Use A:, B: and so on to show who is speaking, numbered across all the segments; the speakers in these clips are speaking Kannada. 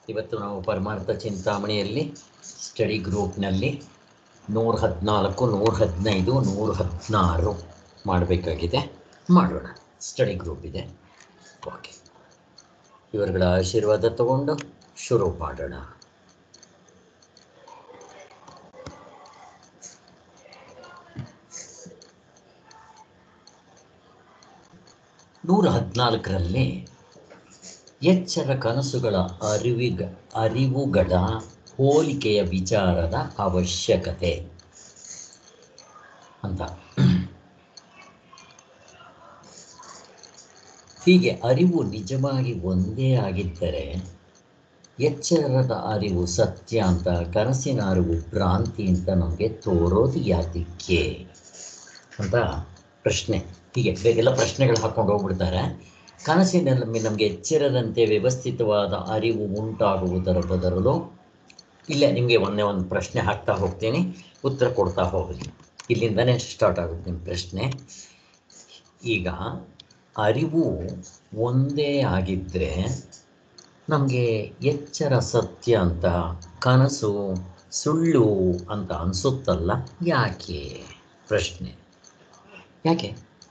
A: ಇವತ್ತು ನಾವು ಪರಮಾರ್ಥ ಚಿಂತಾಮಣಿಯಲ್ಲಿ ಸ್ಟಡಿ ಗ್ರೂಪ್ನಲ್ಲಿ 114, 115, 116 ಮಾಡಬೇಕಾಗಿದೆ. ಮಾಡೋಣ. ಸ್ಟಡಿ ಗ್ರೂಪ್ ಇದೆ. ಓಕೆ, ಇವರುಗಳ ಆಶೀರ್ವಾದ ತಗೊಂಡು ಶುರು ಮಾಡೋಣ. ನೂರ 14ರಲ್ಲಿ ಎಚ್ಚರ ಕನಸುಗಳ ಅರಿವುಗಳ ಹೋಲಿಕೆಯ ವಿಚಾರದ ಅವಶ್ಯಕತೆ ಅಂತ. ಹೀಗೆ ಅರಿವು ನಿಜವಾಗಿ ಒಂದೇ ಆಗಿದ್ದರೆ ಎಚ್ಚರದ ಅರಿವು ಸತ್ಯ ಅಂತ, ಕನಸಿನ ಅರಿವು ಭ್ರಾಂತಿ ಅಂತ ನಮಗೆ ತೋರೋದು ಯಾತಕ್ಕೆ ಅಂತ ಪ್ರಶ್ನೆ. ಹೀಗೆ ಬೇಗೆಲ್ಲ ಪ್ರಶ್ನೆಗಳು ಹಾಕ್ಕೊಂಡು ಹೋಗ್ಬಿಡ್ತಾರೆ. ಕನಸಿನಲ್ಲಿ ನಮಗೆ ಎಚ್ಚರದಂತೆ ವ್ಯವಸ್ಥಿತವಾದ ಅರಿವು ಉಂಟಾಗುವುದರ ಬದಲು ಇಲ್ಲೇ ನಿಮಗೆ ಒಂದು ಪ್ರಶ್ನೆ ಹಾಕ್ತಾ ಹೋಗ್ತೀನಿ, ಉತ್ತರ ಕೊಡ್ತಾ ಹೋಗಲಿ. ಇಲ್ಲಿಂದನೇ ಸ್ಟಾರ್ಟ್ ಆಗುತ್ತೆ ನಿಮ್ಮ ಪ್ರಶ್ನೆ. ಈಗ ಅರಿವು ಒಂದೇ ಆಗಿದ್ದರೆ ನಮಗೆ ಎಚ್ಚರ ಸತ್ಯ ಅಂತ, ಕನಸು ಸುಳ್ಳು ಅಂತ ಅನಿಸುತ್ತಲ್ಲ, ಯಾಕೆ? ಪ್ರಶ್ನೆ ಯಾಕೆ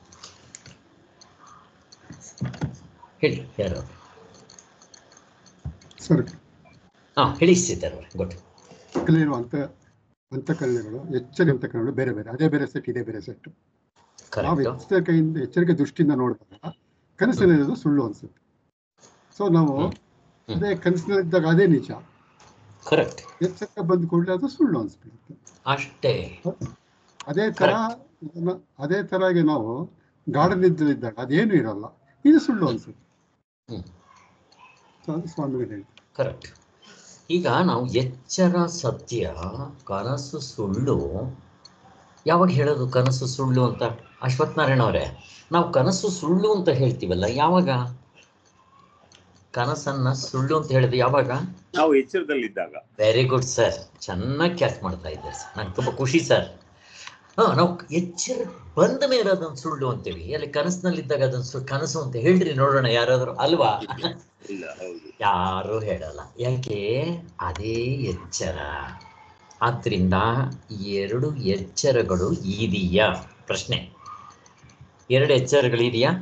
A: ಹೇಳಿ. ಯಾರು
B: ಸರ್?
A: ಹೇಳಿ ಸಿದ್ಧಾರ್ಥ. ಗುಡ್.
B: ಅಂತಃಕರಣಗಳು, ಎಚ್ಚರ ಅಂತಃಕರಣಗಳು ಬೇರೆ ಬೇರೆ, ಅದೇ ಬೇರೆ ಸೆಟ್, ಇದೇ ಬೇರೆ ಸೆಟ್. ನಾವು
A: ಕರೆಕ್ಟ್.
B: ಎಚ್ಚರಿಕೆ ದೃಷ್ಟಿಯಿಂದ ನೋಡಿದಾಗ ಕನಸಿನಲ್ಲಿರೋದು ಸುಳ್ಳು ಅನ್ಸುತ್ತೆ. ಸೊ ನಾವು ಅದೇ ಕನಸಿನಲ್ಲಿದ್ದಾಗ ಅದೇ ನಿಜ,
A: ಕರೆಕ್ಟ್.
B: ಎಚ್ಚರಿಕೆ ಬಂದ ಕೂಡಲೇ ಅದು ಸುಳ್ಳು ಅನ್ಸ್ಬಿಡುತ್ತೆ
A: ಅಷ್ಟೇ.
B: ಅದೇ ತರಗೆ ನಾವು ಗಾಢ ನಿದ್ರೆಯಲ್ಲಿದ್ದಾಗ ಅದೇನು ಇರಲ್ಲ, ಇದು ಸುಳ್ಳು ಅನ್ಸುತ್ತೆ. ಸ್ವಾಮಿಗಳು ಹೇಳಿ.
A: ಕರೆಕ್ಟ್. ಈಗ ನಾವು ಎಚ್ಚರ ಸತ್ಯ, ಕನಸು ಸುಳ್ಳು ಯಾವಾಗ ಹೇಳೋದು? ಕನಸು ಸುಳ್ಳು ಅಂತ ಅಶ್ವತ್ಥನಾರಾಯಣ ಅವರೇ, ನಾವು ಕನಸು ಸುಳ್ಳು ಅಂತ ಹೇಳ್ತೀವಲ್ಲ, ಯಾವಾಗ? ಕನಸನ್ನ ಸುಳ್ಳು ಅಂತ ಹೇಳಿದ್ರೆ ಯಾವಾಗ?
C: ನಾವು ಎಚ್ಚರದಲ್ಲಿದ್ದಾಗ.
A: ವೆರಿ ಗುಡ್ ಸರ್, ಚೆನ್ನಾಗಿ ಕ್ಯಾಚ್ ಮಾಡ್ತಾ ಇದ್ದಾರೆ ಸರ್, ನಂಗೆ ತುಂಬ ಖುಷಿ ಸರ್. ನಾವು ಎಚ್ಚರ ಬಂದ ಮೇಲೆ ಅದನ್ನು ಸುಳ್ಳು ಅಂತೀವಿ, ಅಲ್ಲಿ ಕನಸಿನಲ್ಲಿದ್ದಾಗ ಅದನ್ನು ಕನಸು ಅಂತ ಹೇಳ್ರಿ ನೋಡೋಣ ಯಾರಾದರೂ, ಅಲ್ವಾ? ಯಾರೂ ಹೇಳಲ್ಲ. ಯಾಕೆ? ಅದೇ ಎಚ್ಚರ. ಆದ್ದರಿಂದ 2 ಎಚ್ಚರಗಳು ಇದೆಯಾ? ಪ್ರಶ್ನೆ. 2 ಎಚ್ಚರಗಳಿದೆಯಾ?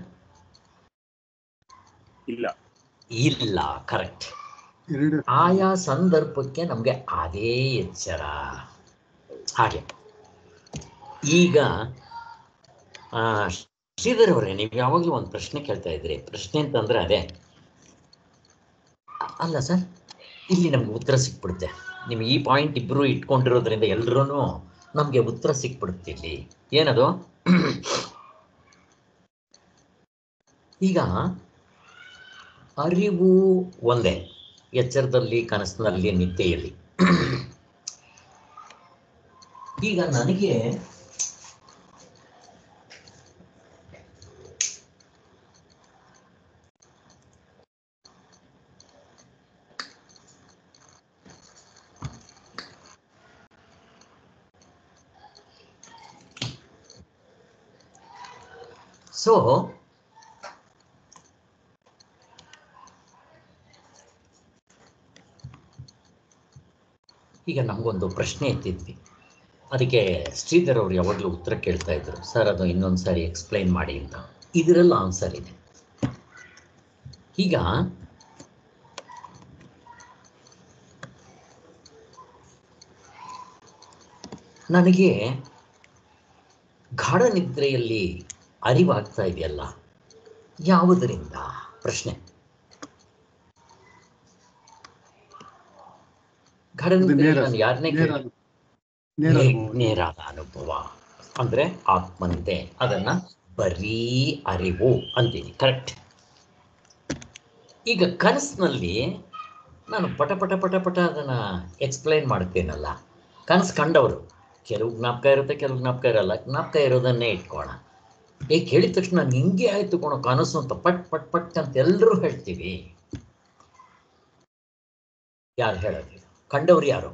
A: ಇಲ್ಲ. ಕರೆಕ್ಟ್. ಆಯಾ ಸಂದರ್ಭಕ್ಕೆ ನಮಗೆ ಅದೇ ಎಚ್ಚರ. ಹಾಗೆ ಈಗ ಶ್ರೀಧರ್ ಅವರೇ, ನೀವು ಯಾವಾಗಲೂ ಒಂದು ಪ್ರಶ್ನೆ ಕೇಳ್ತಾ ಇದ್ರಿ. ಪ್ರಶ್ನೆ ಅಂತಂದ್ರೆ ಅದೇ ಅಲ್ಲ ಸರ್, ಇಲ್ಲಿ ನಮ್ಗೆ ಉತ್ತರ ಸಿಕ್ಬಿಡುತ್ತೆ. ನಿಮ್ಗೆ ಈ ಪಾಯಿಂಟ್ ಇಬ್ಬರು ಇಟ್ಕೊಂಡಿರೋದ್ರಿಂದ ಎಲ್ಲರೂ ನಮಗೆ ಉತ್ತರ ಸಿಕ್ಬಿಡುತ್ತೆ ಇಲ್ಲಿ. ಏನದು? ಈಗ ಅರಿವು ಒಂದೇ, ಎಚ್ಚರದಲ್ಲಿ, ಕನಸಿನಲ್ಲಿ, ನಿದ್ದೆಯಲ್ಲಿ. ಈಗ ನನಗೆ ಈಗ ನಮಗೊಂದು ಪ್ರಶ್ನೆ ಎತ್ತಿದ್ವಿ, ಅದಕ್ಕೆ ಶ್ರೀಧರ್ ಅವರು ಯಾವಾಗಲೂ ಉತ್ತರ ಕೇಳ್ತಾ ಇದ್ರು, ಸರ್ ಅದು ಇನ್ನೊಂದು ಸಾರಿ ಎಕ್ಸ್ಪ್ಲೈನ್ ಮಾಡಿ ಅಂತ. ಇದರಲ್ಲಿ ಆನ್ಸರ್ ಇದೆ. ಈಗ ನನಗೆ ಗಾಢ ನಿದ್ರೆಯಲ್ಲಿ ಅರಿವಾಗ್ತಾ ಇದೆಯಲ್ಲ, ಯಾವುದರಿಂದ? ಪ್ರಶ್ನೆ. ಗಾಢ ನಿದ್ರೆಯಲ್ಲಿ ನಾನು ಯಾರನ್ನೇ ನೇರಾದ ಅನುಭವ ಅಂದ್ರೆ ಆತ್ಮನಿದೆ, ಅದನ್ನ ಬರೀ ಅರಿವು ಅಂತೀನಿ. ಕರೆಕ್ಟ್. ಈಗ ಕನಸಿನಲ್ಲಿ ನಾನು ಪಟ ಪಟ ಪಟ ಪಟ ಅದನ್ನ ಎಕ್ಸ್ಪ್ಲೈನ್ ಮಾಡ್ತೇನಲ್ಲ, ಕನಸು ಕಂಡವರು ಕೆಲವು ಜ್ಞಾಪಕ ಇರುತ್ತೆ, ಕೆಲವು ಜ್ಞಾಪಕ ಇರಲ್ಲ. ಜ್ಞಾಪಕ ಇರೋದನ್ನೇ ಇಟ್ಕೋಣ. ಕೇಳಿದ ತಕ್ಷಣ ನಿಂಗೆ ಆಯ್ತು ಕೊಣೋ ಕನಸು ಅಂತ ಪಟ್ ಪಟ್ ಪಟ್ ಅಂತ ಎಲ್ಲರೂ ಹೇಳ್ತೀವಿ. ಯಾರು ಹೇಳೋದು? ಕಂಡವ್ರು ಯಾರು?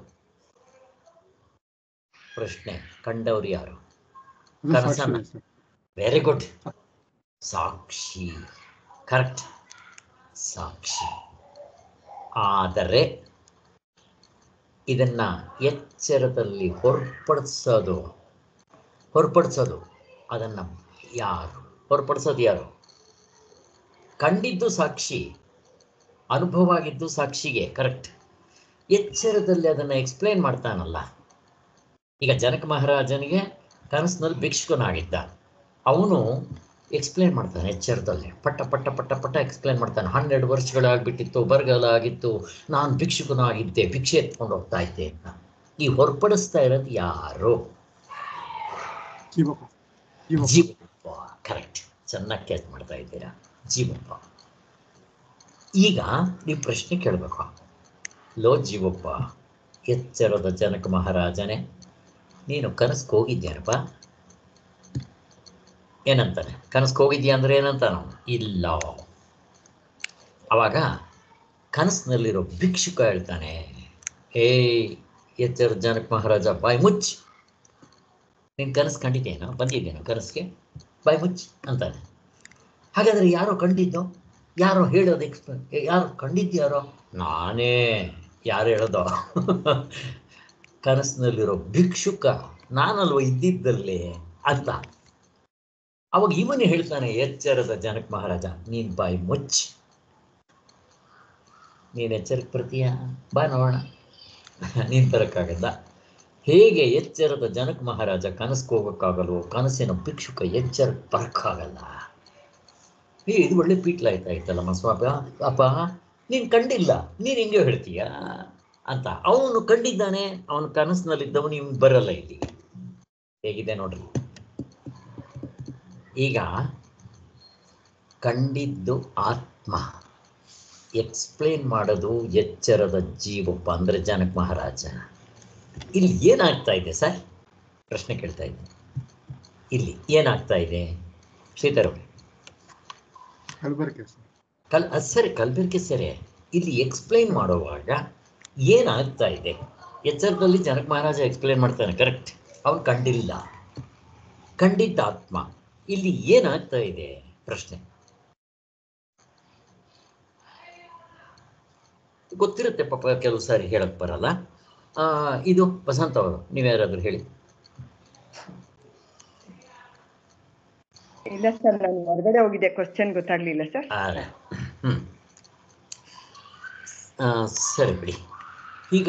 A: ಪ್ರಶ್ನೆ. ಕಂಡವ್ರು ಯಾರು? ಕನಸನ್ನ. Very good. ಸಾಕ್ಷಿ. ಕರೆಕ್ಟ್. ಸಾಕ್ಷಿ. ಆದರೆ ಇದನ್ನ ಎಚ್ಚರದಲ್ಲಿ ಹೊರಪಡಿಸೋದು ಅದನ್ನ ಯಾರು ಹೊರಪಡಿಸೋದು? ಯಾರು? ಕಂಡಿದ್ದು ಸಾಕ್ಷಿ, ಅನುಭವ ಆಗಿದ್ದು ಸಾಕ್ಷಿಗೆ, ಕರೆಕ್ಟ್. ಎಚ್ಚರದಲ್ಲಿ ಅದನ್ನ ಎಕ್ಸ್ಪ್ಲೇನ್ ಮಾಡ್ತಾನಲ್ಲ. ಈಗ ಜನಕ ಮಹಾರಾಜನಿಗೆ ಕನಸಿನಲ್ಲಿ ಭಿಕ್ಷುಕನಾಗಿದ್ದ, ಅವನು ಎಕ್ಸ್ಪ್ಲೇನ್ ಮಾಡ್ತಾನೆ ಎಚ್ಚರದಲ್ಲಿ, ಪಟ್ಟ ಪಟ್ಟ ಪಟ್ಟ ಪಟ್ಟ ಎಕ್ಸ್ಪ್ಲೇನ್ ಮಾಡ್ತಾನೆ. 12 ವರ್ಷಗಳಾಗ್ಬಿಟ್ಟಿತ್ತು, ಬರಗಾಲ ಆಗಿತ್ತು, ನಾನು ಭಿಕ್ಷುಕನಾಗಿದ್ದೆ, ಭಿಕ್ಷೆ ಎತ್ಕೊಂಡು ಹೋಗ್ತಾ ಇದ್ದೆ ಅಂತ. ಈ ಹೊರಪಡಿಸ್ತಾ ಇರೋದು ಯಾರು? ಜೀವಪ್ಪ. ಕರೆಕ್ಟ್, ಚೆನ್ನಾಗಿ ಕ್ಯಾಚ್ ಮಾಡ್ತಾ ಇದ್ದೀರಾ, ಜೀವಪ್ಪ. ಈಗ ನೀವು ಪ್ರಶ್ನೆ ಕೇಳಬೇಕು, ಲೋ ಜೀವಪ್ಪ, ಎಚ್ಚರದ ಜನಕ ಮಹಾರಾಜನೇ, ನೀನು ಕನಸ್ಗೆ ಹೋಗಿದ್ಯಾನಪ್ಪ? ಏನಂತಾನೆ? ಕನಸ್ಗೆ ಹೋಗಿದ್ಯಾ ಅಂದ್ರೆ ಏನಂತಾನ? ಇಲ್ಲ. ಅವಾಗ ಕನಸಿನಲ್ಲಿರೋ ಭಿಕ್ಷುಕ ಹೇಳ್ತಾನೆ, ಹೇ ಎಚ್ಚರ ಜನಕ ಮಹಾರಾಜ, ಬಾಯ್ ಮುಚ್ಚ್, ನೀನು ಕನಸು ಕಂಡಿದ್ದೇನೋ, ಬಂದಿದ್ದೇನೋ ಕನಸಿಗೆ, ಬಾಯ್ ಮುಚ್ಚ್ ಅಂತಾನೆ. ಹಾಗಾದ್ರೆ ಯಾರೋ ಕಂಡಿದ್ದೋ? ಯಾರೋ ಹೇಳೋದು? ಯಾರು ಕಂಡಿದ್ಯಾರೋ? ನಾನೇ. ಯಾರು ಹೇಳೋದು? ಕನಸಿನಲ್ಲಿರೋ ಭಿಕ್ಷುಕ ನಾನಲ್ವ ಇದ್ದಿದ್ದಲ್ಲಿ ಅಂತ. ಅವಾಗ ಇವನು ಹೇಳ್ತಾನೆ, ಎಚ್ಚರದ ಜನಕ ಮಹಾರಾಜ, ನೀನ್ ಬಾಯಿ ಮುಚ್ಚ್, ನೀನ್ ಎಚ್ಚರಕ್ಕೆ ಬರ್ತೀಯ? ಬಾ ನೋಡೋಣ. ನೀನ್ ಬರೋಕ್ಕಾಗಲ್ಲ. ಹೇಗೆ ಎಚ್ಚರದ ಜನಕ ಮಹಾರಾಜ ಕನಸ್ಗೆ ಹೋಗೋಕ್ಕಾಗಲ್ವೋ, ಕನಸಿನ ಭಿಕ್ಷುಕ ಎಚ್ಚರಕ್ಕೆ ಬರೋಕ್ಕಾಗಲ್ಲ. ಇದು ಒಳ್ಳೆ ಪೀಟ್ಲಾಯ್ತಾ ಇತ್ತಲ್ಲ ಮಸ್ವಾಪ. ಅಪ್ಪ ನೀನು ಕಂಡಿಲ್ಲ, ನೀನು ಹಿಂಗೆ ಹೇಳ್ತೀಯ ಅಂತ. ಅವನು ಕಂಡಿದ್ದಾನೆ, ಅವನು ಕನಸಿನಲ್ಲಿದ್ದವನು ಇವ್ನು ಬರಲ್ಲ ಇಲ್ಲಿ. ಹೇಗಿದೆ ನೋಡ್ರಿ. ಈಗ ಕಂಡಿದ್ದು ಆತ್ಮ, ಎಕ್ಸ್ಪ್ಲೇನ್ ಮಾಡೋದು ಎಚ್ಚರದ ಜೀವಪ್ಪ ಅಂದರೆ ಜನಕ ಮಹಾರಾಜ. ಇಲ್ಲಿ ಏನಾಗ್ತಾ ಇದೆ ಸರ್? ಪ್ರಶ್ನೆ ಕೇಳ್ತಾ ಇದ್ದೆ. ಇಲ್ಲಿ ಏನಾಗ್ತಾ ಇದೆ ಶ್ರೀಧರ್? ಸರಿ, ಕಲಬೆರಕೆ ಸರಿ. ಇಲ್ಲಿ ಎಕ್ಸ್ಪ್ಲೇನ್ ಮಾಡುವಾಗ ಏನಾಗ್ತಾ ಇದೆ? ಎಚ್ಚರದಲ್ಲಿ ಜನಕ ಮಹಾರಾಜ ಎಕ್ಸ್ಪ್ಲೇನ್ ಮಾಡ್ತಾನೆ, ಕರೆಕ್ಟ್. ಅವ್ನು ಕಂಡಿಲ್ಲ, ಕಂಡಿದ್ದ ಆತ್ಮ. ಇಲ್ಲಿ ಏನಾಗ್ತಾ ಇದೆ ಪ್ರಶ್ನೆ? ಗೊತ್ತಿರುತ್ತೆ ಪಾಪ, ಕೆಲವು ಸಾರಿ ಹೇಳಕ್ ಬರಲ್ಲ. ಇದು ವಸಂತ ಅವರು, ನೀವ್ಯಾರಾದ್ರೂ ಹೇಳಿ.
D: ಇಲ್ಲ ಸರ್, ನಾನು ಹೊರಗಡೆ ಹೋಗಿದ್ದೆ, ಕ್ವಶನ್ ಗೊತ್ತಾಗ್ಲಿಲ್ಲ ಸರ್.
A: ಸರಿ ಬಿಡಿ. ಈಗ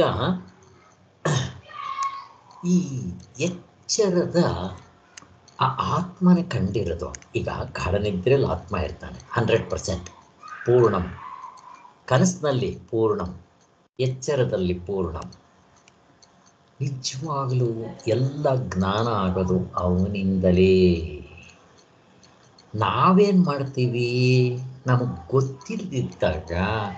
A: ಈ ಎಚ್ಚರದ ಆ ಆತ್ಮನೇ ಕಂಡಿರೋದು. ಈಗ ಗಾಢನಿದ್ರೆಯಲ್ಲಿ ಆತ್ಮ ಇರ್ತಾನೆ 100% ಪೂರ್ಣಂ, ಕನಸಿನಲ್ಲಿ ಪೂರ್ಣಂ, ಎಚ್ಚರದಲ್ಲಿ ಪೂರ್ಣಂ. ನಿಜವಾಗಲೂ ಎಲ್ಲ ಜ್ಞಾನ ಆಗೋದು ಅವನಿಂದಲೇ. ನಾವೇನು ಮಾಡ್ತೀವಿ? ನಮಗೆ ಗೊತ್ತಿಲ್ಲದಿದ್ದಾಗ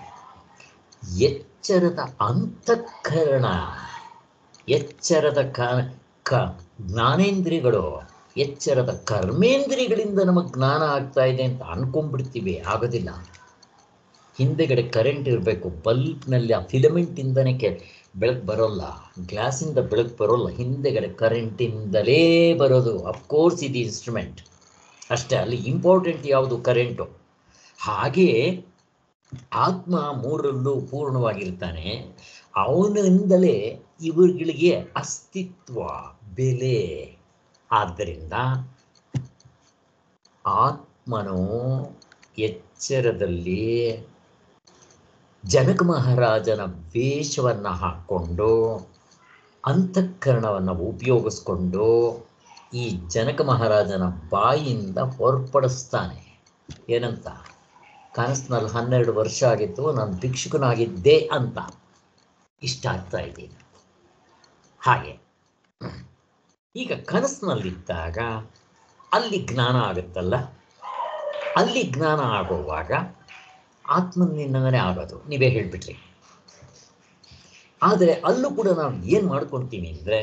A: ಎಚ್ಚರದ ಅಂತಃಕರಣ, ಎಚ್ಚರದ ಜ್ಞಾನೇಂದ್ರಿಯಗಳು, ಎಚ್ಚರದ ಕರ್ಮೇಂದ್ರಿಯಗಳಿಂದ ನಮಗೆ ಜ್ಞಾನ ಆಗ್ತಾ ಇದೆ ಅಂತ ಅನ್ಕೊಂಡ್ಬಿಡ್ತೀವಿ. ಆಗೋದಿಲ್ಲ. ಹಿಂದೆಗಡೆ ಕರೆಂಟ್ ಇರಬೇಕು. ಬಲ್ಬ್ನಲ್ಲಿ ಆ ಫಿಲಮೆಂಟಿಂದನೇ ಬೆಳಕು ಬರೋಲ್ಲ, ಗ್ಲಾಸಿಂದ ಬೆಳಕು ಬರೋಲ್ಲ, ಹಿಂದೆಗಡೆ ಕರೆಂಟಿಂದಲೇ ಬರೋದು. ಅಫ್ಕೋರ್ಸ್ ಇದು ಇನ್ಸ್ಟ್ರೂಮೆಂಟ್ ಅಷ್ಟೇ, ಅಲ್ಲಿ ಇಂಪಾರ್ಟೆಂಟ್ ಯಾವುದು? ಕರೆಂಟು. ಹಾಗೆ ಆತ್ಮ ಮೂರರಲ್ಲೂ ಪೂರ್ಣವಾಗಿರ್ತಾನೆ. ಅವನಿಂದಲೇ ಇವುಗಳಿಗೆ ಅಸ್ತಿತ್ವ, ಬೆಲೆ. ಆದ್ದರಿಂದ ಆತ್ಮನು ಎಚ್ಚರದಲ್ಲಿ ಜನಕ ಮಹಾರಾಜನ ವೇಷವನ್ನು ಹಾಕ್ಕೊಂಡು, ಅಂತಃಕರಣವನ್ನು ಉಪಯೋಗಿಸ್ಕೊಂಡು ಈ ಜನಕ ಮಹಾರಾಜನ ಬಾಯಿಯಿಂದ ಹೊರಪಡಿಸ್ತಾನೆ. ಏನಂತ? ಕನಸಿನಲ್ಲಿ 12 ವರ್ಷ ಆಗಿತ್ತು, ನಾನು ಭಿಕ್ಷುಕನಾಗಿದ್ದೆ ಅಂತ. ಇಷ್ಟ ಆಗ್ತಾ ಇದ್ದೀನಿ. ಹಾಗೆ ಈಗ ಕನಸಿನಲ್ಲಿದ್ದಾಗ ಅಲ್ಲಿ ಜ್ಞಾನ ಆಗುತ್ತಲ್ಲ, ಅಲ್ಲಿ ಜ್ಞಾನ ಆಗುವಾಗ ಆತ್ಮನಿಂದನೇ ಆಗೋದು, ನೀವೇ ಹೇಳಿಬಿಟ್ರಿ. ಆದರೆ ಅಲ್ಲೂ ಕೂಡ ನಾವು ಏನು ಮಾಡ್ಕೊಳ್ತೀವಿ ಅಂದರೆ,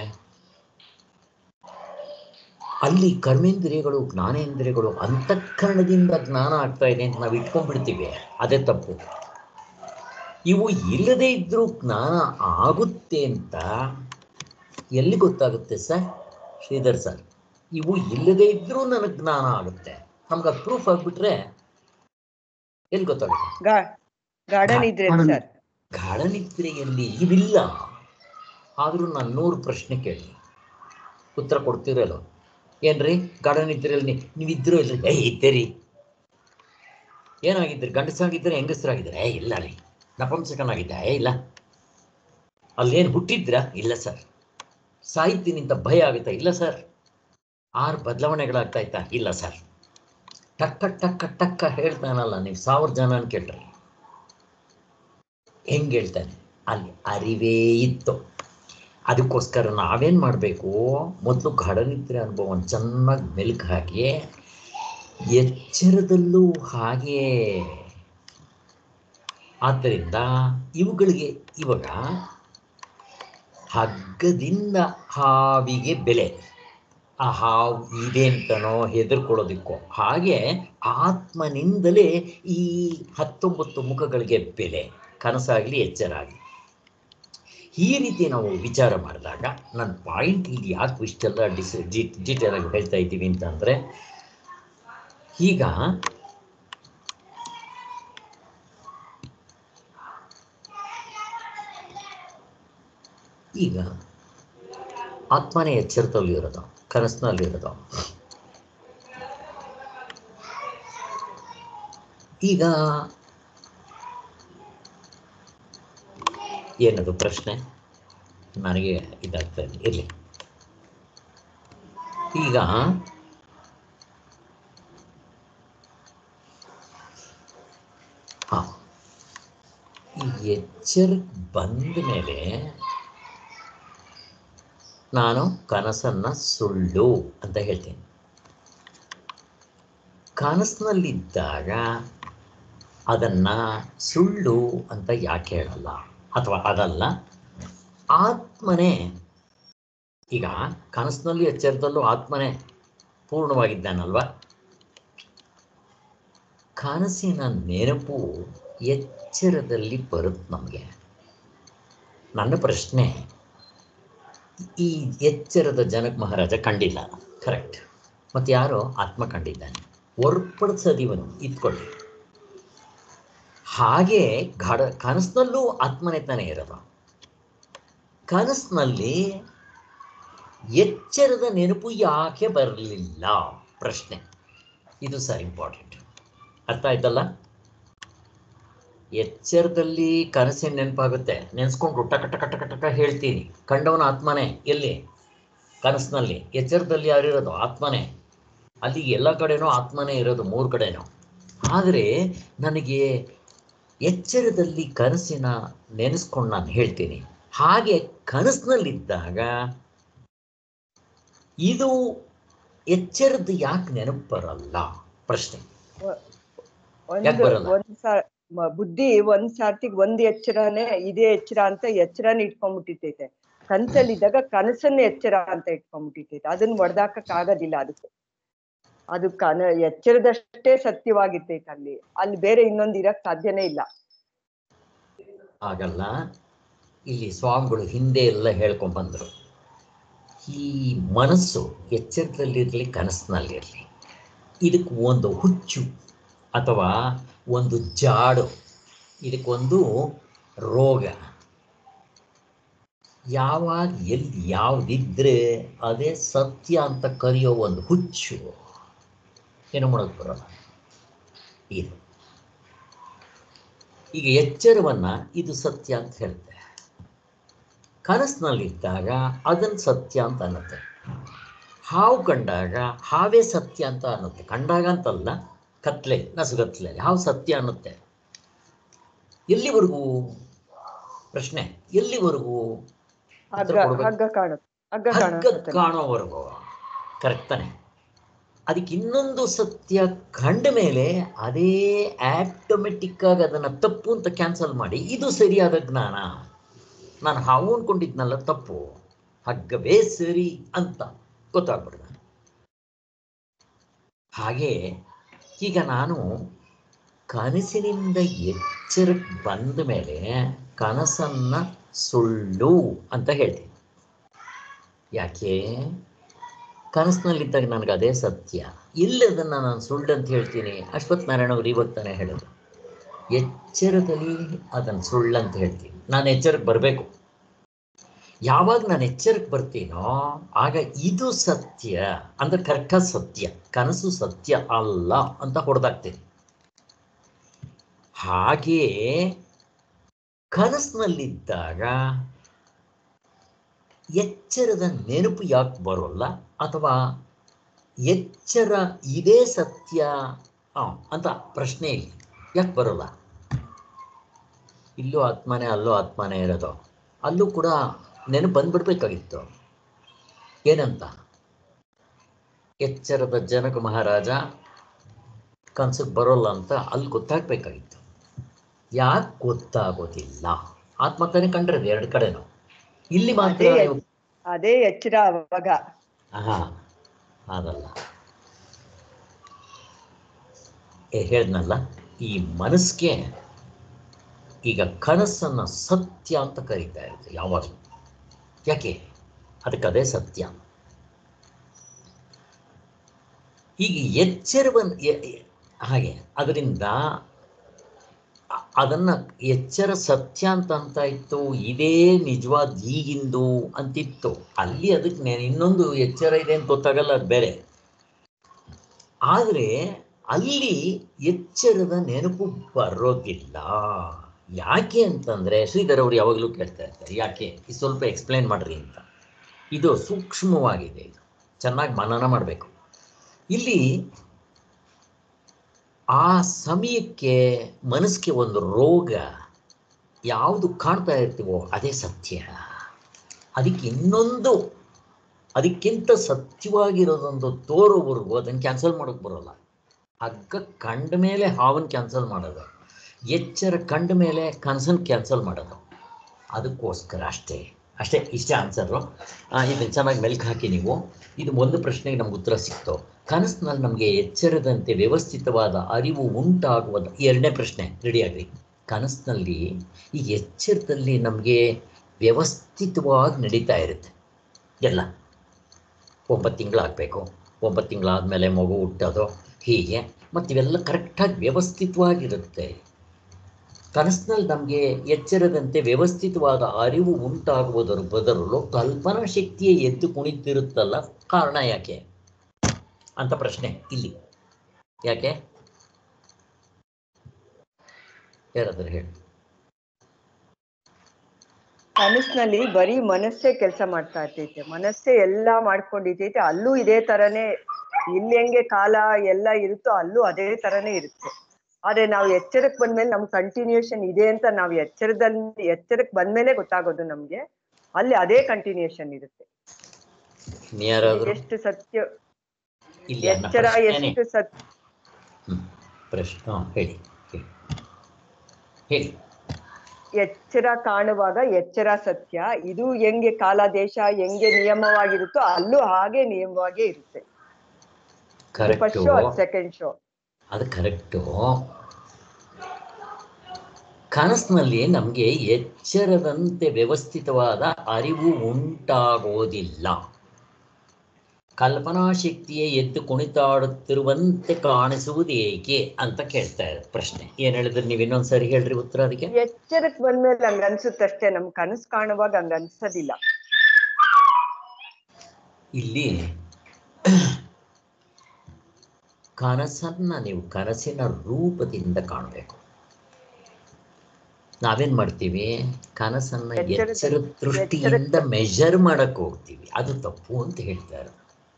A: ಅಲ್ಲಿ ಕರ್ಮೇಂದ್ರಿಯಗಳು, ಜ್ಞಾನೇಂದ್ರಿಯಗಳು, ಅಂತಃಕರಣದಿಂದ ಜ್ಞಾನ ಆಗ್ತಾ ಇದೆ ಅಂತ ನಾವು ಇಟ್ಕೊಂಡ್ಬಿಡ್ತೀವಿ. ಅದೇ ತಪ್ಪು. ಇವು ಇಲ್ಲದೇ ಇದ್ರೂ ಜ್ಞಾನ ಆಗುತ್ತೆ ಅಂತ ಎಲ್ಲಿ ಗೊತ್ತಾಗುತ್ತೆ ಸರ್? ಶ್ರೀಧರ್ ಸರ್, ಇವು ಇಲ್ಲದೇ ಇದ್ರೂ ನನಗೆ ಜ್ಞಾನ ಆಗುತ್ತೆ, ನಮ್ಗೆ ಅದು ಪ್ರೂಫ್ ಆಗಿಬಿಟ್ರೆ ಎಲ್ಲಿ ಗೊತ್ತಾಗುತ್ತೆ?
D: ಗಾರ್ಡನ್ ಇದ್ರೆ ಸರ್,
A: ಗಾಢನಿದ್ರೆಯಲ್ಲಿ ಇವಿಲ್ಲ. ಆದರೂ ನಾನು 100 ಪ್ರಶ್ನೆ ಕೇಳಿ ಉತ್ತರ ಕೊಡ್ತೀರಲ್ಲ. ಏನ್ರಿ ಗಾಢನಿದ್ರೆಯಲ್ಲಿ ನೀವಿದ್ರೂ ಇಲ್ರಿ? ಇದ್ದೀರಿ. ಏನಾಗಿದ್ದೀರಿ? ಗಂಡಸಾಗಿದ್ದರೆ ಹೆಂಗಸರಾಗಿದ್ದಾರೆ? ಇಲ್ಲ ರೀ. ನಪುಂಸಕನಾಗಿದ್ದ? ಇಲ್ಲ. ಅಲ್ಲೇನು ಹುಟ್ಟಿದ್ರಾ? ಇಲ್ಲ ಸರ್. ಸಾಹಿತ್ಯ ನಿಂತ ಭಯ ಆಗುತ್ತಾ? ಇಲ್ಲ ಸರ್. 6 ಬದಲಾವಣೆಗಳಾಗ್ತಾ ಇತ್ತಾ? ಇಲ್ಲ ಸರ್. ಟಕ್ಕ ಟಕ್ಕ ಟಕ್ಕ ಹೇಳ್ತಾನಲ್ಲ, ನೀವು 1000 ಜನ ಕೇಳ್ರಿ ಹೆಂಗೆ ಹೇಳ್ತಾನೆ? ಅಲ್ಲಿ ಅರಿವೇ ಇತ್ತು. ಅದಕ್ಕೋಸ್ಕರ ನಾವೇನು ಮಾಡಬೇಕು? ಮೊದಲು ಗಾಢನಿದ್ರೆ ಅನುಭವವನ್ನು ಚೆನ್ನಾಗಿ ಮೆಲುಕು ಹಾಕಿ, ಎಚ್ಚರದಲ್ಲೂ ಹಾಗೆಯೇ. ಆದ್ದರಿಂದ ಇವುಗಳಿಗೆ ಇವಾಗ ಹಗ್ಗದಿಂದ ಹಾವಿಗೆ ಬೆಲೆ, ಆ ಹಾವು ಇದೆ ಅಂತನೋ ಹೆದರ್ಕೊಳ್ಳೋದಕ್ಕೋ, ಹಾಗೆ ಆತ್ಮನಿಂದಲೇ ಈ 19 ಮುಖಗಳಿಗೆ ಬೆಲೆ, ಕನಸಾಗಲಿ ಎಚ್ಚರ ಆಗಲಿ. ಈ ರೀತಿ ನಾವು ವಿಚಾರ ಮಾಡಿದಾಗ ನನ್ನ ಪಾಯಿಂಟ್ ಇಲ್ಲಿ ಯಾಕೆ ಇಷ್ಟೆಲ್ಲ ಡೀಟೇಲ್ ಆಗಿ ಹೇಳ್ತಾ ಇದ್ದೀವಿ ಅಂತಂದರೆ, ಈಗ ಈಗ ಆತ್ಮನೇ ಎಚ್ಚರದಲ್ಲಿ ಇರೋದು, ಕನಸಿನಲ್ಲಿರೋದು. ಈಗ ಏನದು ಪ್ರಶ್ನೆ? ನನಗೆ ಇದಾಗ್ತಾ ಇದೆ, ಇರಲಿ. ಈಗ ಈ ಎಚ್ಚರಕ್ಕೆ ಬಂದ ಮೇಲೆ ನಾನು ಕನಸನ್ನು ಸುಳ್ಳು ಅಂತ ಹೇಳ್ತೀನಿ. ಕನಸಿನಲ್ಲಿದ್ದಾಗ ಅದನ್ನು ಸುಳ್ಳು ಅಂತ ಯಾಕೆ ಹೇಳಲ್ಲ? ಅಥವಾ ಅದಲ್ಲ, ಆತ್ಮನೇ, ಈಗ ಕನಸಿನಲ್ಲಿ ಎಚ್ಚರದಲ್ಲೂ ಆತ್ಮನೇ ಪೂರ್ಣವಾಗಿದ್ದಾನಲ್ವ? ಕನಸಿನ ನೆನಪು ಎಚ್ಚರದಲ್ಲಿ ಬರುತ್ತೆ ನಮಗೆ. ನನ್ನ ಪ್ರಶ್ನೆ, ಈ ಎಚ್ಚರದ ಜನಕ ಮಹಾರಾಜ ಕಂಡಿಲ್ಲ, ಕರೆಕ್ಟ್. ಮತ್ತು ಯಾರೋ ಆತ್ಮ ಕಂಡಿದ್ದಾನೆ, ಹೊರಪಡಿಸೋದಿವನು ಇದ್ಕೊಳ್ಳಿ. ಹಾಗೆ ಕನಸಿನಲ್ಲೂ ಆತ್ಮನೇ ತಾನೇ ಇರೋದು. ಕನಸಿನಲ್ಲಿ ಎಚ್ಚರದ ನೆನಪು ಯಾಕೆ ಬರಲಿಲ್ಲ? ಪ್ರಶ್ನೆ ಇದು ಸರ್ ಇಂಪಾರ್ಟೆಂಟ್. ಅರ್ಥ ಆಯ್ತಲ್ಲ? ಎಚ್ಚರದಲ್ಲಿ ಕನಸಿನ ನೆನಪಾಗುತ್ತೆ, ನೆನೆಸ್ಕೊಂಡು ಟಕ ಟಕ ಟಕ ಟಕ ಹೇಳ್ತೀನಿ. ಕಂಡವನ ಆತ್ಮನೇ. ಎಲ್ಲಿ? ಕನಸಿನಲ್ಲಿ. ಎಚ್ಚರದಲ್ಲಿ ಯಾರಿರೋದು? ಆತ್ಮನೇ. ಅಲ್ಲಿ ಎಲ್ಲ ಕಡೆನೂ ಆತ್ಮನೇ ಇರೋದು, 3 ಕಡೆನೂ. ಆದರೆ ನನಗೆ ಎಚ್ಚರದಲ್ಲಿ ಕನಸಿನ ನೆನೆಸ್ಕೊಂಡು ನಾನು ಹೇಳ್ತೀನಿ. ಹಾಗೆ ಕನಸಿನಲ್ಲಿದ್ದಾಗ ಇದು ಎಚ್ಚರದ ಯಾಕೆ ನೆನಪು ಬರಲ್ಲ? ಪ್ರಶ್ನೆ ಯಾಕೆ ಬರಲ್ಲ?
D: ಬುದ್ಧಿ ಒಂದ್ ಸಾರ್ತಿಗೆ ಒಂದ್ ಎಚ್ಚರನೇ ಇದೇ ಎಚ್ಚರ ಅಂತ ಎಚ್ಚರನೇ ಇಟ್ಕೊಂಡ್ಬಿಟ್ಟಿರ್ತೈತೆ. ಕನಸಲ್ಲಿದ್ದಾಗ ಕನಸನ್ನ ಎಚ್ಚರ ಅಂತ ಇಟ್ಕೊಂಡ್ಬಿಟ್ಟಿರ್ತೈತೆ. ಅದನ್ನ ಹೊಡೆದಾಕಕ್ ಆಗೋದಿಲ್ಲ. ಅದಕ್ಕೆ ಅದು ಎಚ್ಚರದಷ್ಟೇ ಸತ್ಯವಾಗಿರ್ತೈತೆ. ಅಲ್ಲಿ ಬೇರೆ ಇನ್ನೊಂದು ಇರಕ್ ಸಾಧ್ಯನೇ ಇಲ್ಲ.
A: ಆಗಲ್ಲ. ಇಲ್ಲಿ ಸ್ವಾಮಿಗಳು ಹಿಂದೆ ಎಲ್ಲ ಹೇಳ್ಕೊಂಡ್ ಬಂದರು, ಈ ಮನಸ್ಸು ಎಚ್ಚರದಲ್ಲಿರಲಿ ಕನಸಿನಲ್ಲಿರಲಿ, ಇದಕ್ಕೆ ಒಂದು ಹುಚ್ಚು ಅಥವಾ ಒಂದು ಜಾಡು, ಇದಕ್ಕೊಂದು ರೋಗ. ಯಾವಾಗ ಎಲ್ಲಿ ಯಾವುದಿದ್ರೆ ಅದೇ ಸತ್ಯ ಅಂತ ಕರೆಯೋ ಒಂದು ಹುಚ್ಚು. ಏನು ಮಾಡೋದು ಬರೋಲ್ಲ ಇದು. ಈಗ ಎಚ್ಚರವನ್ನು ಇದು ಸತ್ಯ ಅಂತ ಹೇಳುತ್ತೆ, ಕನಸಿನಲ್ಲಿದ್ದಾಗ ಅದನ್ನು ಸತ್ಯ ಅಂತ ಅನ್ನುತ್ತೆ. ಹಾವು ಕಂಡಾಗ ಹಾವೇ ಸತ್ಯ ಅಂತ ಅನ್ನುತ್ತೆ. ಕಂಡಾಗ ಅಂತಲ್ಲ, ಕತ್ಲೆ ನಸುಗತ್ಲೆ ಹಾವು ಸತ್ಯ ಅನ್ನುತ್ತೆ. ಎಲ್ಲಿವರೆಗೂ? ಪ್ರಶ್ನೆ ಎಲ್ಲಿವರೆಗೂ?
D: ಹಗ್ಗ
A: ಕಾಣೋವರೆಗೂ. ಕರೆಕ್ಟ್ ತಾನೆ? ಅದಕ್ಕೆ ಇನ್ನೊಂದು ಸತ್ಯ ಕಂಡ ಮೇಲೆ ಅದೇ ಆಟೋಮೆಟಿಕ್ ಆಗಿ ಅದನ್ನು ತಪ್ಪು ಅಂತ ಕ್ಯಾನ್ಸಲ್ ಮಾಡಿ ಇದು ಸರಿಯಾದ ಜ್ಞಾನ. ನಾನು ಹಾವು ಅಂದ್ಕೊಂಡಿದ್ನಲ್ಲ ತಪ್ಪು, ಹಗ್ಗವೇ ಸರಿ ಅಂತ ಗೊತ್ತಾಗ್ಬಿಡ್ದ. ಹಾಗೆ ಈಗ ನಾನು ಕನಸಿನಿಂದ ಎಚ್ಚರಕ್ಕೆ ಬಂದ ಮೇಲೆ ಕನಸನ್ನು ಸುಳ್ಳು ಅಂತ ಹೇಳ್ತೀನಿ. ಯಾಕೆ? ಕನಸಿನಲ್ಲಿದ್ದಾಗ ನನಗೆ ಅದೇ ಸತ್ಯ. ಇಲ್ಲಿ ಅದನ್ನು ನಾನು ಸುಳ್ಳು ಅಂತ ಹೇಳ್ತೀನಿ. ಅಶ್ವತ್ಥನಾರಾಯಣ ಅವರು ಇವತ್ತಾನೆ ಹೇಳೋದು, ಎಚ್ಚರದಲ್ಲಿ ಅದನ್ನು ಸುಳ್ಳಂತ ಹೇಳ್ತೀನಿ. ನಾನು ಎಚ್ಚರಕ್ಕೆ ಬರಬೇಕು. ಯಾವಾಗ ನಾನು ಎಚ್ಚರಕ್ಕೆ ಬರ್ತೀನೋ ಆಗ ಇದು ಸತ್ಯ ಅಂದ್ರೆ ಕರೆಕ್ಟಾಗಿ ಸತ್ಯ, ಕನಸು ಸತ್ಯ ಅಲ್ಲ ಅಂತ ಹೊಡೆದಾಗ್ತೀನಿ. ಹಾಗೆಯೇ ಕನಸಿನಲ್ಲಿದ್ದಾಗ ಎಚ್ಚರದ ನೆನಪು ಯಾಕೆ ಬರೋಲ್ಲ, ಅಥವಾ ಎಚ್ಚರ ಇದೇ ಸತ್ಯ ಅಂತ ಪ್ರಶ್ನೆ ಯಾಕೆ ಬರೋಲ್ಲ? ಇಲ್ಲೂ ಆತ್ಮನೇ ಅಲ್ಲೂ ಆತ್ಮನೇ ಇರೋದು, ಅಲ್ಲೂ ಕೂಡ ನೆನಪು ಬಂದ್ಬಿಡ್ಬೇಕಾಗಿತ್ತು. ಏನಂತ? ಎಚ್ಚರದ ಜನಕ ಮಹಾರಾಜ ಕನ್ಸಿಗೆ ಬರೋಲ್ಲ ಅಂತ ಅಲ್ಲಿ ಗೊತ್ತಾಗಬೇಕಾಗಿತ್ತು. ಯಾಕೆ ಗೊತ್ತಾಗೋದಿಲ್ಲ? ಆತ್ಮತಾನೆ ಕಂಡ್ರದು ಎರಡು ಕಡೆನೂ. ಇಲ್ಲಿ ಮಾತ್ರ
D: ಅದೇ ಎಚ್ಚರ ಅವಾಗ.
A: ಅದಲ್ಲ, ಹೇಳಿದ್ನಲ್ಲ, ಈ ಮನಸ್ಸಿಗೆ ಈಗ ಕನಸನ್ನು ಸತ್ಯ ಅಂತ ಕರೀತಾ ಇರುತ್ತೆ ಯಾವಾಗಲೂ. ಯಾಕೆ? ಅದಕ್ಕೆ ಅದೇ ಸತ್ಯ. ಈಗ ಎಚ್ಚರವನ್ನು ಹಾಗೆ ಅದರಿಂದ ಅದನ್ನು ಎಚ್ಚರ ಸತ್ಯ ಅಂತ ಇತ್ತು, ಇದೇ ನಿಜವಾದ ಈಗಿಂದು ಅಂತಿತ್ತು. ಅಲ್ಲಿ ಅದಕ್ಕೆ ಇನ್ನೊಂದು ಎಚ್ಚರ ಇದೆ ಅಂತ ಗೊತ್ತಾಗಲ್ಲ, ಅದು ಬೇರೆ. ಆದರೆ ಅಲ್ಲಿ ಎಚ್ಚರದ ನೆನಪು ಬರೋದಿಲ್ಲ. ಯಾಕೆ ಅಂತಂದರೆ ಶ್ರೀಧರ್ ಅವರು ಯಾವಾಗಲೂ ಕೇಳ್ತಾ ಇರ್ತಾರೆ, ಯಾಕೆ ಇದು ಸ್ವಲ್ಪ ಎಕ್ಸ್ಪ್ಲೈನ್ ಮಾಡ್ರಿ ಅಂತ. ಇದು ಸೂಕ್ಷ್ಮವಾಗಿದೆ, ಇದು ಚೆನ್ನಾಗಿ ಮನನ ಮಾಡಬೇಕು. ಇಲ್ಲಿ ಆ ಸಮಯಕ್ಕೆ ಮನಸ್ಸಿಗೆ ಒಂದು ರೋಗ ಯಾವುದು ಕಾಣ್ತಾ ಇರ್ತೀವೋ ಅದೇ ಸತ್ಯ. ಅದಕ್ಕೆ ಇನ್ನೊಂದು ಅದಕ್ಕಿಂತ ಸತ್ಯವಾಗಿರೋದೊಂದು ತೋರೋವರೆಗೂ ಅದನ್ನು ಕ್ಯಾನ್ಸಲ್ ಮಾಡೋಕ್ಕೆ ಬರೋಲ್ಲ. ಹಗ್ಗ ಕಂಡ ಮೇಲೆ ಹಾವನ್ನು ಕ್ಯಾನ್ಸಲ್ ಮಾಡೋದು, ಎಚ್ಚರ ಕಂಡ ಮೇಲೆ ಕನಸನ್ನು ಕ್ಯಾನ್ಸಲ್ ಮಾಡೋದು. ಅದಕ್ಕೋಸ್ಕರ ಅಷ್ಟೇ ಇಷ್ಟೇ ಆನ್ಸರು. ಇದನ್ನು ಚೆನ್ನಾಗಿ ಮೆಲ್ಕು ಹಾಕಿ ನೀವು. ಇದು ಒಂದು ಪ್ರಶ್ನೆಗೆ ನಮ್ಗೆ ಉತ್ತರ ಸಿಕ್ತು. ಕನಸಿನಲ್ಲಿ ನಮಗೆ ಎಚ್ಚರದಂತೆ ವ್ಯವಸ್ಥಿತವಾದ ಅರಿವು ಉಂಟಾಗುವ ಎರಡನೇ ಪ್ರಶ್ನೆ ರೆಡಿಯಾಗಲಿ. ಕನಸಿನಲ್ಲಿ ಈ ಎಚ್ಚರದಲ್ಲಿ ನಮಗೆ ವ್ಯವಸ್ಥಿತವಾಗಿ ನಡೀತಾ ಇರುತ್ತೆ ಎಲ್ಲ. 9 ತಿಂಗಳಾಗಬೇಕು, 9 ತಿಂಗಳಾದಮೇಲೆ ಮಗು ಹುಟ್ಟೋದು, ಹೀಗೆ ಮತ್ತು ಇವೆಲ್ಲ ಕರೆಕ್ಟಾಗಿ ವ್ಯವಸ್ಥಿತವಾಗಿರುತ್ತೆ. ಕನಸಿನಲ್ಲಿ ನಮಗೆ ಎಚ್ಚರದಂತೆ ವ್ಯವಸ್ಥಿತವಾದ ಅರಿವು ಉಂಟಾಗುವುದರ ಬದಲು ಕಲ್ಪನಾ ಶಕ್ತಿಯೇ ಎದ್ದು ಕುಣಿತಿರುತ್ತಲ್ಲ, ಕಾರಣ ಯಾಕೆ ಅಂತ ಪ್ರಶ್ನೆ ಇಲ್ಲಿ. ಯಾಕೆ ಯಾರಾದರೂ ಹೇಳಿ.
D: ಕನಸಿನಲ್ಲಿ ಬರೀ ಮನಸ್ಸೇ ಕೆಲಸ ಮಾಡ್ತಾ ಇರ್ತೈತೆ, ಮನಸ್ಸೇ ಎಲ್ಲ ಮಾಡ್ಕೊಂಡಿರ್ತೈತೆ. ಅಲ್ಲೂ ಇದೇ ತರನೇ, ಇಲ್ಲಿ ಹೆಂಗೆ ಕಾಲ ಎಲ್ಲ ಇರುತ್ತೋ ಅಲ್ಲೂ ಅದೇ ತರನೇ ಇರುತ್ತೆ. ಆದ್ರೆ ನಾವು ಎಚ್ಚರಕ್ಕೆ ಬಂದ್ಮೇಲೆ ನಮ್ ಕಂಟಿನ್ಯೂಷನ್ ಇದೆ ಅಂತ ನಾವು ಎಚ್ಚರಕ್ಕೆ ಬಂದ್ಮೇಲೆ ಗೊತ್ತಾಗೋದು ನಮ್ಗೆ. ಅಲ್ಲಿ ಅದೇ ಕಂಟಿನ್ಯೂಷನ್ ಇರುತ್ತೆ. ಎಷ್ಟು ಸತ್ಯ ಎಚ್ಚರ, ಎಷ್ಟು ಸತ್ಯ.
A: ಪ್ರಶ್ನೆ ಹೇಳಿ ಹೇಳಿ.
D: ಎಚ್ಚರ ಕಾಣುವಾಗ ಎಚ್ಚರ ಸತ್ಯ. ಇದು ಹೆಂಗೆ ಕಾಲ ದೇಶ ಹೆಂಗೆ ನಿಯಮವಾಗಿರುತ್ತೋ ಅಲ್ಲೂ ಹಾಗೆ ನಿಯಮವಾಗೇ ಇರುತ್ತೆ. First show, second show.
A: ಅದು ಕರೆಕ್ಟು. ಕನಸಿನಲ್ಲಿ ನಮಗೆ ಎಚ್ಚರದಂತೆ ವ್ಯವಸ್ಥಿತವಾದ ಅರಿವು ಉಂಟಾಗೋದಿಲ್ಲ. ಕಲ್ಪನಾ ಶಕ್ತಿಯೇ ಎದ್ದು ಕುಣಿತಾಡುತ್ತಿರುವಂತೆ ಕಾಣಿಸುವುದು ಏಕೆ ಅಂತ ಕೇಳ್ತಾ ಇದ್ದಾರೆ ಪ್ರಶ್ನೆ. ಏನ್ ಹೇಳಿದ್ರೆ ನೀವು ಇನ್ನೊಂದು ಸರಿ ಹೇಳ್ರಿ ಉತ್ತರ ಅದಕ್ಕೆ.
D: ಎಚ್ಚರಕ್ಕೆ ಬಂದ್ಮೇಲೆ ಹಂಗ ಅನ್ಸುತ್ತಷ್ಟೇ, ನಮ್ ಕನಸು ಕಾಣುವಾಗ ಹಂಗ ಅನ್ಸೋದಿಲ್ಲ.
A: ಇಲ್ಲಿ ಕನಸನ್ನ ನೀವು ಕನಸಿನ ರೂಪದಿಂದ ಕಾಣಬೇಕು. ನಾವೇನ್ ಮಾಡ್ತೀವಿ, ಕನಸನ್ನ ಎಚ್ಚರ ದೃಷ್ಟಿಯಿಂದ ಮೆಜರ್ ಮಾಡಕ್ ಹೋಗ್ತೀವಿ, ಅದು ತಪ್ಪು ಅಂತ ಹೇಳ್ತಾರೆ.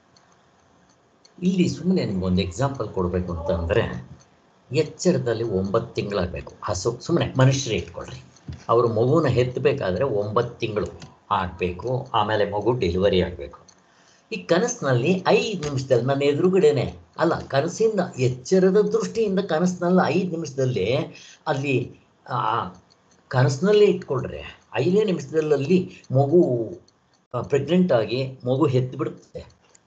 A: ಇಲ್ಲಿ ಸುಮ್ಮನೆ ನಿಮ್ಗೊಂದು ಎಕ್ಸಾಂಪಲ್ ಕೊಡಬೇಕು ಅಂತಂದರೆ, ಎಚ್ಚರದಲ್ಲಿ 9 ತಿಂಗಳಾಗಬೇಕು ಹಸು. ಸುಮ್ಮನೆ ಮನುಷ್ಯರೇ ಇಟ್ಕೊಳ್ರಿ, ಅವರು ಮಗುನ ಹೆತ್ತಬೇಕಾದ್ರೆ 9 ತಿಂಗಳು ಆಗಬೇಕು, ಆಮೇಲೆ ಮಗು ಡೆಲಿವರಿ ಆಗಬೇಕು. ಈ ಕನಸಿನಲ್ಲಿ 5 ನಿಮಿಷದಲ್ಲಿ ನನ್ನ ಎದುರುಗಡೆನೆ ಅಲ್ಲ, ಕನಸಿನ ಎಚ್ಚರದ ದೃಷ್ಟಿಯಿಂದ ಕನಸಿನಲ್ಲಿ 5 ನಿಮಿಷದಲ್ಲಿ ಅಲ್ಲಿ ಕನಸಿನಲ್ಲೇ ಇಟ್ಕೊಳ್ರಿ, 5 ನಿಮಿಷದಲ್ಲಿ ಮಗು ಪ್ರೆಗ್ನೆಂಟ್ ಆಗಿ ಮಗು ಹೆತ್ತು ಬಿಡುತ್ತೆ.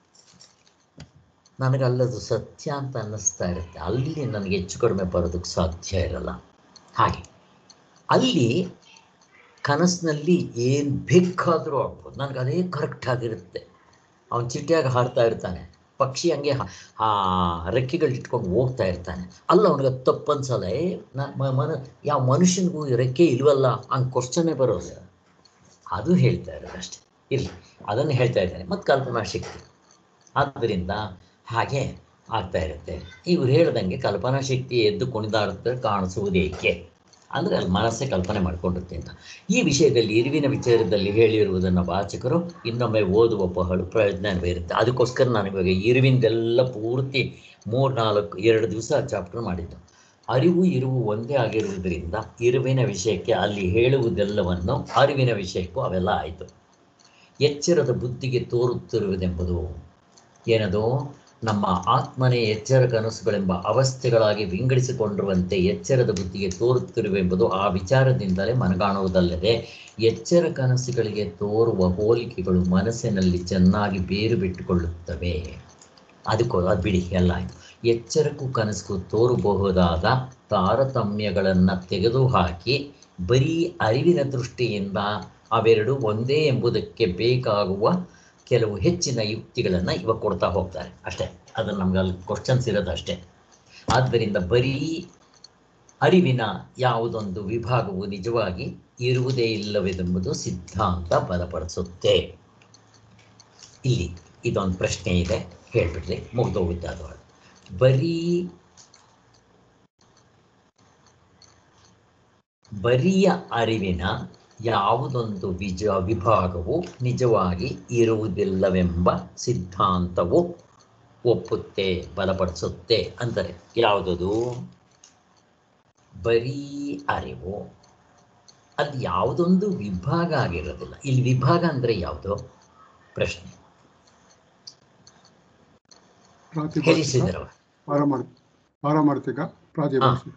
A: ನನಗೆ ಅಲ್ಲದು ಸತ್ಯ ಅಂತ ಅನ್ನಿಸ್ತಾ ಇರುತ್ತೆ. ಅಲ್ಲಿ ನನಗೆ ಹೆಚ್ಚು ಕಡಿಮೆ ಬರೋದಕ್ಕೆ ಸಾಧ್ಯ ಇರಲ್ಲ. ಹಾಗೆ ಅಲ್ಲಿ ಕನಸಿನಲ್ಲಿ ಏನು ಬೇಕಾದರೂ ಆಗ್ಬೋದು, ನನಗೆ ಅದೇ ಕರೆಕ್ಟ್ ಆಗಿರುತ್ತೆ. ಅವನು ಚಿಟ್ಟಿಯಾಗಿ ಹಾಡ್ತಾ ಇರ್ತಾನೆ, ಪಕ್ಷಿ ಹಂಗೆ ರೆಕ್ಕೆಗಳು ಇಟ್ಕೊಂಡು ಹೋಗ್ತಾ ಇರ್ತಾನೆ. ಅಲ್ಲ ಅವನಿಗೆ ತಪ್ಪನ್ಸಲ್ಲ, ಯಾವ ಮನುಷ್ಯನಿಗೂ ರೆಕ್ಕೆ ಇಲ್ವಲ್ಲ ಹಂಗೆ ಕ್ವಶನೇ ಬರೋದು. ಅದು ಹೇಳ್ತಾ ಇರೋದು ಅಷ್ಟೇ. ಇರಲಿ, ಅದನ್ನು ಹೇಳ್ತಾ ಇದ್ದಾನೆ. ಮತ್ತು ಕಲ್ಪನಾ ಶಕ್ತಿ, ಆದ್ದರಿಂದ ಹಾಗೆ ಆಗ್ತಾ ಇರುತ್ತೆ. ಇವ್ರು ಹೇಳ್ದಂಗೆ ಕಲ್ಪನಾ ಶಕ್ತಿ ಎದ್ದು ಕುಣಿದಾಡುತ್ತೆ ಕಾಣಿಸುವುದೇಕೆ ಅಂದರೆ ಅಲ್ಲಿ ಮನಸ್ಸೇ ಕಲ್ಪನೆ ಮಾಡಿಕೊಂಡಿರುತ್ತೆ ಅಂತ. ಈ ವಿಷಯದಲ್ಲಿ ಇರುವಿನ ವಿಚಾರದಲ್ಲಿ ಹೇಳಿರುವುದನ್ನು ವಾಚಕರು ಇನ್ನೊಮ್ಮೆ ಓದುವ ಬಹಳ ಪ್ರಯೋಜನವೇ ಇರುತ್ತೆ. ಅದಕ್ಕೋಸ್ಕರ ನಾನು ಇವಾಗ ಇರುವಿಂದೆಲ್ಲ ಪೂರ್ತಿ 2 ದಿವಸ ಚಾಪ್ಟರ್ ಮಾಡಿದ್ದು. ಅರಿವು ಇರುವು ಒಂದೇ ಆಗಿರುವುದರಿಂದ ಇರುವಿನ ವಿಷಯಕ್ಕೆ ಅಲ್ಲಿ ಹೇಳುವುದೆಲ್ಲವನ್ನು ಅರಿವಿನ ವಿಷಯಕ್ಕೂ ಅವೆಲ್ಲ ಆಯಿತು. ಎಚ್ಚರದ ಬುದ್ಧಿಗೆ ತೋರುತ್ತಿರುವುದೆಂಬುದು ಏನದು? ನಮ್ಮ ಆತ್ಮನೇ ಎಚ್ಚರ ಕನಸುಗಳೆಂಬ ಅವಸ್ಥೆಗಳಾಗಿ ವಿಂಗಡಿಸಿಕೊಂಡಿರುವಂತೆ ಎಚ್ಚರದ ಬುದ್ಧಿಗೆ ತೋರುತ್ತಿರುವೆಂಬುದು ಆ ವಿಚಾರದಿಂದಲೇ ಮನಗಾಣುವುದಲ್ಲದೆ, ಎಚ್ಚರ ಕನಸುಗಳಿಗೆ ತೋರುವ ಹೋಲಿಕೆಗಳು ಮನಸ್ಸಿನಲ್ಲಿ ಚೆನ್ನಾಗಿ ಬೇರು ಬಿಟ್ಟುಕೊಳ್ಳುತ್ತವೆ. ಅದು ಬಿಡಿ, ಎಲ್ಲ ಆಯಿತು. ಎಚ್ಚರಕ್ಕೂ ಕನಸಿಗೂ ತೋರಬಹುದಾದ ತಾರತಮ್ಯಗಳನ್ನು ತೆಗೆದುಹಾಕಿ ಬರೀ ಅರಿವಿನ ದೃಷ್ಟಿಯಿಂದ ಅವೆರಡು ಒಂದೇ ಎಂಬುದಕ್ಕೆ ಬೇಕಾಗುವ ಕೆಲವು ಹೆಚ್ಚಿನ ಯುಕ್ತಿಗಳನ್ನು ಇವಾಗ ಕೊಡ್ತಾ ಹೋಗ್ತಾರೆ ಅಷ್ಟೇ. ಅದನ್ನು ನಮ್ಗೆ ಅಲ್ಲಿ ಕ್ವಶನ್ಸ್ ಇರೋದು ಅಷ್ಟೇ. ಆದ್ದರಿಂದ ಬರೀ ಅರಿವಿನ ಯಾವುದೊಂದು ವಿಭಾಗವು ನಿಜವಾಗಿ ಇರುವುದೇ ಇಲ್ಲವೆಂಬುದು ಸಿದ್ಧಾಂತ ಬಲಪಡಿಸುತ್ತೆ. ಇಲ್ಲಿ ಇದೊಂದು ಪ್ರಶ್ನೆ ಇದೆ, ಹೇಳ್ಬಿಡ್ರಿ, ಮುಗ್ದೋಗುತ್ತೆ ಅದು. ಬರಿಯ ಅರಿವಿನ ಯಾವುದೊಂದು ವಿಭಾಗವು ನಿಜವಾಗಿ ಇರುವುದಿಲ್ಲವೆಂಬ ಸಿದ್ಧಾಂತವು ಒಪ್ಪುತ್ತೆ, ಬಲಪಡಿಸುತ್ತೆ. ಅಂದರೆ ಯಾವುದದು? ಬರೀ ಅರಿವು ಅದು ಯಾವುದೊಂದು ವಿಭಾಗ ಆಗಿರೋದಿಲ್ಲ. ಇಲ್ಲಿ ವಿಭಾಗ ಅಂದರೆ ಯಾವುದು? ಪ್ರಶ್ನೆ ಹೇಳಿಸಿದರವ.
B: ಪಾರಮಾರ್ಥಿಕ, ಪ್ರಾತಿಭಾಷಿಕ,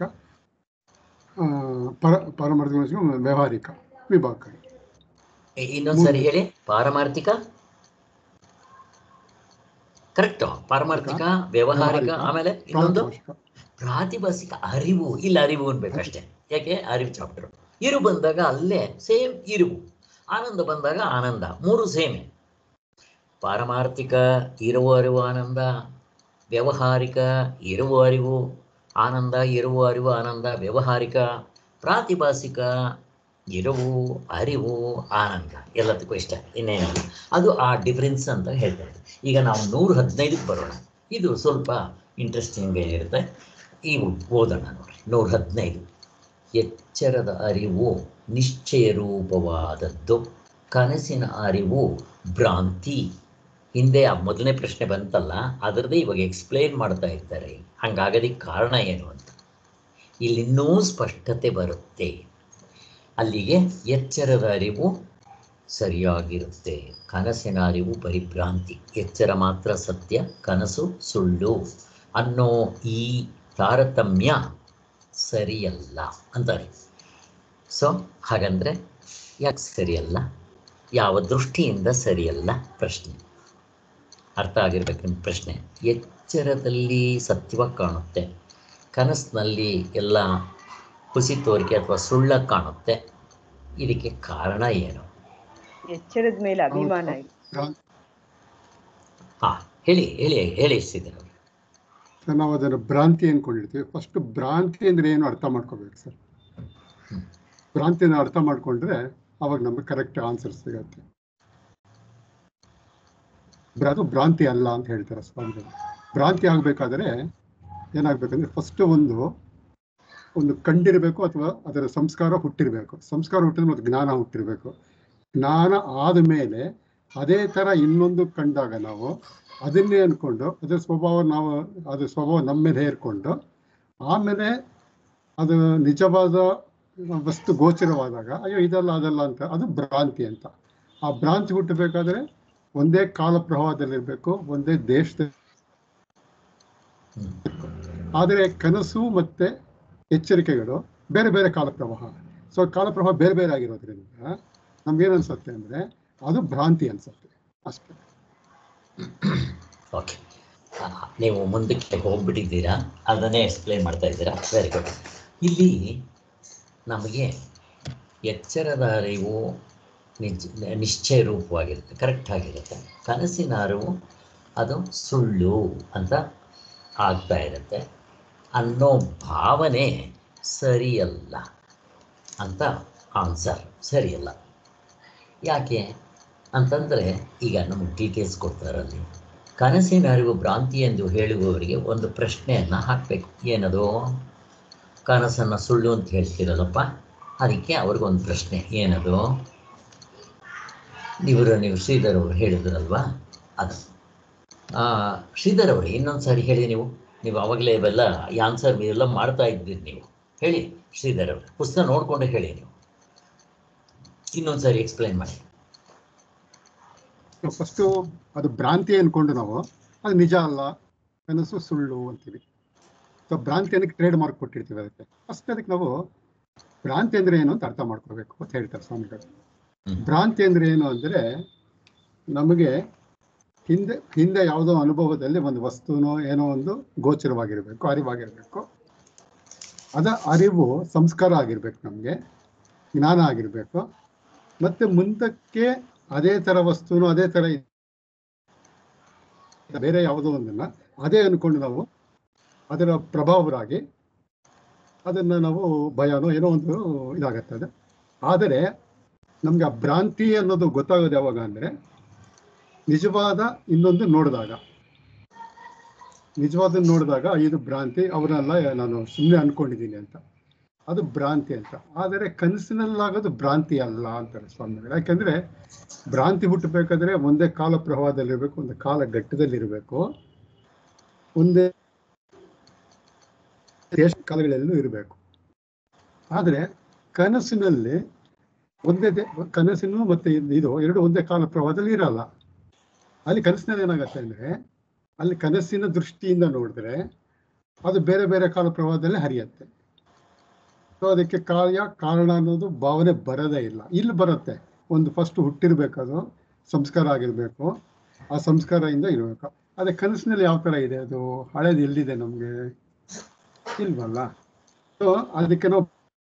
B: ಪಾರಮಾರ್ಥಿಕ, ವ್ಯಾವಹಾರಿಕ ವಿಭಾಗ.
A: ಇನ್ನೊಂದ್ಸರಿ ಹೇಳಿ. ಪಾರಮಾರ್ಥಿಕ ಕರೆಕ್ಟು, ಪಾರಮಾರ್ಥಿಕ, ವ್ಯಾವಹಾರಿಕ, ಆಮೇಲೆ ಇನ್ನೊಂದು ಪ್ರಾತಿಭಾಷಿಕ. ಅರಿವು, ಇಲ್ಲಿ ಅರಿವು ಅನ್ಬೇಕಷ್ಟೇ. ಯಾಕೆ? ಅರಿವು ಚಾಪ್ಟರ್. ಇರು ಬಂದಾಗ ಅಲ್ಲೇ ಸೇಮ್ ಇರುವು, ಆನಂದ ಬಂದಾಗ ಆನಂದ, ಮೂರು ಸೇಮೆ. ಪಾರಮಾರ್ಥಿಕ ಇರುವ ಅರಿವು ಆನಂದ, ವ್ಯಾವಹಾರಿಕ ಇರುವ ಅರಿವು ಆನಂದ, ಇರುವ ಅರಿವು ಆನಂದ, ವ್ಯಾವಹಾರಿಕ. ಪ್ರಾತಿಭಾಷಿಕ ಇರುವು ಅರಿವು ಆನಂದ, ಎಲ್ಲದಕ್ಕೂ ಇಷ್ಟ, ಇನ್ನೇನಿಲ್ಲ. ಅದು ಆ ಡಿಫ್ರೆನ್ಸ್ ಅಂತ ಹೇಳ್ತಾರೆ. ಈಗ ನಾವು 115ಕ್ಕೆ ಬರೋಣ. ಇದು ಸ್ವಲ್ಪ ಇಂಟ್ರೆಸ್ಟಿಂಗ್ ಇರುತ್ತೆ. ಇವು ಓದೋಣ ನೋಡಿ. 115. ಎಚ್ಚರದ ಅರಿವು ನಿಶ್ಚಯ ರೂಪವಾದದ್ದು, ಕನಸಿನ ಅರಿವು ಭ್ರಾಂತಿ. ಹಿಂದೆ ಆ ಮೊದಲನೇ ಪ್ರಶ್ನೆ ಬಂತಲ್ಲ, ಅದರದ್ದೇ ಇವಾಗ ಎಕ್ಸ್ಪ್ಲೇನ್ ಮಾಡ್ತಾ ಇದ್ದಾರೆ. ಹಂಗಾಗೋದಕ್ಕೆ ಕಾರಣ ಏನು ಅಂತ ಇಲ್ಲಿನ್ನೂ ಸ್ಪಷ್ಟತೆ ಬರುತ್ತೆ. ಅಲ್ಲಿಗೆ ಎಚ್ಚರದ ಅರಿವು ಸರಿಯಾಗಿರುತ್ತೆ, ಕನಸಿನ ಅರಿವು ಪರಿಭ್ರಾಂತಿ. ಎಚ್ಚರ ಮಾತ್ರ ಸತ್ಯ, ಕನಸು ಸುಳ್ಳು ಅನ್ನೋ ಈ ತಾರತಮ್ಯ ಸರಿಯಲ್ಲ ಅಂತಾರೆ. ಸೊ ಹಾಗಂದರೆ ಯಾಕೆ ಸರಿಯಲ್ಲ? ಯಾವ ದೃಷ್ಟಿಯಿಂದ ಸರಿಯಲ್ಲ? ಪ್ರಶ್ನೆ ಅರ್ಥ ಆಗಿರ್ಬೇಕು ನಿಮ್ಮ ಪ್ರಶ್ನೆ. ಎಚ್ಚರದಲ್ಲಿ ಸತ್ಯವಾಗಿ ಕಾಣುತ್ತೆ, ಕನಸಿನಲ್ಲಿ ಎಲ್ಲ ಹುಸಿ ತೋರಿಕೆ ಅಥವಾ ಸುಳ್ಳ ಕಾಣುತ್ತೆ. ಇದಕ್ಕೆ ಕಾರಣ ಏನು?
D: ಎಚ್ಚರದ ಮೇಲೆ ಅಭಿಮಾನ ಇದೆ.
A: ಹೇಳಿ ಸಿದ್ಧರು.
B: ಸರ್, ನಾವು ಅದನ್ನು ಭ್ರಾಂತಿ ಅಂದ್ಕೊಂಡಿರ್ತೀವಿ. ಫಸ್ಟ್ ಭ್ರಾಂತಿ ಅಂದರೆ ಏನು ಅರ್ಥ ಮಾಡ್ಕೋಬೇಕು ಸರ್. ಭ್ರಾಂತಿನ ಅರ್ಥ ಮಾಡ್ಕೊಂಡ್ರೆ ಅವಾಗ ನಮಗೆ ಕರೆಕ್ಟ್ ಆನ್ಸರ್ ಸಿಗತ್ತೆ. ಅದು ಭ್ರಾಂತಿ ಅಲ್ಲ ಅಂತ ಹೇಳ್ತಾರೆ ಸ್ವಾಮಿಗಳು. ಭ್ರಾಂತಿ ಆಗಬೇಕಾದ್ರೆ ಏನಾಗಬೇಕಂದ್ರೆ ಫಸ್ಟ್ ಒಂದು ಕಂಡಿರಬೇಕು, ಅಥವಾ ಅದರ ಸಂಸ್ಕಾರ ಹುಟ್ಟಿರಬೇಕು. ಸಂಸ್ಕಾರ ಹುಟ್ಟಿದ್ರೆ ಮತ್ತು ಜ್ಞಾನ ಹುಟ್ಟಿರಬೇಕು. ಜ್ಞಾನ ಆದಮೇಲೆ ಅದೇ ಥರ ಇನ್ನೊಂದು ಕಂಡಾಗ ನಾವು ಅದನ್ನೇ ಅಂದ್ಕೊಂಡು ಅದರ ಸ್ವಭಾವ ನಮ್ಮ ಮೇಲೆ ಹೇರ್ಕೊಂಡು ಆಮೇಲೆ ಅದು ನಿಜವಾದ ವಸ್ತು ಗೋಚರವಾದಾಗ ಅಯ್ಯೋ ಇದಲ್ಲ ಅದಲ್ಲ ಅಂತ, ಅದು ಭ್ರಾಂತಿ ಅಂತ. ಆ ಭ್ರಾಂತಿ ಹುಟ್ಟಬೇಕಾದ್ರೆ ಒಂದೇ ಕಾಲ ಪ್ರವಾಹದಲ್ಲಿರಬೇಕು, ಒಂದೇ ದೇಶದಲ್ಲಿ. ಆದರೆ ಕನಸು ಮತ್ತು ಎಚ್ಚರಿಕೆಗಳು ಬೇರೆ ಬೇರೆ ಕಾಲ ಪ್ರವಾಹ. ಸೊ ಕಾಲ ಪ್ರವಾಹ ಬೇರೆ ಬೇರೆ ಆಗಿರೋದ್ರಿಂದ ನಮ್ಗೇನು ಅನ್ಸುತ್ತೆ ಅಂದರೆ ಅದು ಭ್ರಾಂತಿ ಅನ್ಸುತ್ತೆ ಅಷ್ಟೇ.
A: ಓಕೆ, ನೀವು ಮುಂದಕ್ಕೆ ಹೋಗ್ಬಿಟ್ಟಿದ್ದೀರಾ, ಅದನ್ನೇ ಎಕ್ಸ್ಪ್ಲೇನ್ ಮಾಡ್ತಾ ಇದ್ದೀರಾ. Very good. ಇಲ್ಲಿ ನಮಗೆ ಎಚ್ಚರದ ಅರಿವು ನಿಶ್ಚಯ ರೂಪವಾಗಿರುತ್ತೆ, ಕರೆಕ್ಟ್ ಆಗಿರುತ್ತೆ. ಕನಸಿನ ಅರಿವು ಅದು ಸುಳ್ಳು ಅಂತ ಆಗ್ತಾ ಇರುತ್ತೆ ಅನ್ನೋ ಭಾವನೆ ಸರಿಯಲ್ಲ ಅಂತ ಆನ್ಸರ್. ಸರಿಯಲ್ಲ ಯಾಕೆ ಅಂತಂದರೆ, ಈಗ ನಮಗೆ ಡೀಟೇಲ್ಸ್ ಕೊಡ್ತಾರಲ್ಲಿ ಕನಸಿನ ಅರಿವು ಭ್ರಾಂತಿ ಎಂದು ಹೇಳುವವರಿಗೆ ಒಂದು ಪ್ರಶ್ನೆಯನ್ನು ಹಾಕಬೇಕು. ಏನದು? ಕನಸನ್ನು ಸುಳ್ಳು ಅಂತ ಹೇಳ್ತೀರಲ್ಲಪ್ಪ, ಅದಕ್ಕೆ ಅವ್ರಿಗೊಂದು ಪ್ರಶ್ನೆ. ಏನದು? ನೀವು ಶ್ರೀಧರ್ ಅವರು ಹೇಳಿದ್ರಲ್ವಾ ಅದು. ಶ್ರೀಧರ್ ಅವರು ಇನ್ನೊಂದು ಸಾರಿ ಹೇಳಿ. ನೀವು ಆವಾಗಲೇ ಇವೆಲ್ಲ ಆನ್ಸರ್ ಇವೆಲ್ಲ ಮಾಡ್ತಾ ಇದ್ದೀರಿ. ನೀವು ಹೇಳಿ ಶ್ರೀಧರ್ ಅವರು, ಪುಸ್ತಕ ನೋಡಿಕೊಂಡೆ ಹೇಳಿ. ನೀವು ಇನ್ನೊಂದು ಸಾರಿ ಎಕ್ಸ್ಪ್ಲೈನ್ ಮಾಡಿ.
B: ಫಸ್ಟು ಅದು ಭ್ರಾಂತಿ ಅಂದ್ಕೊಂಡು ನಾವು ಅದು ನಿಜ ಅಲ್ಲ, ಕನಸು ಸುಳ್ಳು ಅಂತೀವಿ. ಸೊ ಭ್ರಾಂತಿ ಅನ್ನಕ್ಕೆ ಟ್ರೇಡ್ ಮಾರ್ಕ್ ಕೊಟ್ಟಿರ್ತೀವಿ. ಅದಕ್ಕೆ ಫಸ್ಟ್ ಅದಕ್ಕೆ ನಾವು ಭ್ರಾಂತಿ ಅಂದರೆ ಏನು ಅಂತ ಅರ್ಥ ಮಾಡ್ಕೋಬೇಕು ಅಂತ ಹೇಳ್ತಾರೆ ಸ್ವಾಮಿಗಳು. ಭ್ರಾಂತಿ ಅಂದರೆ ಏನು ಅಂದರೆ, ನಮಗೆ ಹಿಂದೆ ಯಾವುದೋ ಅನುಭವದಲ್ಲಿ ಒಂದು ವಸ್ತುನೋ ಏನೋ ಒಂದು ಗೋಚರವಾಗಿರಬೇಕು, ಅರಿವಾಗಿರಬೇಕು. ಅದ ಅರಿವು ಸಂಸ್ಕಾರ ಆಗಿರ್ಬೇಕು, ನಮಗೆ ಜ್ಞಾನ ಆಗಿರಬೇಕು. ಮತ್ತು ಮುಂದಕ್ಕೆ ಅದೇ ಥರ ವಸ್ತುನೋ ಅದೇ ಥರ ಬೇರೆ ಯಾವುದೋ ಒಂದನ್ನು ಅದೇ ಅಂದ್ಕೊಂಡು ನಾವು ಅದರ ಪ್ರಭಾವರಾಗಿ ಅದನ್ನು ನಾವು ಭಯನೋ ಏನೋ ಒಂದು ಇದಾಗತ್ತದೆ. ಆದರೆ ನಮ್ಗೆ ಆ ಭ್ರಾಂತಿ ಅನ್ನೋದು ಗೊತ್ತಾಗೋದು ಯಾವಾಗ ಅಂದರೆ, ನಿಜವಾದ ಇನ್ನೊಂದು ನೋಡಿದಾಗ ಇದು ಭ್ರಾಂತಿ, ಅವರೆಲ್ಲ ನಾನು ಸುಮ್ಮನೆ ಅಂದ್ಕೊಂಡಿದ್ದೀನಿ ಅಂತ, ಅದು ಭ್ರಾಂತಿ ಅಂತ. ಆದರೆ ಕನಸಿನಲ್ಲಾಗೋದು ಭ್ರಾಂತಿ ಅಲ್ಲ ಅಂತಾರೆ ಸ್ವಾಮಿಗಳು. ಯಾಕೆಂದರೆ ಭ್ರಾಂತಿ ಹುಟ್ಟಬೇಕಾದ್ರೆ ಒಂದೇ ಕಾಲ ಪ್ರವಾಹದಲ್ಲಿರಬೇಕು, ಒಂದು ಕಾಲ ಘಟ್ಟದಲ್ಲಿರಬೇಕು, ಒಂದೇ ದೇಶ ಕಾಲಗಳಲ್ಲೂ ಇರಬೇಕು. ಆದರೆ ಕನಸಿನಲ್ಲಿ ಕನಸಿನ ಮತ್ತು ಇದು ಎರಡು ಒಂದೇ ಕಾಲ ಪ್ರವಾಹದಲ್ಲಿ ಇರಲ್ಲ. ಅಲ್ಲಿ ಕನಸಿನಲ್ಲಿ ಏನಾಗುತ್ತೆ ಅಂದರೆ, ಅಲ್ಲಿ ಕನಸಿನ ದೃಷ್ಟಿಯಿಂದ ನೋಡಿದ್ರೆ ಅದು ಬೇರೆ ಬೇರೆ ಕಾಲ ಪ್ರವಾಹದಲ್ಲಿ ಹರಿಯುತ್ತೆ. ಸೊ ಅದಕ್ಕೆ ಕಾರಣ ಅನ್ನೋದು ಭಾವನೆ ಬರೋದೇ ಇಲ್ಲ. ಇಲ್ಲಿ ಬರುತ್ತೆ, ಒಂದು ಫಸ್ಟ್ ಹುಟ್ಟಿರ್ಬೇಕದು ಸಂಸ್ಕಾರ ಆಗಿರಬೇಕು, ಆ ಸಂಸ್ಕಾರದಿಂದ ಇರಬೇಕು. ಅದೇ ಕನಸಿನಲ್ಲಿ ಯಾವ ಥರ ಇದೆ, ಅದು ಹಳೇದು ಎಲ್ಲಿದೆ ನಮಗೆ ಇಲ್ವಲ್ಲ. ಸೊ ಅದಕ್ಕೆ ನಾವು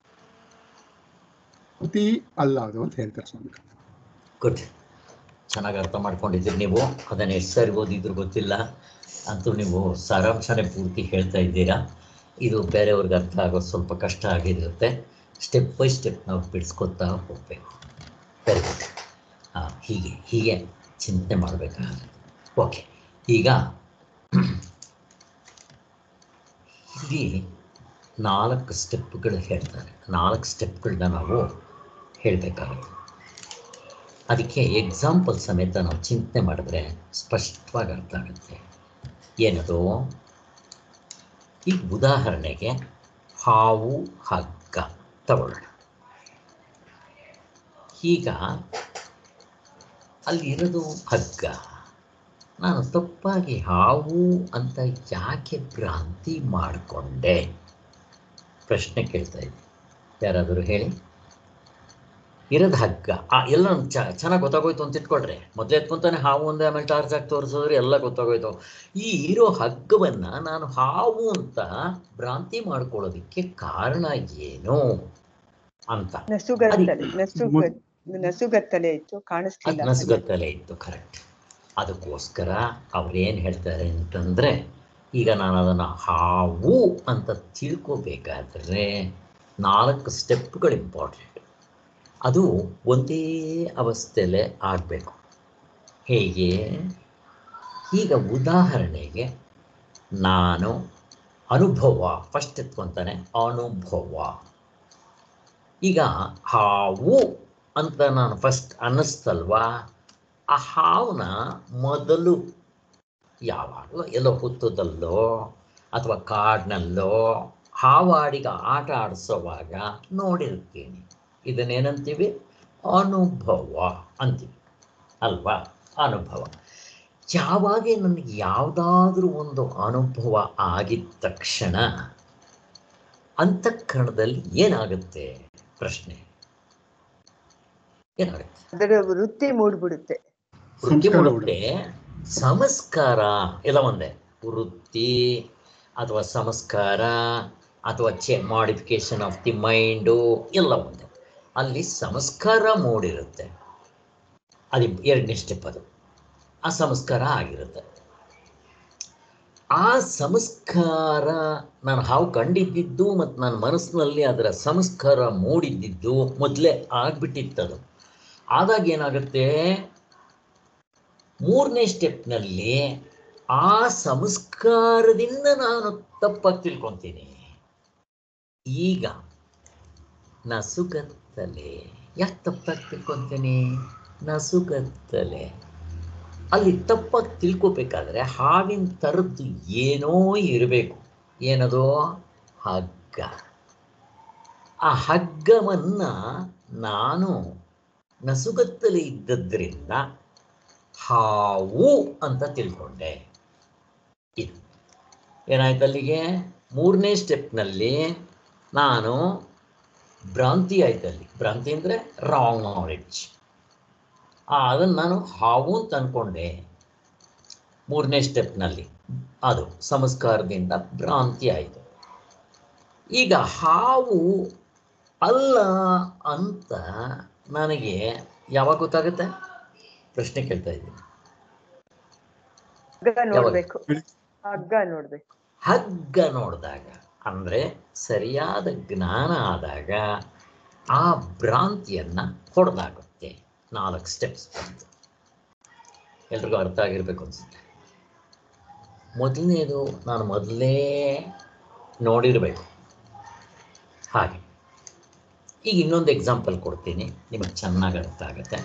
B: ಅಲ್ಲ ಅದು ಅಂತ ಹೇಳ್ತಾರೆ ಸ್ವಾಮಿ.
A: ಗುಡ್, ಚೆನ್ನಾಗಿ ಅರ್ಥ ಮಾಡ್ಕೊಂಡಿದ್ದೀರಿ ನೀವು. ಅದನ್ನು ಎಷ್ಟು ಸರಿ ಓದಿದ್ರು ಗೊತ್ತಿಲ್ಲ, ಅಂತೂ ನೀವು ಸಾರಾಂಶನೇ ಪೂರ್ತಿ ಹೇಳ್ತಾ ಇದ್ದೀರಾ. ಇದು ಬೇರೆಯವ್ರಿಗೆ ಅರ್ಥ ಆಗೋದು ಸ್ವಲ್ಪ ಕಷ್ಟ ಆಗಿರುತ್ತೆ. ಸ್ಟೆಪ್ ಬೈ ಸ್ಟೆಪ್ ನಾವು ಬಿಡಿಸ್ಕೊತಾ ಹೋಗಬೇಕು. Very good. ಹೀಗೆ ಚಿಂತನೆ ಮಾಡಬೇಕಾಗುತ್ತೆ. ಓಕೆ, ಈಗ ಇಲ್ಲಿ 4 ಸ್ಟೆಪ್ಗಳು ಹೇಳ್ತಾರೆ. 4 ಸ್ಟೆಪ್ಗಳನ್ನ ನಾವು ಹೇಳಬೇಕಾಗುತ್ತೆ. ಅದಕ್ಕೆ ಎಕ್ಸಾಂಪಲ್ ಸಮೇತ ನಾವು ಚಿಂತನೆ ಮಾಡಿದ್ರೆ ಸ್ಪಷ್ಟವಾಗಿ ಅರ್ಥ ಆಗುತ್ತೆ. ಏನದು? ಈಗ ಉದಾಹರಣೆಗೆ ಹಾವು ಹಗ್ಗ ತಗೊಳ್ಳೋಣ. ಈಗ ಅಲ್ಲಿರೋದು ಹಗ್ಗ. ನಾನು ತಪ್ಪಾಗಿ ಹಾವು ಅಂತ ಯಾಕೆ ಭ್ರಾಂತಿ ಮಾಡಿಕೊಂಡೆ? ಪ್ರಶ್ನೆ ಕೇಳ್ತಾ ಇದ್ದೀನಿ. ಯಾರಾದರೂ ಹೇಳಿ. ಇರೋದು ಹಗ್ಗ. ಎಲ್ಲ ಚೆನ್ನಾಗಿ ಗೊತ್ತಾಗೋಯ್ತು ಅಂತ ಇಟ್ಕೊಳ್ರಿ. ಮೊದಲೇ ಎತ್ಕೊಂತಾನೆ ಹಾವು ಒಂದೇ, ಆಮೇಲೆ ಟಾರ್ಚ್ ಹಾಕಿ ತೋರಿಸಿದ್ರೆ ಎಲ್ಲ ಗೊತ್ತಾಗೋಯ್ತು. ಈ ಇರೋ ಹಗ್ಗವನ್ನು ನಾನು ಹಾವು ಅಂತ ಭ್ರಾಂತಿ ಮಾಡ್ಕೊಳ್ಳೋದಕ್ಕೆ ಕಾರಣ ಏನು ಅಂತ.
D: ನಸುಗತ್ತಲೆ ಇತ್ತು, ಕಾಣಿಸ್ತಿಲ್ಲ.
A: ನಸುಗತ್ತಲೆ ಇತ್ತು, ಕರೆಕ್ಟ್. ಅದಕ್ಕೋಸ್ಕರ ಅವ್ರೇನು ಹೇಳ್ತಾರೆ ಅಂತಂದರೆ, ಈಗ ನಾನು ಅದನ್ನು ಹಾವು ಅಂತ ತಿಳ್ಕೋಬೇಕಾದ್ರೆ 4 ಸ್ಟೆಪ್ಗಳು ಇಂಪಾರ್ಟೆಂಟ್. ಅದು ಒಂದೇ ಅವಸ್ಥೆಯಲ್ಲೇ ಆಗಬೇಕು. ಹೇಗೆ? ಈಗ ಉದಾಹರಣೆಗೆ ನಾನು ಅನುಭವ ಫಸ್ಟ್ ಎತ್ಕೊಂತಾನೆ, ಅನುಭವ. ಈಗ ಹಾವು ಅಂತ ನಾನು ಫಸ್ಟ್ ಅನ್ನಿಸ್ತಲ್ವಾ, ಆ ಹಾವನ್ನ ಮೊದಲು ಯಾವಾಗಲೂ ಎಲ್ಲೋ ಹುತ್ತದಲ್ಲೋ ಅಥವಾ ಕಾಡಿನಲ್ಲೋ ಹಾವಾಡಿಗ ಆಟ ಆಡಿಸೋವಾಗ ನೋಡಿರ್ತೀನಿ. ಇದನ್ನೇನಂತೀವಿ? ಅನುಭವ ಅಂತೀವಿ ಅಲ್ವಾ? ಅನುಭವ. ಯಾವಾಗ ನನಗೆ ಯಾವುದಾದ್ರೂ ಒಂದು ಅನುಭವ ಆಗಿದ ತಕ್ಷಣ ಅಂತಃಕರಣದಲ್ಲಿ ಏನಾಗುತ್ತೆ? ಪ್ರಶ್ನೆ ಏನಾಗುತ್ತೆ?
D: ಅದರ ವೃತ್ತಿ ಮೂಡ್ಬಿಡುತ್ತೆ.
A: ಸಂಸ್ಕಾರ ಎಲ್ಲ ಒಂದೇ. ವೃತ್ತಿ ಅಥವಾ ಸಂಸ್ಕಾರ ಅಥವಾ ಮಾಡಿಫಿಕೇಶನ್ ಆಫ್ ದಿ ಮೈಂಡು ಎಲ್ಲ ಒಂದೇ. ಅಲ್ಲಿ ಸಂಸ್ಕಾರ ಮೂಡಿರುತ್ತೆ. ಅದು 2ನೇ ಸ್ಟೆಪ್. ಅದು ಆ ಸಂಸ್ಕಾರ ಆಗಿರುತ್ತೆ. ಆ ಸಂಸ್ಕಾರ ನಾನು ಹಾವು ಕಂಡಿದ್ದಿದ್ದು ಮತ್ತು ನನ್ನ ಮನಸ್ಸಿನಲ್ಲಿ ಅದರ ಸಂಸ್ಕಾರ ಮೂಡಿದ್ದಿದ್ದು ಮೊದಲೇ ಆಗ್ಬಿಟ್ಟಿತ್ತದು. ಆದಾಗ ಏನಾಗುತ್ತೆ, ಮೂರನೇ ಸ್ಟೆಪ್ನಲ್ಲಿ ಆ ಸಂಸ್ಕಾರದಿಂದ ನಾನು ತಪ್ಪಾಗಿ ತಿಳ್ಕೊತೀನಿ. ಈಗ ನಸುಗತ್ತಲೆ ಯಾಕೆ ತಪ್ಪಾಗಿ ತಿಳ್ಕೊತೀನಿ? ನಸುಗತ್ತಲೆ ಅಲ್ಲಿ ತಪ್ಪಾಗಿ ತಿಳ್ಕೊಬೇಕಾದ್ರೆ ಹಾವಿನ ಥರದ್ದು ಏನೋ ಇರಬೇಕು. ಏನದು? ಹಗ್ಗ. ಆ ಹಗ್ಗವನ್ನು ನಾನು ನಸುಗತ್ತಲೆ ಇದ್ದದ್ರಿಂದ ಹಾವು ಅಂತ ತಿಳ್ಕೊಂಡೆ. ಇದು ಏನಾಯ್ತು ಅಲ್ಲಿಗೆ? ಮೂರನೇ ಸ್ಟೆಪ್ನಲ್ಲಿ ನಾನು ಭ್ರಾಂತಿ ಆಯ್ತಲ್ಲಿ. ಭ್ರಾಂತಿ ಅಂದರೆ ರಾಂಗ್ ನಾಲೆಡ್ಜ್. ಅದನ್ನು ನಾನು ಹಾವು ಅಂತ ಅಂದ್ಕೊಂಡೆ ಮೂರನೇ ಸ್ಟೆಪ್ನಲ್ಲಿ. ಅದು ಸಂಸ್ಕಾರದಿಂದ ಭ್ರಾಂತಿ ಆಯಿತು. ಈಗ ಹಾವು ಅಲ್ಲ ಅಂತ ನನಗೆ ಯಾವಾಗ ಗೊತ್ತಾಗುತ್ತೆ? ಪ್ರಶ್ನೆ ಕೇಳ್ತಾ ಇದ್ದೀನಿ. ಹಗ್ಗ ನೋಡಿದಾಗ ಅಂದರೆ ಸರಿಯಾದ ಜ್ಞಾನ ಆದಾಗ ಆ ಭ್ರಾಂತಿಯನ್ನು ಹೊಡೆದಾಗುತ್ತೆ. 4 ಸ್ಟೆಪ್ಸ್ ಬಂತು. ಎಲ್ರಿಗೂ ಅರ್ಥ ಆಗಿರ್ಬೇಕು ಅನ್ಸುತ್ತೆ. ಮೊದಲನೇದು ನಾನು ಮೊದಲೇ ನೋಡಿರಬೇಕು. ಹಾಗೆ ಈಗ ಇನ್ನೊಂದು ಎಕ್ಸಾಂಪಲ್ ಕೊಡ್ತೀನಿ, ನಿಮಗೆ ಚೆನ್ನಾಗಿ ಅರ್ಥ ಆಗುತ್ತೆ.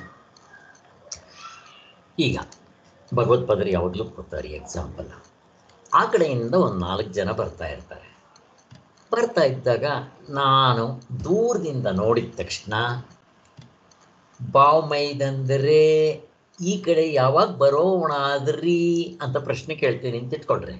A: ಈಗ ಭಗವತ್ಪಾದರು ಯಾವಾಗಲೂ ಕೊಡ್ತಾರೆ ಎಕ್ಸಾಂಪಲ್. ಆ ಕಡೆಯಿಂದ ಒಂದು 4 ಜನ ಬರ್ತಾ ಇರ್ತಾರೆ. ಬರ್ತಾ ಇದ್ದಾಗ ನಾನು ದೂರದಿಂದ ನೋಡಿದ ತಕ್ಷಣ ಬಾವ್ಮೈದಂದರೆ ಈ ಕಡೆ ಯಾವಾಗ ಬರೋಣಾದ್ರಿ ಅಂತ ಪ್ರಶ್ನೆ ಕೇಳ್ತೀನಿ ಅಂತ ಇಟ್ಕೊಳ್ರಿ.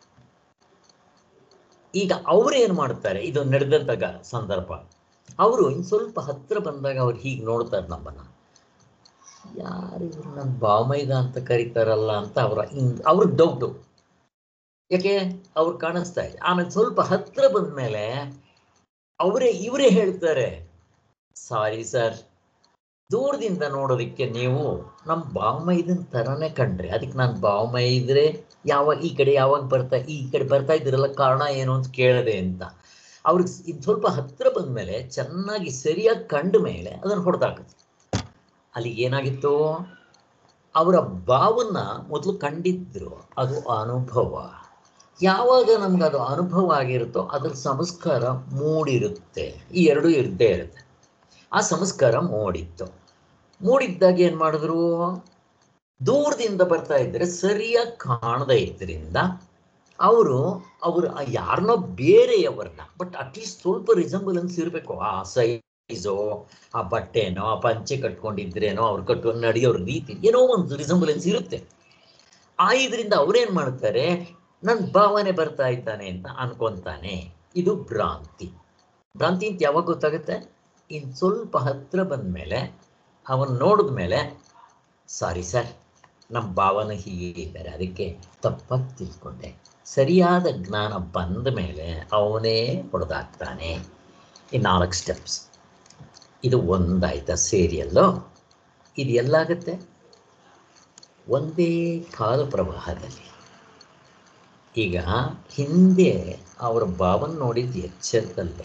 A: ಈಗ ಅವ್ರೇನು ಮಾಡ್ತಾರೆ, ಇದು ನಡೆದಂತಾಗ ಸಂದರ್ಭ, ಅವರು ಇನ್ನು ಸ್ವಲ್ಪ ಹತ್ತಿರ ಬಂದಾಗ ಅವ್ರು ಹೀಗೆ ನೋಡ್ತಾರೆ ನಮ್ಮನ್ನು. ಯಾರಿದ್ರು ನನ್ನ ಬಾವ್ಮೈದ ಅಂತ ಕರೀತಾರಲ್ಲ ಅಂತ ಅವ್ರಿಗೆ ಡೌಟು. ಯಾಕೆ? ಅವ್ರು ಕಾಣಿಸ್ತಾ ಇದೆ. ಆಮೇಲೆ ಸ್ವಲ್ಪ ಹತ್ತಿರ ಬಂದ ಮೇಲೆ ಇವರೇ ಹೇಳ್ತಾರೆ, ಸಾರಿ ಸರ್, ದೂರದಿಂದ ನೋಡೋದಕ್ಕೆ ನೀವು ನಮ್ಮ ಬಾವ್ಮೈದನ ಥರನೇ ಕಂಡ್ರಿ, ಅದಕ್ಕೆ ನಾನು ಬಾವ್ಮೈದ್ರೆ ಈ ಕಡೆ ಯಾವಾಗ ಬರ್ತಾ ಇದ್ದೀರಲ್ಲ, ಕಾರಣ ಏನು ಅಂತ ಕೇಳಿದೆ ಅಂತ. ಅವ್ರಿಗೆ ಇದು ಸ್ವಲ್ಪ ಹತ್ತಿರ ಬಂದ ಮೇಲೆ ಚೆನ್ನಾಗಿ ಸರಿಯಾಗಿ ಕಂಡ ಮೇಲೆ ಅದನ್ನು ಹೊಡೆದಾಕುತ್ತೆ. ಅಲ್ಲಿ ಏನಾಗಿತ್ತು? ಅವರ ಭಾವನ್ನ ಮೊದಲು ಕಂಡಿದ್ರು. ಅದು ಅನುಭವ. ಯಾವಾಗ ನಮ್ಗೆ ಅದು ಅನುಭವ ಆಗಿರುತ್ತೋ ಅದ್ರ ಸಂಸ್ಕಾರ ಮೂಡಿರುತ್ತೆ. ಈ ಎರಡೂ ಇದ್ದೇ ಇರುತ್ತೆ. ಆ ಸಂಸ್ಕಾರ ಮೂಡಿದ್ದಾಗ ಏನು ಮಾಡಿದ್ರು? ದೂರದಿಂದ ಬರ್ತಾ ಇದ್ದರೆ ಸರಿಯಾಗಿ ಕಾಣದೇ ಇದ್ದರಿಂದ ಅವರು ಯಾರನ್ನೋ ಬೇರೆಯವರನ್ನ, ಬಟ್ ಅಟ್ಲೀಸ್ಟ್ ಸ್ವಲ್ಪ ರಿಸಂಬಲೆನ್ಸ್ ಇರಬೇಕು. ಆ ಸೈಜೋ, ಆ ಬಟ್ಟೆನೋ, ಆ ಪಂಚೆ ಕಟ್ಕೊಂಡಿದ್ರೇನೋ, ಅವ್ರು ನಡೆಯೋರ ರೀತಿ ಏನೋ ಒಂದು ರಿಸಂಬಲೆನ್ಸ್ ಇರುತ್ತೆ. ಇದರಿಂದ ಅವ್ರೇನು ಮಾಡ್ತಾರೆ, ನನ್ನ ಭಾವನೆ ಬರ್ತಾ ಇದ್ದಾನೆ ಅಂತ ಅನ್ಕೊಂತಾನೆ. ಇದು ಭ್ರಾಂತಿ. ಭ್ರಾಂತಿ ಅಂತ ಯಾವಾಗ ಗೊತ್ತಾಗುತ್ತೆ? ಇನ್ನು ಸ್ವಲ್ಪ ಹತ್ತಿರ ಬಂದ ಮೇಲೆ ಅವನು ನೋಡಿದ ಮೇಲೆ, ಸಾರಿ ಸರ್, ನಮ್ಮ ಭಾವನೆ ಹೀಗೆ ಇದ್ದಾರೆ, ಅದಕ್ಕೆ ತಪ್ಪಾಗಿ ತಿಳ್ಕೊಂಡೆ. ಸರಿಯಾದ ಜ್ಞಾನ ಬಂದ ಮೇಲೆ ಅವನೇ ಹೊಡೆದಾಗ್ತಾನೆ. ಈ 4 ಸ್ಟೆಪ್ಸ್. ಇದು ಒಂದಾಯ್ತಾ ಸೇರಿಯಲ್ಲೋ? ಇದು ಎಲ್ಲಾಗುತ್ತೆ? ಒಂದೇ ಕಾಲ ಪ್ರವಾಹದಲ್ಲಿ. ಈಗ ಹಿಂದೆ ಅವರ ಭಾವನ ನೋಡಿದ ಎಚ್ಚರದಲ್ಲೇ,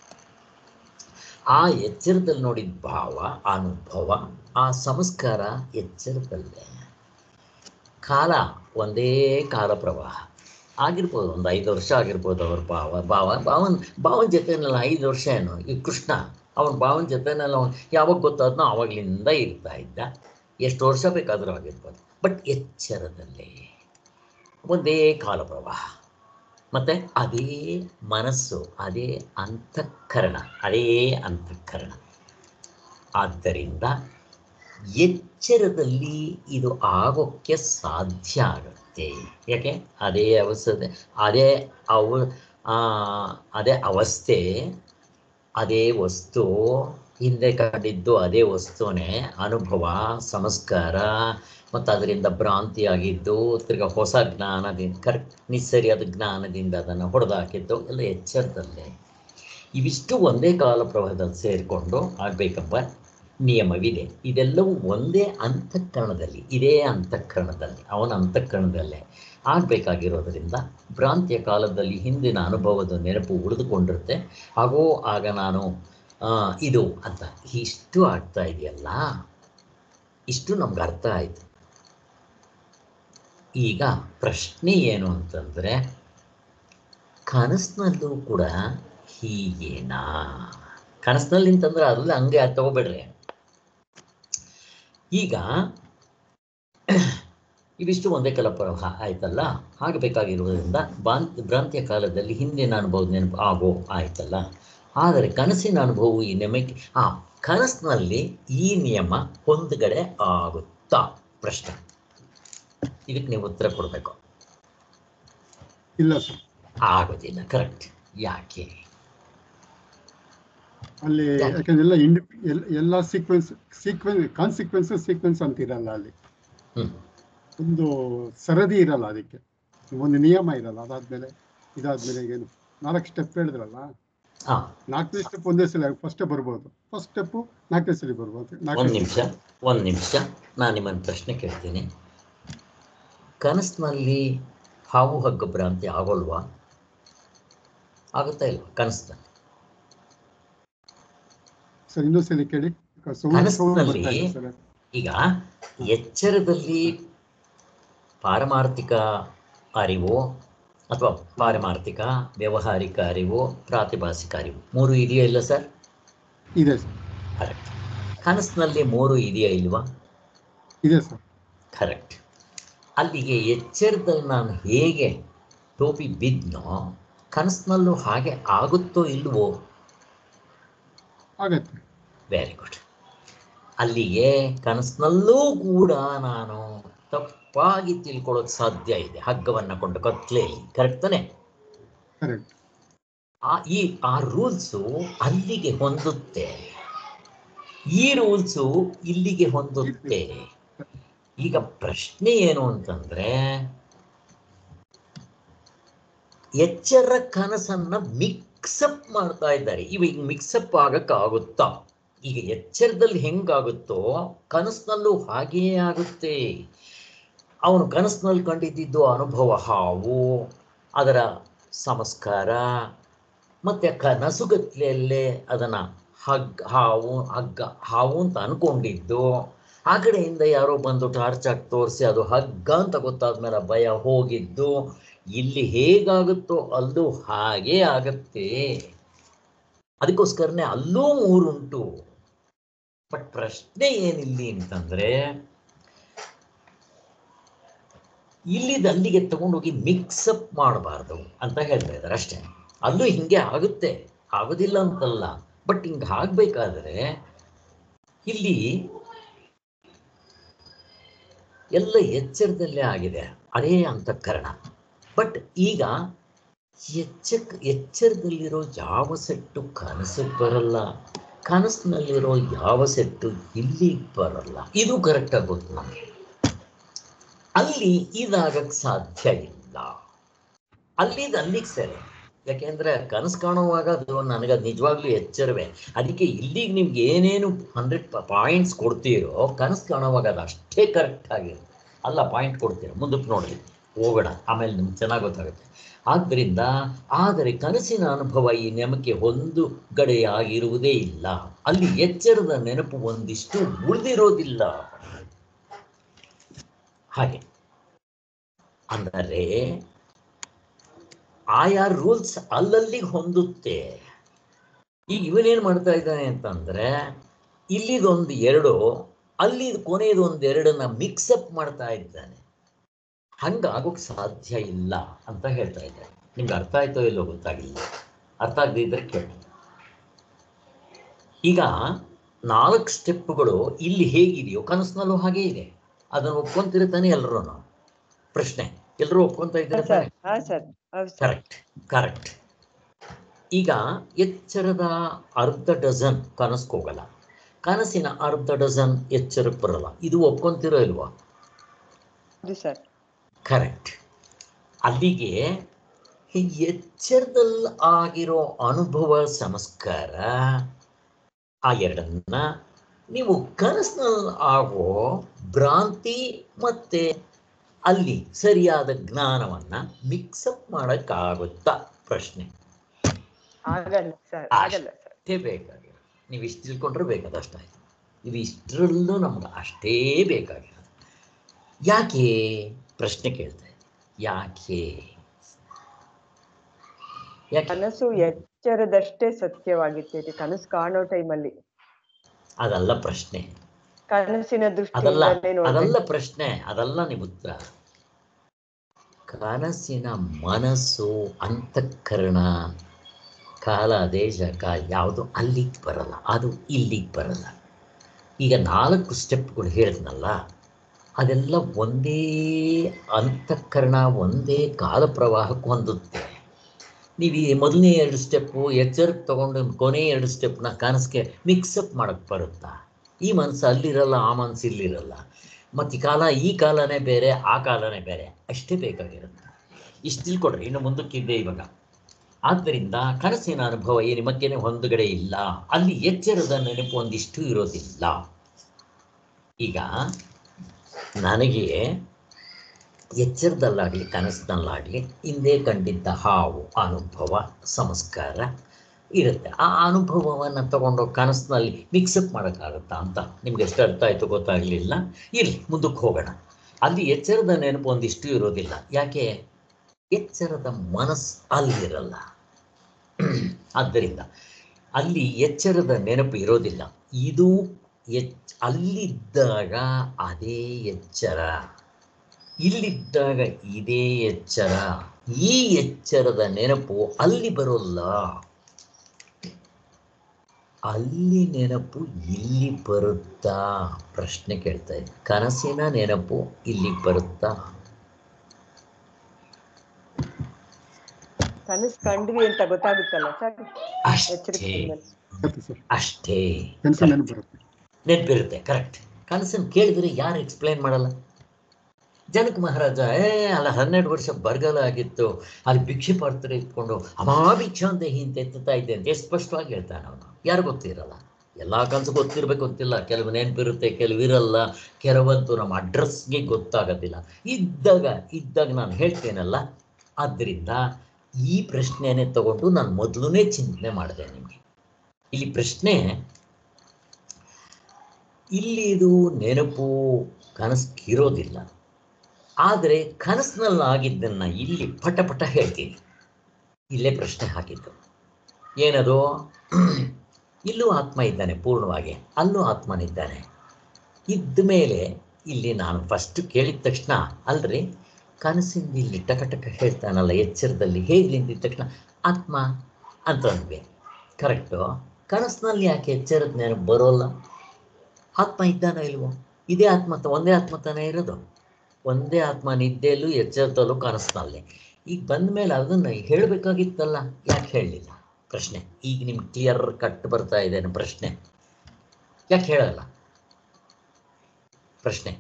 A: ಆ ಎಚ್ಚರದಲ್ಲಿ ನೋಡಿದ ಭಾವ, ಅನುಭವ, ಆ ಸಂಸ್ಕಾರ ಎಚ್ಚರದಲ್ಲೇ. ಕಾಲ ಒಂದೇ ಕಾಲ ಪ್ರವಾಹ ಆಗಿರ್ಬೋದು. ಒಂದು 5 ವರ್ಷ ಆಗಿರ್ಬೋದು. ಅವ್ರ ಭಾವನ ಜೊತೆನೆಲ್ಲ 5 ವರ್ಷ ಏನು. ಈ ಕೃಷ್ಣ ಅವನ ಭಾವನ ಜೊತೆನೆಲ್ಲ ಅವನು ಯಾವಾಗ ಗೊತ್ತಾದ್ನೋ ಆವಾಗಲಿಂದ ಇರ್ತಾ ಇದ್ದ. ಎಷ್ಟು ವರ್ಷ ಬೇಕಾದರೂ ಆಗಿರ್ಬೋದು. ಬಟ್ ಎಚ್ಚರದಲ್ಲೇ ಒಂದೇ ಕಾಲ ಪ್ರವಾಹ. ಮತ್ತು ಅದೇ ಮನಸ್ಸು, ಅದೇ ಅಂತಃಕರಣ. ಆದ್ದರಿಂದ ಎಚ್ಚರದಲ್ಲಿ ಇದು ಆಗೋಕ್ಕೆ ಸಾಧ್ಯ ಆಗುತ್ತೆ. ಯಾಕೆ? ಅದೇ ಅವಸ್ಥೆ, ಅದೇ ವಸ್ತು, ಹಿಂದೆ ಕಂಡಿದ್ದು ಅದೇ ವಸ್ತುನೇ. ಅನುಭವ, ಸಂಸ್ಕಾರ ಮತ್ತು ಅದರಿಂದ ಭ್ರಾಂತಿಯಾಗಿದ್ದು, ತಿರ್ಗಾ ಹೊಸ ಜ್ಞಾನದಿಂದ, ನಿಸ್ಸರಿಯಾದ ಜ್ಞಾನದಿಂದ ಅದನ್ನು ಹೊಡೆದಾಕಿದ್ದು ಎಲ್ಲ ಎಚ್ಚರದಲ್ಲೇ. ಇವಿಷ್ಟು ಒಂದೇ ಕಾಲ ಪ್ರವಾಹದಲ್ಲಿ ಸೇರಿಕೊಂಡು ಆಗಬೇಕೆಂಬ ನಿಯಮವಿದೆ. ಇದೆಲ್ಲವೂ ಒಂದೇ ಅಂತಃಕರಣದಲ್ಲಿ, ಇದೇ ಅಂತಃಕರಣದಲ್ಲಿ, ಅವನ ಅಂತಃಕರಣದಲ್ಲೇ. ಆಗಬೇಕಾಗಿರೋದ್ರಿಂದ ಭ್ರಾಂತಿಯ ಕಾಲದಲ್ಲಿ ಹಿಂದಿನ ಅನುಭವದ ನೆನಪು ಉಳಿದುಕೊಂಡಿರುತ್ತೆ. ಹಾಗೂ ಆಗ ನಾನು ಇದು ಅಂತ ಇಷ್ಟು ಆಗ್ತಾ ಇದೆಯಲ್ಲ, ಇಷ್ಟು ನಮ್ಗೆ ಅರ್ಥ ಆಯಿತು. ಈಗ ಪ್ರಶ್ನೆ ಏನು ಅಂತಂದರೆ, ಕನಸಿನಲ್ಲೂ ಕೂಡ ಹೀಗೇನಾ? ಕನಸಿನಲ್ಲಿ ಅಂತಂದ್ರೆ ಅಲ್ಲ, ಹಂಗೆ ತಗೋಬೇಡ್ರಿ. ಈಗ ಇವಿಷ್ಟು ಒಂದೇ ಆಯ್ತಲ್ಲ. ಆಗಬೇಕಾಗಿರುವುದರಿಂದ ಭ್ರಾಂತಿಯ ಕಾಲದಲ್ಲಿ ಹಿಂದಿನ ಅನುಭವದ ನೆನಪು ಆಗೋ ಆಯ್ತಲ್ಲ. ಆದರೆ ಕನಸಿನ ಅನುಭವವು ಈ ನಿಯಮಕ್ಕೆ ಕನಸಿನಲ್ಲಿ ಈ ನಿಯಮ ಹೊಂದುಗಡೆ ಆಗುತ್ತಾ? ಪ್ರಶ್ನೆ. ಇದಕ್ಕೆ ನೀವು ಉತ್ತರ ಕೊಡಬೇಕು.
B: ಇಲ್ಲ ಸರ್,
A: ಆಗೋದಿಲ್ಲ. ಕರೆಕ್ಟ್. ಯಾಕೆ?
B: ಅಲ್ಲಿ ಯಾಕಂದ್ರೆ ಎಲ್ಲ ಸೀಕ್ವೆನ್ಸ್ ಅಂತಿರಲ್ಲ ಅಲ್ಲಿ. ಒಂದು ಸರದಿ ಇರಲ್ಲ, ಅದಕ್ಕೆ ಒಂದು ನಿಯಮ ಇರಲ್ಲ. ಇದಾದ್ಮೇಲೆ ಏನು 4 ಸ್ಟೆಪ್ ಹೇಳಿದ್ರಲ್ಲ, 4ನೇ ಸ್ಟೆಪ್ ಒಂದೇ ಸಲ ಫಸ್ಟ್ ಬರ್ಬೋದು. ಫಸ್ಟ್ ಸ್ಟೆಪ್ 4ನೇ ಸಲ ಬರ್ಬೋದು.
A: ಒಂದು ನಿಮಿಷ ನಾನು ನಿಮ್ಮನ್ನು ಪ್ರಶ್ನೆ ಕೇಳ್ತೀನಿ. ಕನಸಿನಲ್ಲಿ ಹಾವು ಹಗ್ಗ ಭ್ರಾಂತಿ ಆಗೋಲ್ವಾ? ಆಗುತ್ತಾ ಇಲ್ವಾ ಕನಸಿನಲ್ಲಿ?
B: ಸರ್ ಇನ್ನೊಂದ್ಸಲಿ ಕೇಳಿ.
A: ಕನಸಿನಲ್ಲಿ ಈಗ ಎಚ್ಚರದಲ್ಲಿ ಪಾರಮಾರ್ಥಿಕ ಅರಿವು ಅಥವಾ ಪಾರಮಾರ್ಥಿಕ ವ್ಯಾವಹಾರಿಕ ಅರಿವು, ಪ್ರಾತಿಭಾಸಿಕ ಅರಿವು 3 ಇದೆಯಾ ಇಲ್ಲ ಸರ್?
B: ಇದೆ ಸರ್.
A: ಕರೆಕ್ಟ್. ಕನಸಿನಲ್ಲಿ 3 ಇದೆಯಾ ಇಲ್ವಾ?
B: ಇದೆ ಸರ್.
A: ಕರೆಕ್ಟ್. ಅಲ್ಲಿಗೆ ಎಚ್ಚರದಲ್ಲಿ ನಾನು ಹೇಗೆ ಟೋಪಿ ಬಿದ್ನೋ ಕನಸಿನಲ್ಲೂ ಹಾಗೆ ಆಗುತ್ತೋ ಇಲ್ವೋ?
B: ಆಗತ್ತೆ.
A: Very good. ಅಲ್ಲಿಗೆ ಕನಸಿನಲ್ಲೂ ಕೂಡ ನಾನು ತಪ್ಪಾಗಿ ತಿಳ್ಕೊಳ್ಳೋಕೆ ಸಾಧ್ಯ ಇದೆ, ಹಗ್ಗವನ್ನು ಕೊಂಡು ಕತ್ಲೆಯಲ್ಲಿ. ಕರೆಕ್ಟ್ ತಾನೆ?
B: ಕರೆಕ್ಟ್.
A: ಆ ರೂಲ್ಸು ಅಲ್ಲಿಗೆ ಹೊಂದುತ್ತೆ, ಈ ರೂಲ್ಸು ಇಲ್ಲಿಗೆ ಹೊಂದುತ್ತೆ. ಈಗ ಪ್ರಶ್ನೆ ಏನು ಅಂತಂದ್ರೆ, ಎಚ್ಚರ ಕನಸನ್ನ ಮಿಕ್ಸಪ್ ಮಾಡ್ತಾ ಇದ್ದಾರೆ. ಇವಾಗ ಮಿಕ್ಸಪ್ ಆಗಕ್ಕಾಗುತ್ತಾ? ಈಗ ಎಚ್ಚರದಲ್ಲಿ ಹೆಂಗಾಗುತ್ತೋ ಕನಸಿನಲ್ಲೂ ಹಾಗೆಯೇ ಆಗುತ್ತೆ. ಅವನು ಕನಸಿನಲ್ಲಿ ಕಂಡಿದ್ದು ಅನುಭವ ಹಾವು, ಅದರ ಸಂಸ್ಕಾರ, ಮತ್ತು ಕನಸುಗತ್ಲೆಯಲ್ಲೇ ಅದನ್ನು ಹಗ್ಗ ಹಾವು ಅಂತ ಅಂದ್ಕೊಂಡಿದ್ದು, ಆ ಕಡೆಯಿಂದ ಯಾರೋ ಬಂದು ಟಾರ್ಚ್ ಹಾಕಿ ತೋರಿಸಿ ಅದು ಹಗ್ಗ ಅಂತ ಗೊತ್ತಾದ್ಮೇಲೆ ಭಯ ಹೋಗಿದ್ದು. ಇಲ್ಲಿ ಹೇಗಾಗುತ್ತೋ ಅಲ್ಲೂ ಹಾಗೇ ಆಗತ್ತೆ. ಅದಕ್ಕೋಸ್ಕರನೇ ಅಲ್ಲೂ 3 ಉಂಟು. ಬಟ್ ಪ್ರಶ್ನೆ ಏನಿಲ್ಲಿ ಅಂತಂದ್ರೆ, ಇಲ್ಲಿದ್ದು ಅಲ್ಲಿಗೆ ತಗೊಂಡೋಗಿ ಮಿಕ್ಸಪ್ ಮಾಡಬಾರ್ದು ಅಂತ ಹೇಳ್ತಾ ಇದ್ದಾರೆ ಅಷ್ಟೇ. ಅಲ್ಲೂ ಹಿಂಗೆ ಆಗುತ್ತೆ, ಆಗೋದಿಲ್ಲ ಅಂತಲ್ಲ. ಬಟ್ ಹಿಂಗೆ ಆಗಬೇಕಾದ್ರೆ ಇಲ್ಲಿ ಎಲ್ಲ ಎಚ್ಚರದಲ್ಲೇ ಆಗಿದೆ, ಅದೇ ಅಂತಃಕರಣ. ಬಟ್ ಈಗ ಎಚ್ಚರದಲ್ಲಿರೋ ಯಾವ ಸೆಟ್ಟು ಕನಸಿಗೆ ಬರಲ್ಲ, ಕನಸಿನಲ್ಲಿರೋ ಯಾವ ಸೆಟ್ಟು ಇಲ್ಲಿಗೆ ಬರಲ್ಲ. ಇದು ಕರೆಕ್ಟಾಗಿ ಗೊತ್ತು ನಮಗೆ. ಅಲ್ಲಿ ಇದಾಗಕ್ಕೆ ಸಾಧ್ಯ ಇಲ್ಲ. ಅಲ್ಲಿಗೆ ಸರಿ. ಯಾಕೆಂದರೆ ಕನಸು ಕಾಣುವಾಗ ಅದು ನನಗದು ನಿಜವಾಗ್ಲೂ ಎಚ್ಚರವೇ. ಅದಕ್ಕೆ ಇಲ್ಲಿಗೆ ನಿಮ್ಗೆ ಏನೇನು 100 ಪಾಯಿಂಟ್ಸ್ ಕೊಡ್ತೀರೋ ಕನಸು ಕಾಣುವಾಗ ಅದು ಅಷ್ಟೇ ಕರೆಕ್ಟಾಗಿರುತ್ತೆ. ಅಲ್ಲ ಪಾಯಿಂಟ್ ಕೊಡ್ತೀರೋ, ಮುಂದಕ್ಕೆ ನೋಡಿ ಹೋಗೋಣ, ಆಮೇಲೆ ನಿಮ್ಗೆ ಚೆನ್ನಾಗಿ ಗೊತ್ತಾಗುತ್ತೆ. ಆದ್ದರಿಂದ ಆದರೆ ಕನಸಿನ ಅನುಭವ ಈ ನೆನಪಿಗೆ ಹೊಂದುಗಡೆಯಾಗಿರುವುದೇ ಇಲ್ಲ. ಅಲ್ಲಿ ಎಚ್ಚರದ ನೆನಪು ಒಂದಿಷ್ಟು ಉಳಿದಿರೋದಿಲ್ಲ. ಹಾಗೆ ಅಂದರೆ ಆಯಾ ರೂಲ್ಸ್ ಅಲ್ಲಲ್ಲಿ ಹೊಂದುತ್ತೆ. ಈಗ ಇವನೇನು ಮಾಡ್ತಾ ಇದ್ದಾನೆ ಅಂತಂದರೆ, ಇಲ್ಲಿದೊಂದು 2, ಅಲ್ಲಿ ಕೊನೆಯದೊಂದು 2 ಮಿಕ್ಸಪ್ ಮಾಡ್ತಾ ಇದ್ದಾನೆ. ಹಂಗಾಗೋಕ್ಕೆ ಸಾಧ್ಯ ಇಲ್ಲ ಅಂತ ಹೇಳ್ತಾ ಇದ್ದಾರೆ. ನಿಮ್ಗೆ ಅರ್ಥ ಆಯ್ತೋ ಇಲ್ಲೋ ಗೊತ್ತಾಗಿಲ್ಲ. ಅರ್ಥ ಆಗದಿದ್ದರೆ ಕೇಳಿ. ಈಗ 4 ಸ್ಟೆಪ್ಗಳು ಇಲ್ಲಿ ಹೇಗಿದೆಯೋ ಕನಸಿನಲ್ಲೂ ಹಾಗೇ ಇದೆ. ಅದನ್ನು ಒಪ್ಕೊಂತಿರ್ತಾನೆ ಎಲ್ಲರೂ. ಪ್ರಶ್ನೆ, ಎಲ್ಲರೂ ಒಪ್ಕೊಂತ ಇದ್ದಾರೆ? ಕರೆಕ್ಟ್. ಈಗ ಎಚ್ಚರದ 1/2 ಡಜನ್ ಕನಸ್ಗೆ ಹೋಗಲ್ಲ, ಕನಸಿನ 1/2 ಡಜನ್ ಎಚ್ಚರಕ್ಕೆ ಬರಲ್ಲ. ಇದು ಒಪ್ಕೊಂತಿರೋ ಇಲ್ವಾ? ಕರೆಕ್ಟ್. ಅಲ್ಲಿಗೆ ಎಚ್ಚರದಲ್ಲಿ ಆಗಿರೋ ಅನುಭವ ಸಂಸ್ಕಾರ ಆ 2ನ್ನ ನೀವು ಕನಸಿನಲ್ಲಿ ಆಗೋ ಭ್ರಾಂತಿ ಮತ್ತೆ ಅಲ್ಲಿ ಸರಿಯಾದ ಜ್ಞಾನವನ್ನ ಮಿಕ್ಸಪ್ ಮಾಡೋಕ್ಕಾಗುತ್ತಾ ಪ್ರಶ್ನೆ.
D: ಆಗಲ್ಲ ಸರ್, ಆಗಲ್ಲ ಸರ್.
A: ಅಷ್ಟೇ ಬೇಕಾಗಿರೋದು. ನೀವು ಇಷ್ಟು ತಿಳ್ಕೊಂಡ್ರೆ ಬೇಕಾದಷ್ಟಾಯ್ತು. ಇದು ಇಷ್ಟರಲ್ಲೂ ನಮ್ಗೆ ಅಷ್ಟೇ ಬೇಕಾಗಿರೋದು. ಯಾಕೆ ಪ್ರಶ್ನೆ ಕೇಳ್ತಾ ಇದ್ದೀನಿ, ಯಾಕೆ
D: ಕನಸು ಎಚ್ಚರದಷ್ಟೇ ಸತ್ಯವಾಗಿರ್ತೈತೆ. ಕನಸು ಕಾಣೋ ಟೈಮಲ್ಲಿ
A: ಅದಲ್ಲ ಪ್ರಶ್ನೆ,
D: ಕನಸಿನ
A: ಅದಲ್ಲ
D: ದೃಷ್ಟಿಯಿಂದಲೇ
A: ಅದಲ್ಲ
D: ನೋಡ್ಬೇಕು.
A: ಪ್ರಶ್ನೆ, ಅದಲ್ಲ ನೀವು ಉತ್ತರ. ಕನಸಿನ ಮನಸ್ಸು, ಅಂತಃಕರಣ, ಕಾಲ, ದೇಶ, ಕಾಲ ಯಾವುದು ಅಲ್ಲಿಗೆ ಬರಲ್ಲ, ಅದು ಇಲ್ಲಿಗೆ ಬರಲ್ಲ. ಈಗ 4 ಸ್ಟೆಪ್ಗಳು ಹೇಳಿದ್ನಲ್ಲ, ಅದೆಲ್ಲ ಒಂದೇ ಅಂತಃಕರಣ, ಒಂದೇ ಕಾಲ ಪ್ರವಾಹಕ್ಕೆ ಹೊಂದುತ್ತೆ. ನೀವು ಈ ಮೊದಲನೇ 2 ಸ್ಟೆಪ್ಪು ಎಚ್ಚರಕ್ಕೆ ತೊಗೊಂಡು ಕೊನೆ 2 ಸ್ಟೆಪ್ನ ಕನಸಿಗೆ ಮಿಕ್ಸಪ್ ಮಾಡೋಕ್ಕೆ ಬರುತ್ತಾ? ಈ ಮನಸ್ಸು ಅಲ್ಲಿರಲ್ಲ, ಆ ಮನಸ್ಸು ಇಲ್ಲಿರಲ್ಲ. ಮತ್ತು ಈ ಕಾಲನೇ ಬೇರೆ, ಆ ಕಾಲನೇ ಬೇರೆ. ಅಷ್ಟೇ ಬೇಕಾಗಿರುತ್ತೆ. ಇಷ್ಟು ತಿಳ್ಕೊಡ್ರಿ, ಇನ್ನು ಮುಂದಕ್ಕಿದ್ದೆ ಇವಾಗ. ಆದ್ದರಿಂದ ಕನಸಿನ ಅನುಭವ ಈ ನಿಮಗೇನೆ ಹೊಂದುಗಡೆ ಇಲ್ಲ. ಅಲ್ಲಿ ಎಚ್ಚರದ ನೆನಪು ಒಂದಿಷ್ಟು ಇರೋದಿಲ್ಲ. ಈಗ ನನಗೆ ಎಚ್ಚರದಲ್ಲಾಗಲಿ ಕನಸಿನಲ್ಲಾಗಲಿ ಹಿಂದೆ ಕಂಡಿದ್ದ ಹಾವು ಅನುಭವ, ಸಂಸ್ಕಾರ ಇರುತ್ತೆ. ಆ ಅನುಭವವನ್ನು ತಗೊಂಡು ಕನಸಿನಲ್ಲಿ ಮಿಕ್ಸಪ್ ಮಾಡೋಕ್ಕಾಗುತ್ತಾ ಅಂತ ನಿಮ್ಗೆ ಎಷ್ಟು ಅರ್ಥ ಆಯಿತು ಗೊತ್ತಾಗಲಿಲ್ಲ. ಇರಲಿ, ಮುಂದಕ್ಕೆ ಹೋಗೋಣ. ಅಲ್ಲಿ ಎಚ್ಚರದ ನೆನಪು ಒಂದಿಷ್ಟು ಇರೋದಿಲ್ಲ. ಯಾಕೆ? ಎಚ್ಚರದ ಮನಸ್ಸು ಅಲ್ಲಿರಲ್ಲ. ಆದ್ದರಿಂದ ಅಲ್ಲಿ ಎಚ್ಚರದ ನೆನಪು ಇರೋದಿಲ್ಲ. ಇದು ಅಲ್ಲಿದ್ದಾಗ ಅದೇ ಎಚ್ಚರ, ಇಲ್ಲಿದ್ದಾಗ ಇದೇ ಎಚ್ಚರ. ಈ ಎಚ್ಚರದ ನೆನಪು ಅಲ್ಲಿ ಬರೋಲ್ಲ. ಅಲ್ಲಿ ನೆನಪು ಇಲ್ಲಿ ಬರುತ್ತಾ? ಪ್ರಶ್ನೆ ಕೇಳ್ತಾ ಇದ್ದೆ. ಕನಸಿನ ನೆನಪು ಇಲ್ಲಿ ಬರುತ್ತಾ?
D: ಕನಸು ಕಂಡ್ವಿ ಅಂತ ಗೊತ್ತಾಗುತ್ತಲ್ಲ ಸರ್,
A: ಅಷ್ಟೇ ಅಷ್ಟೇ.
B: ಕನಸು ನೆನಪು ಬರುತ್ತೆ,
A: ನೆನಪಿರುತ್ತೆ. ಕರೆಕ್ಟ್. ಕನಸನ್ನು ಕೇಳಿದ್ರೆ ಯಾರು ಎಕ್ಸ್ಪ್ಲೈನ್ ಮಾಡಲ್ಲ? ಜನಕ ಮಹಾರಾಜ ಅಲ್ಲ 12 ವರ್ಷ ಬರಗಾಲ ಆಗಿತ್ತು, ಅಲ್ಲಿ ಭಿಕ್ಷೆ ಪಾತ್ರ ಇಟ್ಕೊಂಡು ಭಿಕ್ಷಾ ಅಂತ ಹಿಂದೆ ಎತ್ತುತ್ತಾ ಇದ್ದೆ ಅಂತ ಎಷ್ಟು ಸ್ಪಷ್ಟವಾಗಿ ಹೇಳ್ತಾನೆ ಅವನು. ಯಾರು ಗೊತ್ತಿರಲ್ಲ. ಎಲ್ಲ ಕನಸು ಗೊತ್ತಿರಬೇಕು ಅಂತಿಲ್ಲ. ಕೆಲವು ನೆನಪಿರುತ್ತೆ, ಕೆಲವು ಇರಲ್ಲ, ಕೆಲವಂತೂ ನಮ್ಮ ಅಡ್ರೆಸ್ಗೆ ಗೊತ್ತಾಗೋದಿಲ್ಲ. ಇದ್ದಾಗ ನಾನು ಹೇಳ್ತೇನಲ್ಲ. ಆದ್ದರಿಂದ ಈ ಪ್ರಶ್ನೆನೇ ತಗೊಂಡು ನಾನು ಮೊದಲನೇ ಚಿಂತನೆ ಮಾಡಿದೆ ನಿಮಗೆ. ಇಲ್ಲಿ ಪ್ರಶ್ನೆ, ಇಲ್ಲಿ ಇದು ನೆನಪು ಕನಸಿರೋದಿಲ್ಲ. ಆದರೆ ಕನಸಿನಲ್ಲಿ ಆಗಿದ್ದನ್ನು ಇಲ್ಲಿ ಪಟ ಹೇಳ್ತೀನಿ. ಇಲ್ಲೇ ಪ್ರಶ್ನೆ ಹಾಕಿದ್ದು ಏನದು? ಇಲ್ಲೂ ಆತ್ಮ ಇದ್ದಾನೆ ಪೂರ್ಣವಾಗಿ, ಅಲ್ಲೂ ಆತ್ಮನಿದ್ದಾನೆ. ಇದ್ದ ಮೇಲೆ ಇಲ್ಲಿ ನಾನು ಫಸ್ಟ್ ಕೇಳಿದ ತಕ್ಷಣ, ಅಲ್ರಿ ಕನಸಿಂದ ಇಲ್ಲಿ ಟಕ ಹೇಳ್ತಾನಲ್ಲ ಎಚ್ಚರದಲ್ಲಿ, ಹೇಗೆ ನಿಂತಿದ ತಕ್ಷಣ ಆತ್ಮ ಅಂತಂದ್ವಿ. ಕರೆಕ್ಟು. ಕನಸಿನಲ್ಲಿ ಯಾಕೆ ಎಚ್ಚರದ ನೆನಪು ಬರೋಲ್ಲ? ಆತ್ಮ ಇದ್ದಾನೋ ಇಲ್ವೋ? ಇದೇ ಆತ್ಮ, ಒಂದೇ ಆತ್ಮ ತಾನೇ ಇರೋದು. ಒಂದೇ ಆತ್ಮ ನಿದ್ದೆಯಲ್ಲೂ ಎಚ್ಚರದಲ್ಲೂ ಕನಸಿನಲ್ಲಿ. ಈಗ ಬಂದ ಮೇಲೆ ಅದನ್ನು ಹೇಳಬೇಕಾಗಿತ್ತಲ್ಲ, ಯಾಕೆ ಹೇಳಲಿಲ್ಲ? ಪ್ರಶ್ನೆ. ಈಗ ನಿಮ್ಗೆ ಕ್ಲಿಯರ್ ಕಟ್ ಬರ್ತಾ ಇದೆ ಪ್ರಶ್ನೆ. ಯಾಕೆ ಹೇಳಲ್ಲ ಪ್ರಶ್ನೆ?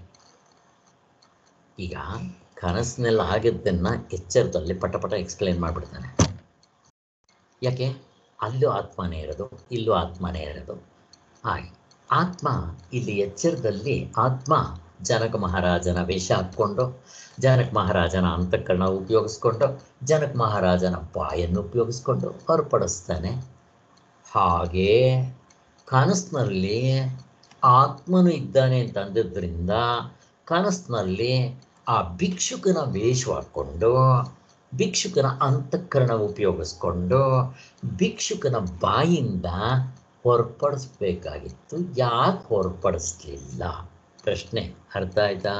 A: ಈಗ ಕನಸಿನೆಲ್ಲ ಆಗಿದ್ದನ್ನು ಎಚ್ಚರದಲ್ಲಿ ಪಟ ಎಕ್ಸ್ಪ್ಲೇನ್ ಮಾಡಿಬಿಡ್ತಾನೆ. ಯಾಕೆ? ಅಲ್ಲೂ ಆತ್ಮನೇ ಇರೋದು, ಇಲ್ಲೂ ಆತ್ಮನೇ ಇರೋದು. ಹಾಗೆ ಆತ್ಮ ಇಲ್ಲಿ ಎಚ್ಚರದಲ್ಲಿ ಆತ್ಮ ಜನಕ ಮಹಾರಾಜನ ವೇಷ ಹಾಕ್ಕೊಂಡು, ಜನಕ ಮಹಾರಾಜನ ಅಂತಃಕರಣ ಉಪಯೋಗಿಸ್ಕೊಂಡು, ಜನಕ ಮಹಾರಾಜನ ಬಾಯನ್ನು ಉಪಯೋಗಿಸ್ಕೊಂಡು ಹೊರಪಡಿಸ್ತಾನೆ. ಹಾಗೆ ಕನಸಿನಲ್ಲಿ ಆತ್ಮನು ಇದ್ದಾನೆ ಅಂತ ಅಂದಿದ್ದರಿಂದ ಕನಸಿನಲ್ಲಿ ಆ ಭಿಕ್ಷುಕನ ವೇಷ ಹಾಕ್ಕೊಂಡು, ಭಿಕ್ಷುಕನ ಅಂತಃಕರಣ ಉಪಯೋಗಿಸ್ಕೊಂಡು, ಭಿಕ್ಷುಕನ ಬಾಯಿಂದ ಹೊರಪಡಿಸ್ಬೇಕಾಗಿತ್ತು. ಯಾಕೆ ಹೊರಪಡಿಸ್ಲಿಲ್ಲ? ಪ್ರಶ್ನೆ ಅರ್ಥ ಆಯ್ತಾ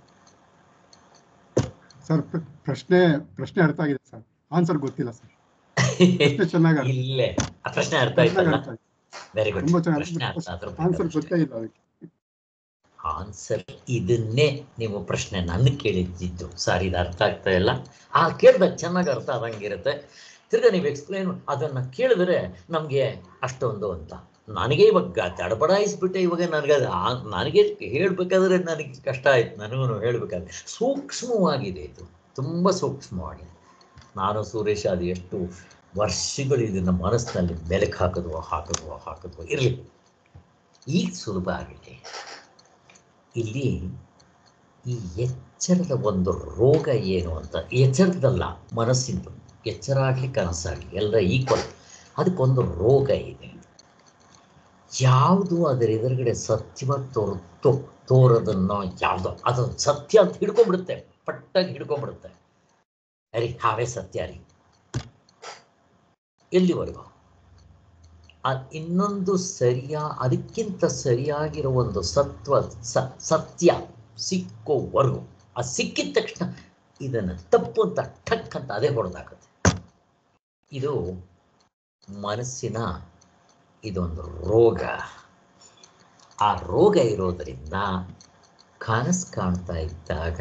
B: ಸರ್? ಪ್ರಶ್ನೆ ಅರ್ಥ ಆಗಿದೆ ಸರ್, ಆನ್ಸರ್ ಗೊತ್ತಿಲ್ಲ ಸರ್. ಚೆನ್ನಾಗಿ
A: ಇಲ್ಲೇ ಆ ಪ್ರಶ್ನೆ ಅರ್ಥ ಆಯ್ತಲ್ಲ? Very good.
B: ಆನ್ಸರ್ ಗೊತ್ತೇ ಇಲ್ಲ ಅದಕ್ಕೆ.
A: ಆನ್ಸರ್ ಇದನ್ನೇ ನೀವು ಪ್ರಶ್ನೆ ನನ್ನ ಕೇಳಿದ್ದು. ಸರ್ ಇದು ಅರ್ಥ ಆಗ್ತಾ ಇಲ್ಲ. ಕೇಳಿದಾಗ ಚೆನ್ನಾಗಿ ಅರ್ಥ ಆದಂಗಿರುತ್ತೆ. ತಿರ್ಗಾ ನೀವು ಎಕ್ಸ್ಪ್ಲೇನ್ ಅದನ್ನು ಕೇಳಿದ್ರೆ ನಮಗೆ ಅಷ್ಟೊಂದು ಅಂತ. ನನಗೆ ಇವಾಗ ತಡಬಡಾಯಿಸ್ಬಿಟ್ಟೆ. ಇವಾಗ ನನಗೆ ಹೇಳಬೇಕಾದ್ರೆ ನನಗೆ ಕಷ್ಟ ಆಯ್ತು. ನನಗೂ ಹೇಳಬೇಕಾದ್ರೆ ಸೂಕ್ಷ್ಮವಾಗಿದೆ ಇದು, ತುಂಬ ಸೂಕ್ಷ್ಮವಾಗಿದೆ. ನಾನು ಸುರೇಶ್ ಅದು ಎಷ್ಟು ವರ್ಷಗಳು ಇದನ್ನು ಮನಸ್ಸಿನಲ್ಲಿ ಮೆಲುಕು ಹಾಕಿದ್ವೋ ಇರಲಿ. ಈಗ ಸುಲಭ ಆಗಿದೆ. ಇಲ್ಲಿ ಈ ಎಚ್ಚರದ ಒಂದು ರೋಗ ಏನು ಅಂತ, ಎಚ್ಚರದಲ್ಲ ಮನಸ್ಸಿಂದು, ಎಚ್ಚರ ಆಗಲಿ ಕನಸಾಗಲಿ ಎಲ್ಲ ಈಕ್ವಲ್, ಅದಕ್ಕೊಂದು ರೋಗ ಇದೆ. ಯಾವುದು ಅದರ ಎದುರುಗಡೆ ಸತ್ಯವಾಗಿ ತೋರೋದನ್ನೋ ಯಾವುದೋ ಅದು ಸತ್ಯ ಅಂತ ಹಿಡ್ಕೊಂಡ್ಬಿಡುತ್ತೆ, ಪಟ್ಟಾಗಿ ಹಿಡ್ಕೊಂಡ್ಬಿಡುತ್ತೆ. ಅರಿ ಹಾವೇ ಸತ್ಯ ರೀ ಎಲ್ಲಿವರೆಗೂ ಇನ್ನೊಂದು ಅದಕ್ಕಿಂತ ಸರಿಯಾಗಿರೋ ಒಂದು ಸತ್ಯ ಸಿಕ್ಕೋವರೆಗೂ, ಆ ಸಿಕ್ಕಿದ ತಕ್ಷಣ ಇದನ್ನು ತಪ್ಪು ಅಂತ ಠಕ್ ಅಂತ ಅದೇ ಹೊಡೆದಾಗುತ್ತೆ. ಇದು ಮನಸ್ಸಿನ ಇದೊಂದು ರೋಗ. ಆ ರೋಗ ಇರೋದರಿಂದ ಕನಸು ಕಾಣ್ತಾ ಇದ್ದಾಗ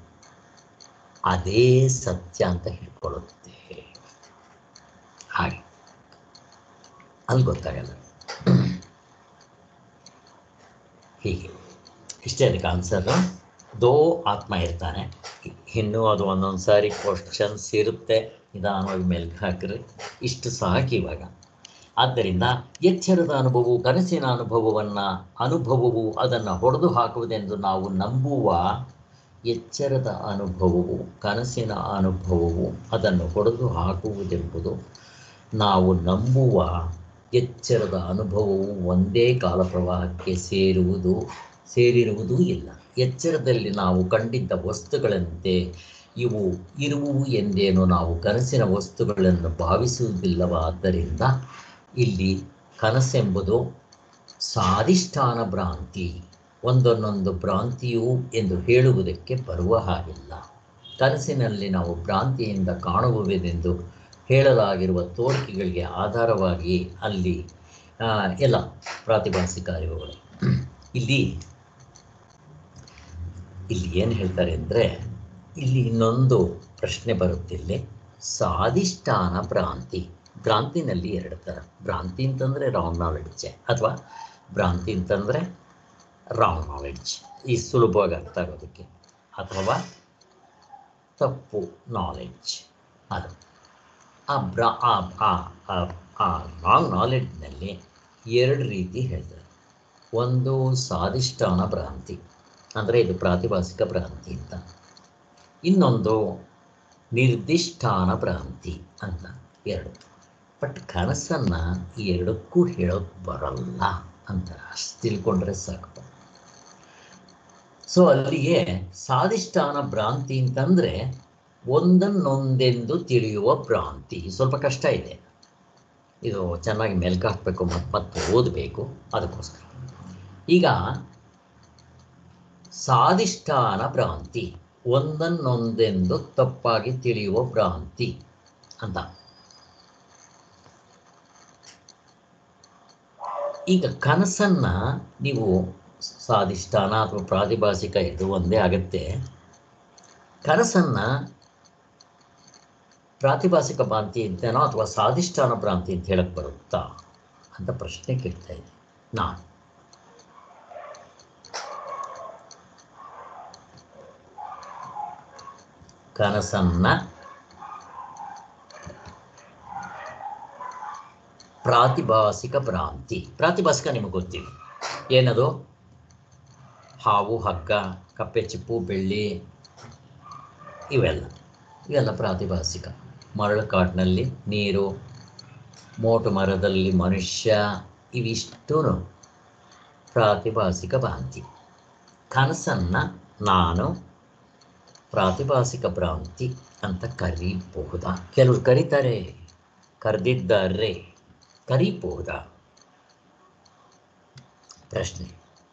A: ಅದೇ ಸತ್ಯ ಅಂತ ಹಿಡ್ಕೊಳ್ಳುತ್ತೆ. ಹಾಗೆ ಅಲ್ಲಿ ಗೊತ್ತಾಗಲ್ಲ. ಹೀಗೆ ಇಷ್ಟೇ ಅದಕ್ಕೆ ಆನ್ಸರ್. ದೋ ಆತ್ಮ ಇರ್ತಾನೆ, ಇನ್ನೂ ಅದು ಒಂದೊಂದು ಸಾರಿ ಕ್ವಶನ್ಸ್ ಇರುತ್ತೆ, ನಿಧಾನವಾಗಿ ಮೆಲ್ಕು ಹಾಕಿರಿ. ಇಷ್ಟು ಸಾಕು ಇವಾಗ. ಆದ್ದರಿಂದ ಎಚ್ಚರದ ಅನುಭವವು ಕನಸಿನ ಅನುಭವವು ಅದನ್ನು ಹೊಡೆದು ಹಾಕುವುದೆಂದು ನಾವು ನಂಬುವ, ಎಚ್ಚರದ ಅನುಭವವು ಕನಸಿನ ಅನುಭವವು ಅದನ್ನು ಹೊಡೆದು ಹಾಕುವುದೆಂಬುದು ನಾವು ನಂಬುವ ಎಚ್ಚರದ ಅನುಭವವು ಒಂದೇ ಕಾಲ ಪ್ರವಾಹಕ್ಕೆ ಸೇರಿರುವುದೂ ಇಲ್ಲ. ಎಚ್ಚರದಲ್ಲಿ ನಾವು ಕಂಡಿದ್ದ ವಸ್ತುಗಳಂತೆ ಇವು ಇರುವುವು ಎಂದೇನು ನಾವು ಕನಸಿನ ವಸ್ತುಗಳನ್ನು ಭಾವಿಸುವುದಿಲ್ಲವಾದ್ದರಿಂದ ಇಲ್ಲಿ ಕನಸೆಂಬುದು ಸ್ವಾಧಿಷ್ಠಾನ ಭ್ರಾಂತಿ, ಒಂದೊಂದೊಂದು ಭ್ರಾಂತಿಯು ಎಂದು ಹೇಳುವುದಕ್ಕೆ ಬರುವ ಹಾಗಿಲ್ಲ. ಕನಸಿನಲ್ಲಿ ನಾವು ಭ್ರಾಂತಿಯಿಂದ ಕಾಣುವುದೆಂದು ಹೇಳಲಾಗಿರುವ ತೋರಿಕೆಗಳಿಗೆ ಆಧಾರವಾಗಿ ಅಲ್ಲಿ ಎಲ್ಲ ಪ್ರಾತಿಭಾಸಿಕ ಅರಿವುಗಳು. ಇಲ್ಲಿ ಏನು ಹೇಳ್ತಾರೆ ಅಂದರೆ, ಇಲ್ಲಿ ಇನ್ನೊಂದು ಪ್ರಶ್ನೆ ಬರುತ್ತಿಲ್ಲಿ. ಸ್ವಾಧಿಷ್ಠಾನ ಭ್ರಾಂತಿನಲ್ಲಿ ಎರಡು ಥರ. ಭ್ರಾಂತಿ ಅಂತಂದರೆ ರಾಂಗ್ ನಾಲೆಡ್ಜ್, ಅಥವಾ ಭ್ರಾಂತಿ ಅಂತಂದರೆ ರಾಂಗ್ ನಾಲೆಡ್ಜ್, ಈ ಸುಲಭವಾಗಿ ಅರ್ಥ ಆಗೋದಕ್ಕೆ, ಅಥವಾ ತಪ್ಪು ನಾಲೆಡ್ಜ್. ಅದು ಆ ರಾಂಗ್ ನಾಲೆಡ್ಜ್ನಲ್ಲಿ ಎರಡು ರೀತಿ ಹೇಳ್ತಾರೆ. ಒಂದು ಸ್ವಾಧಿಷ್ಠಾನ ಭ್ರಾಂತಿ, ಅಂದರೆ ಇದು ಪ್ರಾತಿಭಾಸಿಕ ಭ್ರಾಂತಿ ಅಂತ. ಇನ್ನೊಂದು ನಿರ್ದಿಷ್ಠಾನ ಭ್ರಾಂತಿ ಅಂತ ಎರಡು. ಬಟ್ ಕನಸನ್ನು ಈ ಎರಡಕ್ಕೂ ಹೇಳೋಕ್ಕೆ ಬರಲ್ಲ ಅಂತ ಅಷ್ಟು ತಿಳ್ಕೊಂಡ್ರೆ ಸಾಕು. ಸೊ ಅಲ್ಲಿಗೆ ಸ್ವಾಧಿಷ್ಠಾನ ಭ್ರಾಂತಿ ಅಂತಂದರೆ ಒಂದನ್ನೊಂದೆಂದು ತಿಳಿಯುವ ಭ್ರಾಂತಿ. ಸ್ವಲ್ಪ ಕಷ್ಟ ಇದೆ, ಇದು ಚೆನ್ನಾಗಿ ಮೆಲ್ಕು ಹಾಕಬೇಕು ಮತ್ತು ಓದಬೇಕು. ಅದಕ್ಕೋಸ್ಕರ ಈಗ ಸ್ವಾಧಿಷ್ಠಾನ ಭ್ರಾಂತಿ, ಒಂದನ್ನೊಂದೆಂದು ತಪ್ಪಾಗಿ ತಿಳಿಯುವ ಭ್ರಾಂತಿ ಅಂತ. ಈಗ ಕನಸನ್ನು ನೀವು ಸ್ವಾಧಿಷ್ಠಾನ ಅಥವಾ ಪ್ರಾತಿಭಾಸಿಕ ಇದು ಒಂದೇ ಆಗುತ್ತೆ. ಕನಸನ್ನು ಪ್ರಾತಿಭಾಸಿಕ ಭ್ರಾಂತಿ ಅಂತೇನೋ ಅಥವಾ ಸ್ವಾಧಿಷ್ಠಾನ ಭ್ರಾಂತಿ ಅಂತ ಹೇಳಕ್ಕೆ ಬರುತ್ತಾ ಅಂತ ಪ್ರಶ್ನೆ ಕೇಳ್ತಾ ಇದ್ದೆ ನಾನು. ಕನಸನ್ನು ಪ್ರಾತಿಭಾಸಿಕ ಭ್ರಾಂತಿ, ಪ್ರಾತಿಭಾಸಿಕ ನಿಮಗೆ ಗೊತ್ತಿದೆ ಏನದು? ಹಾವು, ಹಗ್ಗ, ಕಪ್ಪೆ ಚಿಪ್ಪು, ಬೆಳ್ಳಿ, ಇವೆಲ್ಲ ಪ್ರಾತಿಭಾಸಿಕ. ಮರಳು ಕಾಡಿನಲ್ಲಿ ನೀರು, ಮೋಟು ಮರದಲ್ಲಿ ಮನುಷ್ಯ, ಇವಿಷ್ಟೂ ಪ್ರಾತಿಭಾಸಿಕ ಭ್ರಾಂತಿ. ಕನಸನ್ನು ನಾನು ಪ್ರಾತಿಭಾಸಿಕ ಭ್ರಾಂತಿ ಅಂತ ಕರೀಬಹುದಾ? ಕೆಲವರು ಕರೆದಿದ್ದಾರೆ, ಕರೀಬಹುದಾ? ಪ್ರಶ್ನೆ.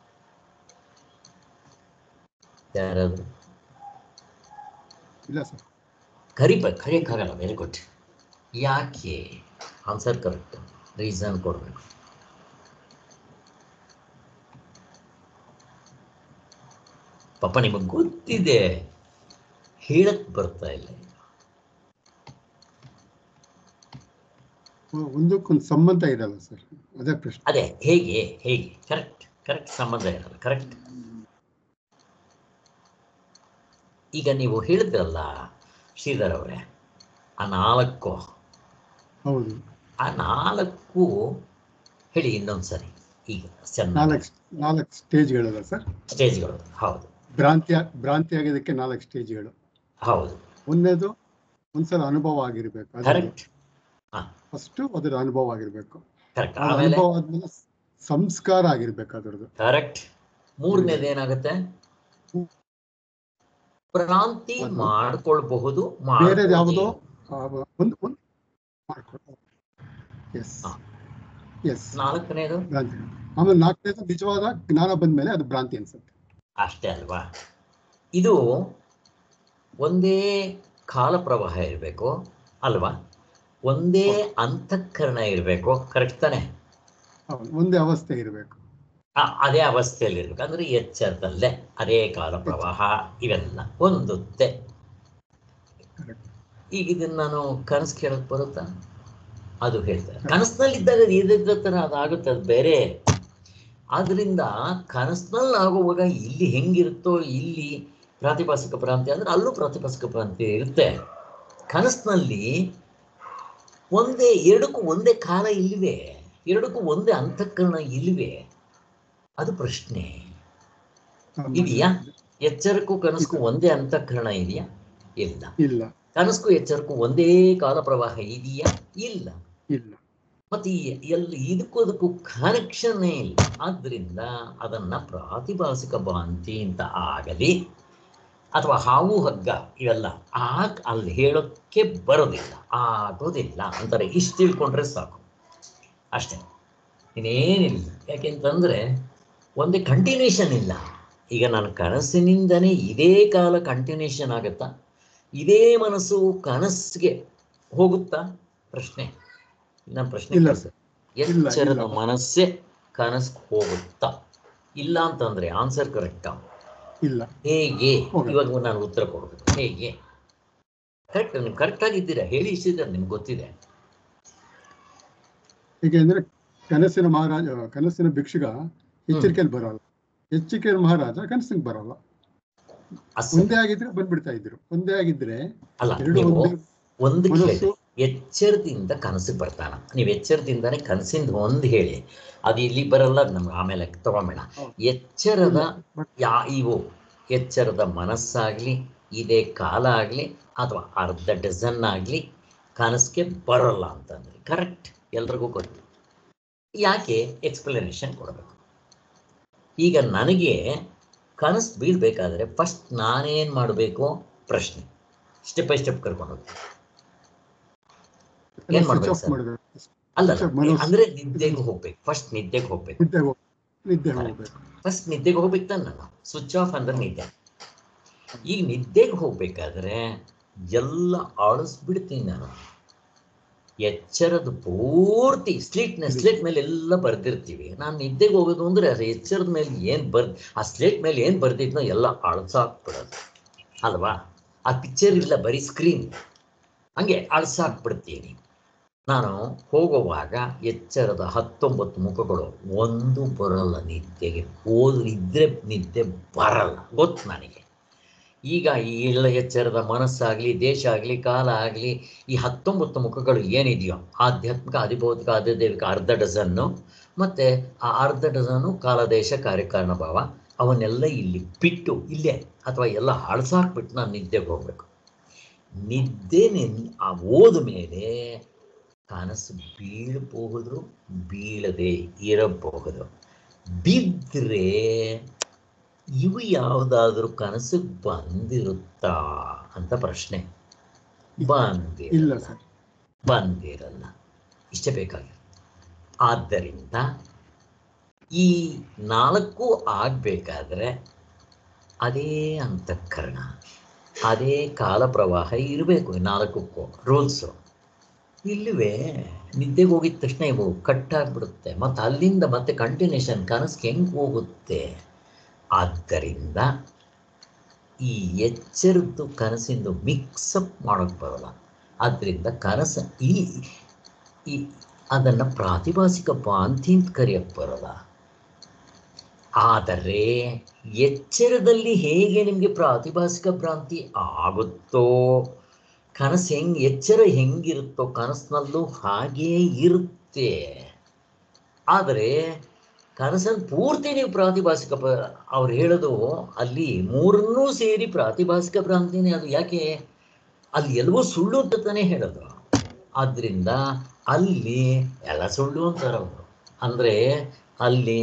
A: ಯಾರಾದರೂ?
B: ಇಲ್ಲ ಸರ್,
A: ಕರೆಯಕ್ಕಾಗಲ್ಲ. Very good. ಯಾಕೆ? ಆನ್ಸರ್ ಕರೆಕ್ಟ್, ರೀಸನ್ ಕೊಡಬೇಕು. ಪಾಪ ನಿಮಗೆ ಗೊತ್ತಿದೆ, ಹೇಳಕ್ಕೆ ಬರ್ತಾ ಇಲ್ಲ.
B: ಒಂದಕ್ಕೊಂದು ಸಂಬಂಧ ಇರಲ್ಲ ಸರ್, ಅದೇ ಪ್ರಶ್ನೆ.
A: ಅದೇ ಹೇಗೆ ಕರೆಕ್ಟ್ ಸಂಬಂಧ ಇರಲ್ಲ. ಕರೆಕ್ಟ್. ಈಗ ನೀವು ಹೇಳಿದ್ರಲ್ಲ ಶ್ರೀಧರ್ ಅವರೇ, ಆ 4
B: ಹೌದು,
A: ಆ 4 ಹೇಳಿ ಇನ್ನೊಂದು ಸರಿ. ಈಗ
B: 4 ಸ್ಟೇಜ್ಗಳಲ್ಲ ಸರ್?
A: ಸ್ಟೇಜ್ಗಳು. ಹೌದು.
B: ಭ್ರಾಂತಿ ಆಗೋದಕ್ಕೆ 4 ಸ್ಟೇಜ್ಗಳು.
A: ಹೌದು,
B: ಒಂದನೇದು ಒಂದ್ಸಲ ಅನುಭವ ಆಗಿರ್ಬೇಕು.
A: ಕರೆಕ್ಟ್.
B: ಫಸ್ಟ್ ಅದರ ಅನುಭವ ಆಗಿರ್ಬೇಕು.
A: ಕರೆಕ್ಟ್.
B: ಅದು
A: ಆಮೇಲೆ
B: ಅನುಭವ ಆದ್ಮೇಲೆ ಸಂಸ್ಕಾರ ಆಗಿರ್ಬೇಕು ಅದರದ್ದು.
A: ಕರೆಕ್ಟ್. ಮೂರನೇದು ಏನಾಗುತ್ತೆ? ಭ್ರಾಂತಿ ಮಾಡ್ಕೊಳ್ಬಹುದು,
B: ಬೇರೆ ಯಾವುದೋ ಒಂದು
A: ನಾಲ್ಕನೇದು
B: ಭ್ರಾಂತಿ. ಆಮೇಲೆ 4ನೇದು ನಿಜವಾದ ಜ್ಞಾನ ಬಂದ್ಮೇಲೆ ಅದು ಭ್ರಾಂತಿ ಅನ್ಸುತ್ತೆ.
A: ಅಷ್ಟೇ ಅಲ್ವಾ? ಇದು ಒಂದೇ ಕಾಲ ಪ್ರವಾಹ ಇರಬೇಕು ಅಲ್ವಾ? ಒಂದೇ ಅಂತಃಕರಣ ಇರಬೇಕು. ಕರೆಕ್ಟ್ ತಾನೆ?
B: ಒಂದೇ ಅವಸ್ಥೆ ಇರಬೇಕು.
A: ಅದೇ ಅವಸ್ಥೆಯಲ್ಲಿ ಇರ್ಬೇಕು. ಅಂದ್ರೆ ಎಚ್ಚರದಲ್ಲೇ ಅದೇ ಕಾಲ ಪ್ರವಾಹ ಇವೆಲ್ಲ ಹೊಂದುತ್ತೆ. ಈಗ ಇದನ್ನ ನಾನು ಕನಸು ಕೇಳಕ್ ಬರುತ್ತಾ? ಅದು ಹೇಳ್ತಾರೆ. ಕನಸಿನಲ್ಲಿದ್ದಾಗ ಇದ್ದ ತರ ಅದಾಗುತ್ತೆ, ಅದು ಬೇರೆ. ಆದ್ರಿಂದ ಕನಸಿನಲ್ಲಿ ಆಗುವಾಗ ಇಲ್ಲಿ ಹೆಂಗಿರುತ್ತೋ ಇಲ್ಲಿ ಪ್ರಾತಿಭಾಸಿಕ ಭ್ರಾಂತಿ ಅಂದ್ರೆ ಅಲ್ಲೂ ಪ್ರಾತಿಭಾಸಿಕ ಭ್ರಾಂತಿ ಇರುತ್ತೆ. ಕನಸಿನಲ್ಲಿ ಎರಡಕ್ಕೂ ಒಂದೇ ಕಾಲ ಇಲ್ವೇ? ಎರಡಕ್ಕೂ ಒಂದೇ ಅಂತಃಕರಣ ಇಲ್ವೇ? ಅದು ಪ್ರಶ್ನೆ. ಇದೆಯಾ? ಎಚ್ಚರಕ್ಕೂ ಕನಸಕ್ಕೂ ಒಂದೇ ಅಂತಃಕರಣ ಇದೆಯಾ? ಇಲ್ಲ. ಕನಸಕ್ಕೂ ಎಚ್ಚರಕ್ಕೂ ಒಂದೇ ಕಾಲ ಪ್ರವಾಹ ಇದೆಯಾ? ಇಲ್ಲ. ಮತ್ತೆ ಇದಕ್ಕೂ ಕನೆಕ್ಷನ್ನೇ ಇಲ್ಲ. ಆದ್ರಿಂದ ಅದನ್ನ ಪ್ರಾತಿಭಾಸಿಕ ಭ್ರಾಂತಿ ಅಂತ ಆಗಲಿ ಅಥವಾ ಹಾವು ಹಗ್ಗ ಇವೆಲ್ಲ ಅಲ್ಲಿ ಹೇಳೋಕ್ಕೆ ಬರೋದಿಲ್ಲ, ಆಗೋದಿಲ್ಲ ಅಂತಾರೆ. ಇಷ್ಟು ತಿಳ್ಕೊಂಡ್ರೆ ಸಾಕು, ಅಷ್ಟೇ, ಇನ್ನೇನಿಲ್ಲ. ಯಾಕೆಂತಂದ್ರೆ ಒಂದೇ ಕಂಟಿನ್ಯೂಷನ್ ಇಲ್ಲ. ಈಗ ನನ್ನ ಕನಸಿನಿಂದನೇ ಇದೇ ಕಾಲ ಕಂಟಿನ್ಯೂಷನ್ ಆಗುತ್ತಾ? ಇದೇ ಮನಸ್ಸು ಕನಸಿಗೆ ಹೋಗುತ್ತಾ? ಪ್ರಶ್ನೆ. ನನ್ನ ಪ್ರಶ್ನೆ ಎಚ್ಚರದ ಮನಸ್ಸೇ ಕನಸಿಗೆ ಹೋಗುತ್ತಾ? ಇಲ್ಲ ಅಂತಂದ್ರೆ ಆನ್ಸರ್ ಕರೆಕ್ಟಾ?
B: ಇಲ್ಲ.
A: ಹೇಗೆ? ಇವಾಗ ನಾನು ಉತ್ತರ ಕೊಡಬೇಕು. ಹೇಗೆ? ಕರೆಕ್ಟ್, ನೀವು ಕರೆಕ್ಟ್ ಆಗಿದ್ದೀರಾ, ಹೇಳಿ. ಇಷ್ಟಿದ್ದಾರೆ, ನಿಮ್ಗೆ ಗೊತ್ತಿದೆ.
B: ಹೇಗೆ ಅಂದ್ರೆ ಕನಸಿನ ಭಿಕ್ಷುಗ ಎಚ್ಚರಿಕೆಯಲ್ಲಿ ಬರಲ್ಲ, ಎಚ್ಚರಿಕೆಯಲ್ಲಿ ಮಹಾರಾಜ ಕನಸಿಗೆ ಬರಲ್ಲ. ಒಂದೇ ಆಗಿದ್ರೆ ಬಂದ್ಬಿಡ್ತಾ ಇದ್ರು. ಒಂದೇ ಆಗಿದ್ರೆ
A: ಅಲ್ಲ, ಒಂದು ಕೇಳಿ, ಎಚ್ಚರದಿಂದ ಕನಸಿಗೆ ಬರ್ತಾನ? ನೀವು ಎಚ್ಚರದಿಂದಾನೇ ಕನಸಿಂದ ಒಂದು ಹೇಳಿ, ಅದು ಇಲ್ಲಿ ಬರಲ್ಲ, ನಮ್ಗೆ ಆಮೇಲೆ ತಗೊಂಬೇಡ. ಎಚ್ಚರದ ಇವು ಎಚ್ಚರದ ಮನಸ್ಸಾಗ್ಲಿ, ಇದೇ ಕಾಲ ಆಗಲಿ ಅಥವಾ ಅರ್ಧ ಡಜನ್ ಆಗಲಿ ಕನಸಿಗೆ ಬರೋಲ್ಲ ಅಂತಂದ್ರೆ ಕರೆಕ್ಟ್, ಎಲ್ರಿಗೂ ಗೊತ್ತು. ಯಾಕೆ? ಎಕ್ಸ್ಪ್ಲನೇಷನ್ ಕೊಡಬೇಕು. ಈಗ ನನಗೆ ಕನಸು ಬೀಳ್ಬೇಕಾದ್ರೆ ಫಸ್ಟ್ ನಾನೇನು ಮಾಡಬೇಕು? ಪ್ರಶ್ನೆ. ಸ್ಟೆಪ್ ಬೈ ಸ್ಟೆಪ್ ಕರ್ಕೊಂಡು ಹೋಗ್ತೀನಿ. ಏನ್ ಮಾಡ್ಬೇಕು ಸರ್? ಅಲ್ಲ, ಅಂದ್ರೆ ನಿದ್ದೆಗೆ ಹೋಗ್ಬೇಕು. ಫಸ್ಟ್ ನಿದ್ದೆಗೆ ಹೋಗ್ಬೇಕು. ಫಸ್ಟ್ ನಿದ್ದೆಗೆ ಹೋಗ್ಬೇಕು ತಾನೆ. ನಾನು ಸ್ವಿಚ್ ಆಫ್ ಅಂದ್ರೆ ನಿದ್ದೆ. ಈಗ ನಿದ್ದೆಗೆ ಹೋಗ್ಬೇಕಾದ್ರೆ ಎಲ್ಲ ಆಳಿಸ್ಬಿಡ್ತೀನಿ ನಾನು. ಎಚ್ಚರದ ಪೂರ್ತಿ ಸ್ಲೇಟ್ ಮೇಲೆ ಎಲ್ಲ ಬರ್ದಿರ್ತೀವಿ. ನಾನು ನಿದ್ದೆಗೆ ಹೋಗೋದು ಅಂದ್ರೆ ಎಚ್ಚರದ ಮೇಲೆ ಆ ಸ್ಲೇಟ್ ಮೇಲೆ ಏನು ಬರ್ದಿದ್ನೋ ಎಲ್ಲ ಅಳ್ಸಾಕ್ಬಿಡೋದು ಅಲ್ವಾ? ಆ ಪಿಕ್ಚರ್ ಇಲ್ಲ, ಬರೀ ಸ್ಕ್ರೀನ್. ಹಂಗೆ ಅಳ್ಸಾಕ್ಬಿಡ್ತೀನಿ. ನಾನು ಹೋಗುವಾಗ ಎಚ್ಚರದ 19 ಮುಖಗಳು ಒಂದು ಬರಲ್ಲ ನಿದ್ದೆಗೆ. ಇದ್ರೆ ನಿದ್ದೆ ಬರಲ್ಲ, ಗೊತ್ತು ನನಗೆ. ಈಗ ಈ ಎಲ್ಲ ಎಚ್ಚರದ ಮನಸ್ಸಾಗಲಿ, ದೇಶ ಆಗಲಿ, ಕಾಲ ಆಗಲಿ, ಈ 19 ಮುಖಗಳು ಏನಿದೆಯೋ ಆಧ್ಯಾತ್ಮಿಕ, ಅಧಿಭೌತಿಕ, ಅಧಿದೈವಿಕ ಅರ್ಧ ಡಜನ್ನು, ಮತ್ತು ಆ ಅರ್ಧ ಡಜನ್ನು ಕಾಲ, ದೇಶ, ಕಾರ್ಯಕಾರಣ ಭಾವ, ಅವನ್ನೆಲ್ಲ ಇಲ್ಲಿ ಬಿಟ್ಟು ಇಲ್ಲೇ ಅಥವಾ ಎಲ್ಲ ಅಳ್ಸಾಕ್ಬಿಟ್ಟು ನಾನು ನಿದ್ದೆಗೆ ಹೋಗ್ಬೇಕು. ನಿದ್ದೆ ಹೋದ ಮೇಲೆ ಕನಸು ಬೀಳಬಹುದು, ಬೀಳದೆ ಇರಬಹುದು. ಬಿದ್ದರೆ ಇವು ಯಾವುದಾದ್ರೂ ಕನಸಿಗೆ ಬಂದಿರುತ್ತಾ ಅಂತ ಪ್ರಶ್ನೆ. ಬಂದಿರಲ್ಲ. ಇಷ್ಟೇ ಬೇಕಾಗಿಲ್ಲ. ಆದ್ದರಿಂದ ಈ 4 ಆಗಬೇಕಾದ್ರೆ ಅದೇ ಅಂತಃಕರಣ, ಅದೇ ಕಾಲ ಪ್ರವಾಹ ಇರಬೇಕು. 4ಕ್ಕೂ ರೂಲ್ಸು ಇಲ್ಲವೇ? ನಿದ್ದೆಗೆ ಹೋಗಿದ ತಕ್ಷಣ ಇವು ಕಟ್ಟಾಗ್ಬಿಡುತ್ತೆ. ಮತ್ತು ಅಲ್ಲಿಂದ ಮತ್ತೆ ಕಂಟಿನ್ಯೂಷನ್ ಕನಸಿಗೆ ಹೆಂಗೆ ಹೋಗುತ್ತೆ? ಆದ್ದರಿಂದ ಈ ಎಚ್ಚರದ್ದು ಕನಸಿಂದು ಮಿಕ್ಸಪ್ ಮಾಡೋಕ್ಕೆ ಬರೋಲ್ಲ. ಆದ್ದರಿಂದ ಕನಸು ಅದನ್ನು ಪ್ರಾತಿಭಾಸಿಕ ಭ್ರಾಂತಿ ಅಂತ ಕರೆಯೋಕ್ಕೆ ಬರೋಲ್ಲ. ಆದರೆ ಎಚ್ಚರದಲ್ಲಿ ಹೇಗೆ ನಿಮಗೆ ಪ್ರಾತಿಭಾಸಿಕ ಭ್ರಾಂತಿ ಆಗುತ್ತೋ, ಕನಸು ಎಚ್ಚರ ಹೆಂಗಿರುತ್ತೋ ಕನಸಿನಲ್ಲೂ ಹಾಗೇ ಇರುತ್ತೆ. ಆದರೆ ಕನಸನ್ನು ಪೂರ್ತಿ ನೀವು ಪ್ರಾತಿಭಾಸಿಕ ಅವ್ರು ಹೇಳೋದು ಅಲ್ಲಿ ಮೂರನ್ನೂ ಸೇರಿ ಪ್ರಾತಿಭಾಸಿಕ ಭ್ರಾಂತಿನೇ. ಅದು ಯಾಕೆ ಅಲ್ಲಿ ಎಲ್ಲವೂ ಸುಳ್ಳು ಅಂತ ತಾನೇ ಹೇಳೋದು. ಆದ್ದರಿಂದ ಅಲ್ಲಿ ಎಲ್ಲ ಸುಳ್ಳು ಅಂತಾರೆ ಅವರು. ಅಂದರೆ ಅಲ್ಲಿ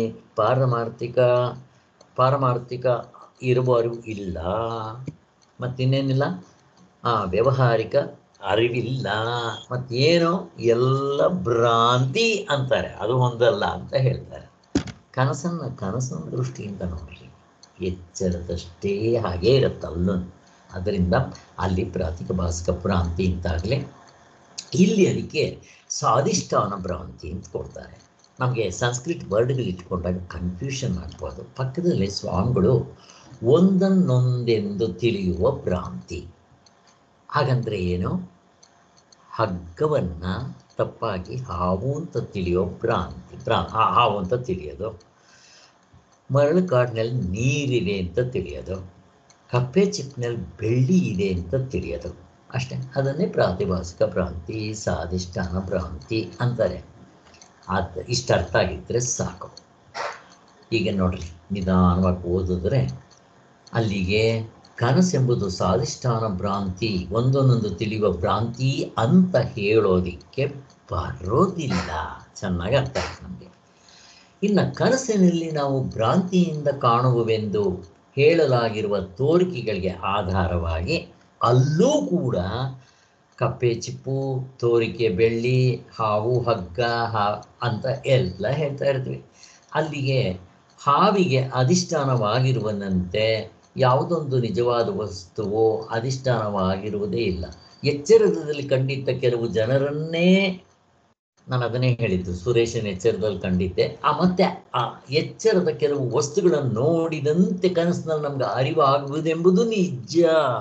A: ಪಾರಮಾರ್ಥಿಕ ಇರುವ ಅರಿವು ಇಲ್ಲ, ಮತ್ತಿನ್ನೇನಿಲ್ಲ, ವ್ಯಾವಹಾರಿಕ ಅರಿವಿಲ್ಲ, ಮತ್ತೇನೋ ಎಲ್ಲ ಭ್ರಾಂತಿ ಅಂತಾರೆ. ಅದು ಹೊಂದಲ್ಲ ಅಂತ ಹೇಳ್ತಾರೆ. ಕನಸಿನ ದೃಷ್ಟಿಯಿಂದ ನೋಡ್ರಿ, ಎಚ್ಚರದಷ್ಟೇ ಹಾಗೇ ಇರುತ್ತೆ ಅಲ್ಲೂ. ಅದರಿಂದ ಅಲ್ಲಿ ಪ್ರಾತಿಭಾಸಿಕ ಭ್ರಾಂತಿ ಅಂತಾಗಲಿ, ಇಲ್ಲಿ ಅದಕ್ಕೆ ಸ್ವಾಧಿಷ್ಠಾನ ಭ್ರಾಂತಿ ಅಂತ ಕೊಡ್ತಾರೆ. ನಮಗೆ ಸಂಸ್ಕೃತ ವರ್ಡ್ಗಳು ಇಟ್ಕೊಂಡಾಗ ಕನ್ಫ್ಯೂಷನ್ ಆಗ್ಬೋದು. ಪಕ್ಕದಲ್ಲಿ ಸ್ವಾಮಿಗಳು ಒಂದನ್ನೊಂದೆಂದು ತಿಳಿಯುವ ಭ್ರಾಂತಿ. ಹಾಗಂದ್ರೆ ಏನು? ಹಗ್ಗವನ್ನು ತಪ್ಪಾಗಿ ಹಾವು ಅಂತ ತಿಳಿಯೋ ಭ್ರಾಂತಿ, ಹಾವು ಅಂತ ತಿಳಿಯೋದು. ಮರಳು ಕಾಡಿನಲ್ಲಿ ನೀರಿದೆ ಅಂತ ತಿಳಿಯೋದು, ಕಪ್ಪೆ ಚಿಪ್ಪಿನಲ್ಲಿ ಬೆಳ್ಳಿ ಇದೆ ಅಂತ ತಿಳಿಯೋದು, ಅಷ್ಟೇ. ಅದನ್ನೇ ಪ್ರಾತಿಭಾಸಿಕ ಭ್ರಾಂತಿ, ಸ್ವಾಧಿಷ್ಠಾನ ಭ್ರಾಂತಿ ಅಂತಾರೆ. ಇಷ್ಟ ಅರ್ಥ ಆಗಿದ್ದರೆ ಸಾಕು. ಈಗ ನೋಡ್ರಿ, ನಿಧಾನವಾಗಿ ಓದಿದ್ರೆ ಅಲ್ಲಿಗೆ ಕನಸೆಂಬುದು ಸ್ವಾಧಿಷ್ಠಾನ ಭ್ರಾಂತಿ, ಒಂದೊಂದೊಂದು ತಿಳಿಯುವ ಭ್ರಾಂತಿ ಅಂತ ಹೇಳೋದಿಕ್ಕೆ ಬರೋದಿಲ್ಲ. ಚೆನ್ನಾಗಿ ಅರ್ಥ ಆಯ್ತು ನಮಗೆ. ಇನ್ನು ಕನಸಿನಲ್ಲಿ ನಾವು ಭ್ರಾಂತಿಯಿಂದ ಕಾಣುವುವೆಂದು ಹೇಳಲಾಗಿರುವ ತೋರಿಕೆಗಳಿಗೆ ಆಧಾರವಾಗಿ ಅಲ್ಲೂ ಕೂಡ ಕಪ್ಪೆ ಚಿಪ್ಪು, ತೋರಿಕೆ ಬೆಳ್ಳಿ, ಹಾವು ಹಗ್ಗ ಅಂತ ಎಲ್ಲ ಹೇಳ್ತಾ ಇರ್ತೀವಿ. ಅಲ್ಲಿಗೆ ಹಾವಿಗೆ ಅಧಿಷ್ಠಾನವಾಗಿರುವಂತೆ ಯಾವುದೊಂದು ನಿಜವಾದ ವಸ್ತುವೋ ಅಧಿಷ್ಠಾನವಾಗಿರುವುದೇ ಇಲ್ಲ. ಎಚ್ಚರದಲ್ಲಿ ಕಂಡಿದ್ದ ಕೆಲವು ಜನರನ್ನೇ, ನಾನು ಅದನ್ನೇ ಹೇಳಿದ್ದು, ಸುರೇಶನ ಎಚ್ಚರದಲ್ಲಿ ಕಂಡಿದ್ದೆ. ಮತ್ತೆ ಆ ಎಚ್ಚರದ ಕೆಲವು ವಸ್ತುಗಳನ್ನು ನೋಡಿದಂತೆ ಕನಸಿನಲ್ಲಿ ನಮ್ಗೆ ಅರಿವಾಗುವುದೆಂಬುದು ನಿಜ.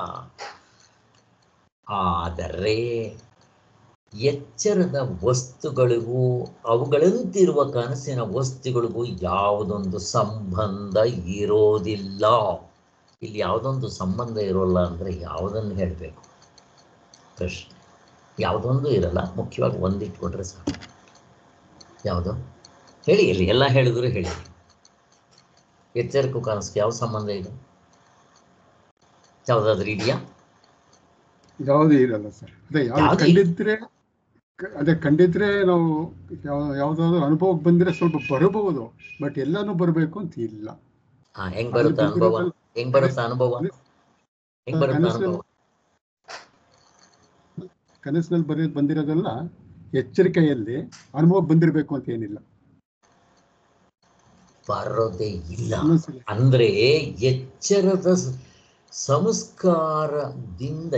A: ಆದರೆ ಎಚ್ಚರದ ವಸ್ತುಗಳಿಗೂ ಅವುಗಳಂತಿರುವ ಕನಸಿನ ವಸ್ತುಗಳಿಗೂ ಯಾವುದೊಂದು ಸಂಬಂಧ ಇರೋದಿಲ್ಲ. ಇಲ್ಲಿ ಯಾವುದೊಂದು ಸಂಬಂಧ ಇರೋಲ್ಲ ಅಂದರೆ ಯಾವುದನ್ನು ಹೇಳಬೇಕು? ಪ್ರಶ್ನೆ. ಯಾವುದೊಂದು ಇರಲ್ಲ, ಮುಖ್ಯವಾಗಿ ಒಂದಿಟ್ಕೊಂಡ್ರೆ ಸಾಕು. ಯಾವುದು ಹೇಳಿ? ಇಲ್ಲಿ ಎಲ್ಲ ಹೇಳಿದ್ರು ಹೇಳಿ. ಎಚ್ಚರಿಕೆ ಕನಸಿಗೆ ಯಾವ ಸಂಬಂಧ ಇದೆ? ಯಾವುದಾದ್ರೂ ಇದೆಯಾ?
B: ಯಾವುದೇ ಇರಲ್ಲ ಸರ್. ಅದೇ ಕಂಡಿದ್ರೆ ನಾವು ಯಾವುದಾದ್ರೂ ಅನುಭವಕ್ಕೆ ಬಂದರೆ ಸ್ವಲ್ಪ ಬರಬಹುದು, ಬಟ್ ಎಲ್ಲಾನು ಬರಬೇಕು ಅಂತ ಇಲ್ಲ.
A: ಹೆಂಗ್ ಬರುತ್ತೆ ಅನುಭವ? ಹೆಂಗ್ ಬರುತ್ತೆ ಅನುಭವ?
B: ಕನಸಿನಲ್ಲಿ ಬಂದಿರೋದೆಲ್ಲ ಎಚ್ಚರಿಕೆಯಲ್ಲಿ ಅನುಭವಕ್ಕೆ ಬಂದಿರಬೇಕು ಅಂತ ಏನಿಲ್ಲ.
A: ಬರೋದೇ ಇಲ್ಲ. ಅಂದ್ರೆ ಎಚ್ಚರದ ಸಂಸ್ಕಾರದಿಂದ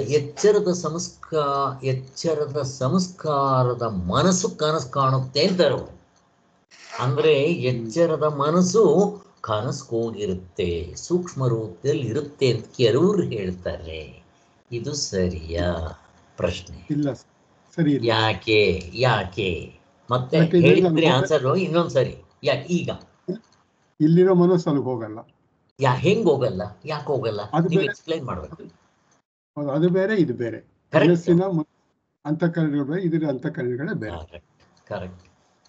A: ಎಚ್ಚರದ ಸಂಸ್ಕಾರದ ಮನಸ್ಸು ಕನಸು ಕಾಣುತ್ತೆ ಅಂತಾರೆ. ಅಂದ್ರೆ ಎಚ್ಚರದ ಮನಸ್ಸು ಕನಸು ಹೋಗಿರುತ್ತೆ, ಸೂಕ್ಷ್ಮ ರೂಪದಲ್ಲಿ ಇರುತ್ತೆ ಅಂತ ಕೆಲವರು ಹೇಳ್ತಾರೆ. ಇದು ಸರಿಯಾ? ಪ್ರಶ್ನೆ.
B: ಇಲ್ಲ, ಸರಿ.
A: ಯಾಕೆ ಮತ್ತೆ ಹೇಳಿದ್ರಿ ಆನ್ಸರ್. ಇನ್ನೊಂದ್ಸರಿ. ಯಾಕೆ ಈಗ
B: ಇಲ್ಲಿರೋ ಮನಸ್ಸು ಅಲ್ಲಿಗೆ ಹೋಗಲ್ಲ? ಹೆಂಗ್
A: ಹೋಗಲ್ಲ? ಯಾಕೆ ಹೋಗಲ್ಲ? ನೀವು ಎಕ್ಸ್ಪ್ಲೈನ್ ಮಾಡ್ಬೇಕು.
B: ಅದು ಬೇರೆ, ಇದು ಬೇರೆ. ಮನಸ್ಸಿನ ಅಂತಃಕರಣಗಳು ಬೇರೆ, ಇದರ ಅಂತಃಕರಣಗಳೇ ಬೇರೆ.
A: ಕರೆಕ್ಟ್.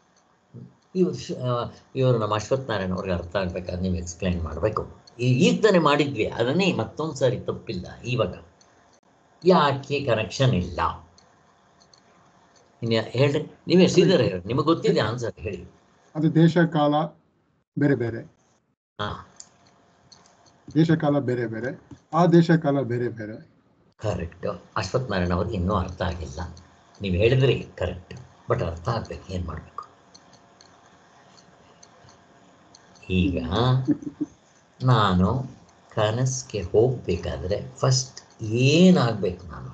A: ಇವರು ನಮ್ಮ ಅಶ್ವಥ್ ನಾರಾಯಣ ಅವ್ರಿಗೆ ಅರ್ಥ ಆಗ್ಬೇಕಾದ್ರೆ ನೀವು ಎಕ್ಸ್ಪ್ಲೈನ್ ಮಾಡಬೇಕು. ಈಗ ತಾನೇ ಮಾಡಿದ್ವಿ, ಅದನ್ನೇ ಮತ್ತೊಂದು ಸಾರಿ ತಪ್ಪಿಲ್ಲ. ಇವಾಗ ಯಾಕೆ ಕನೆಕ್ಷನ್ ಇಲ್ಲ? ಇನ್ನು ಹೇಳ್ರಿ, ನೀವೇ ಶ್ರೀಧರ್ ಹೇಳಿ, ನಿಮಗೆ ಗೊತ್ತಿದೆ ಆನ್ಸರ್ ಹೇಳಿ.
B: ಅದು ದೇಶ ಕಾಲ ಬೇರೆ ಬೇರೆ. ದೇಶ ಕಾಲ ಬೇರೆ ಬೇರೆ, ಆ ದೇಶ ಕಾಲ ಬೇರೆ ಬೇರೆ.
A: ಕರೆಕ್ಟ್. ಅಶ್ವಥ್ ನಾರಾಯಣ ಅವ್ರಿಗೆ ಇನ್ನೂ ಅರ್ಥ ಆಗಿಲ್ಲ. ನೀವು ಹೇಳಿದ್ರಿ ಕರೆಕ್ಟ್, ಬಟ್ ಅರ್ಥ ಆಗ್ಬೇಕು. ಏನು ಮಾಡಬೇಕು ಈಗ? ನಾನು ಕನಸಿಗೆ ಹೋಗ್ಬೇಕಾದ್ರೆ ಫಸ್ಟ್ ಏನಾಗಬೇಕು? ನಾನು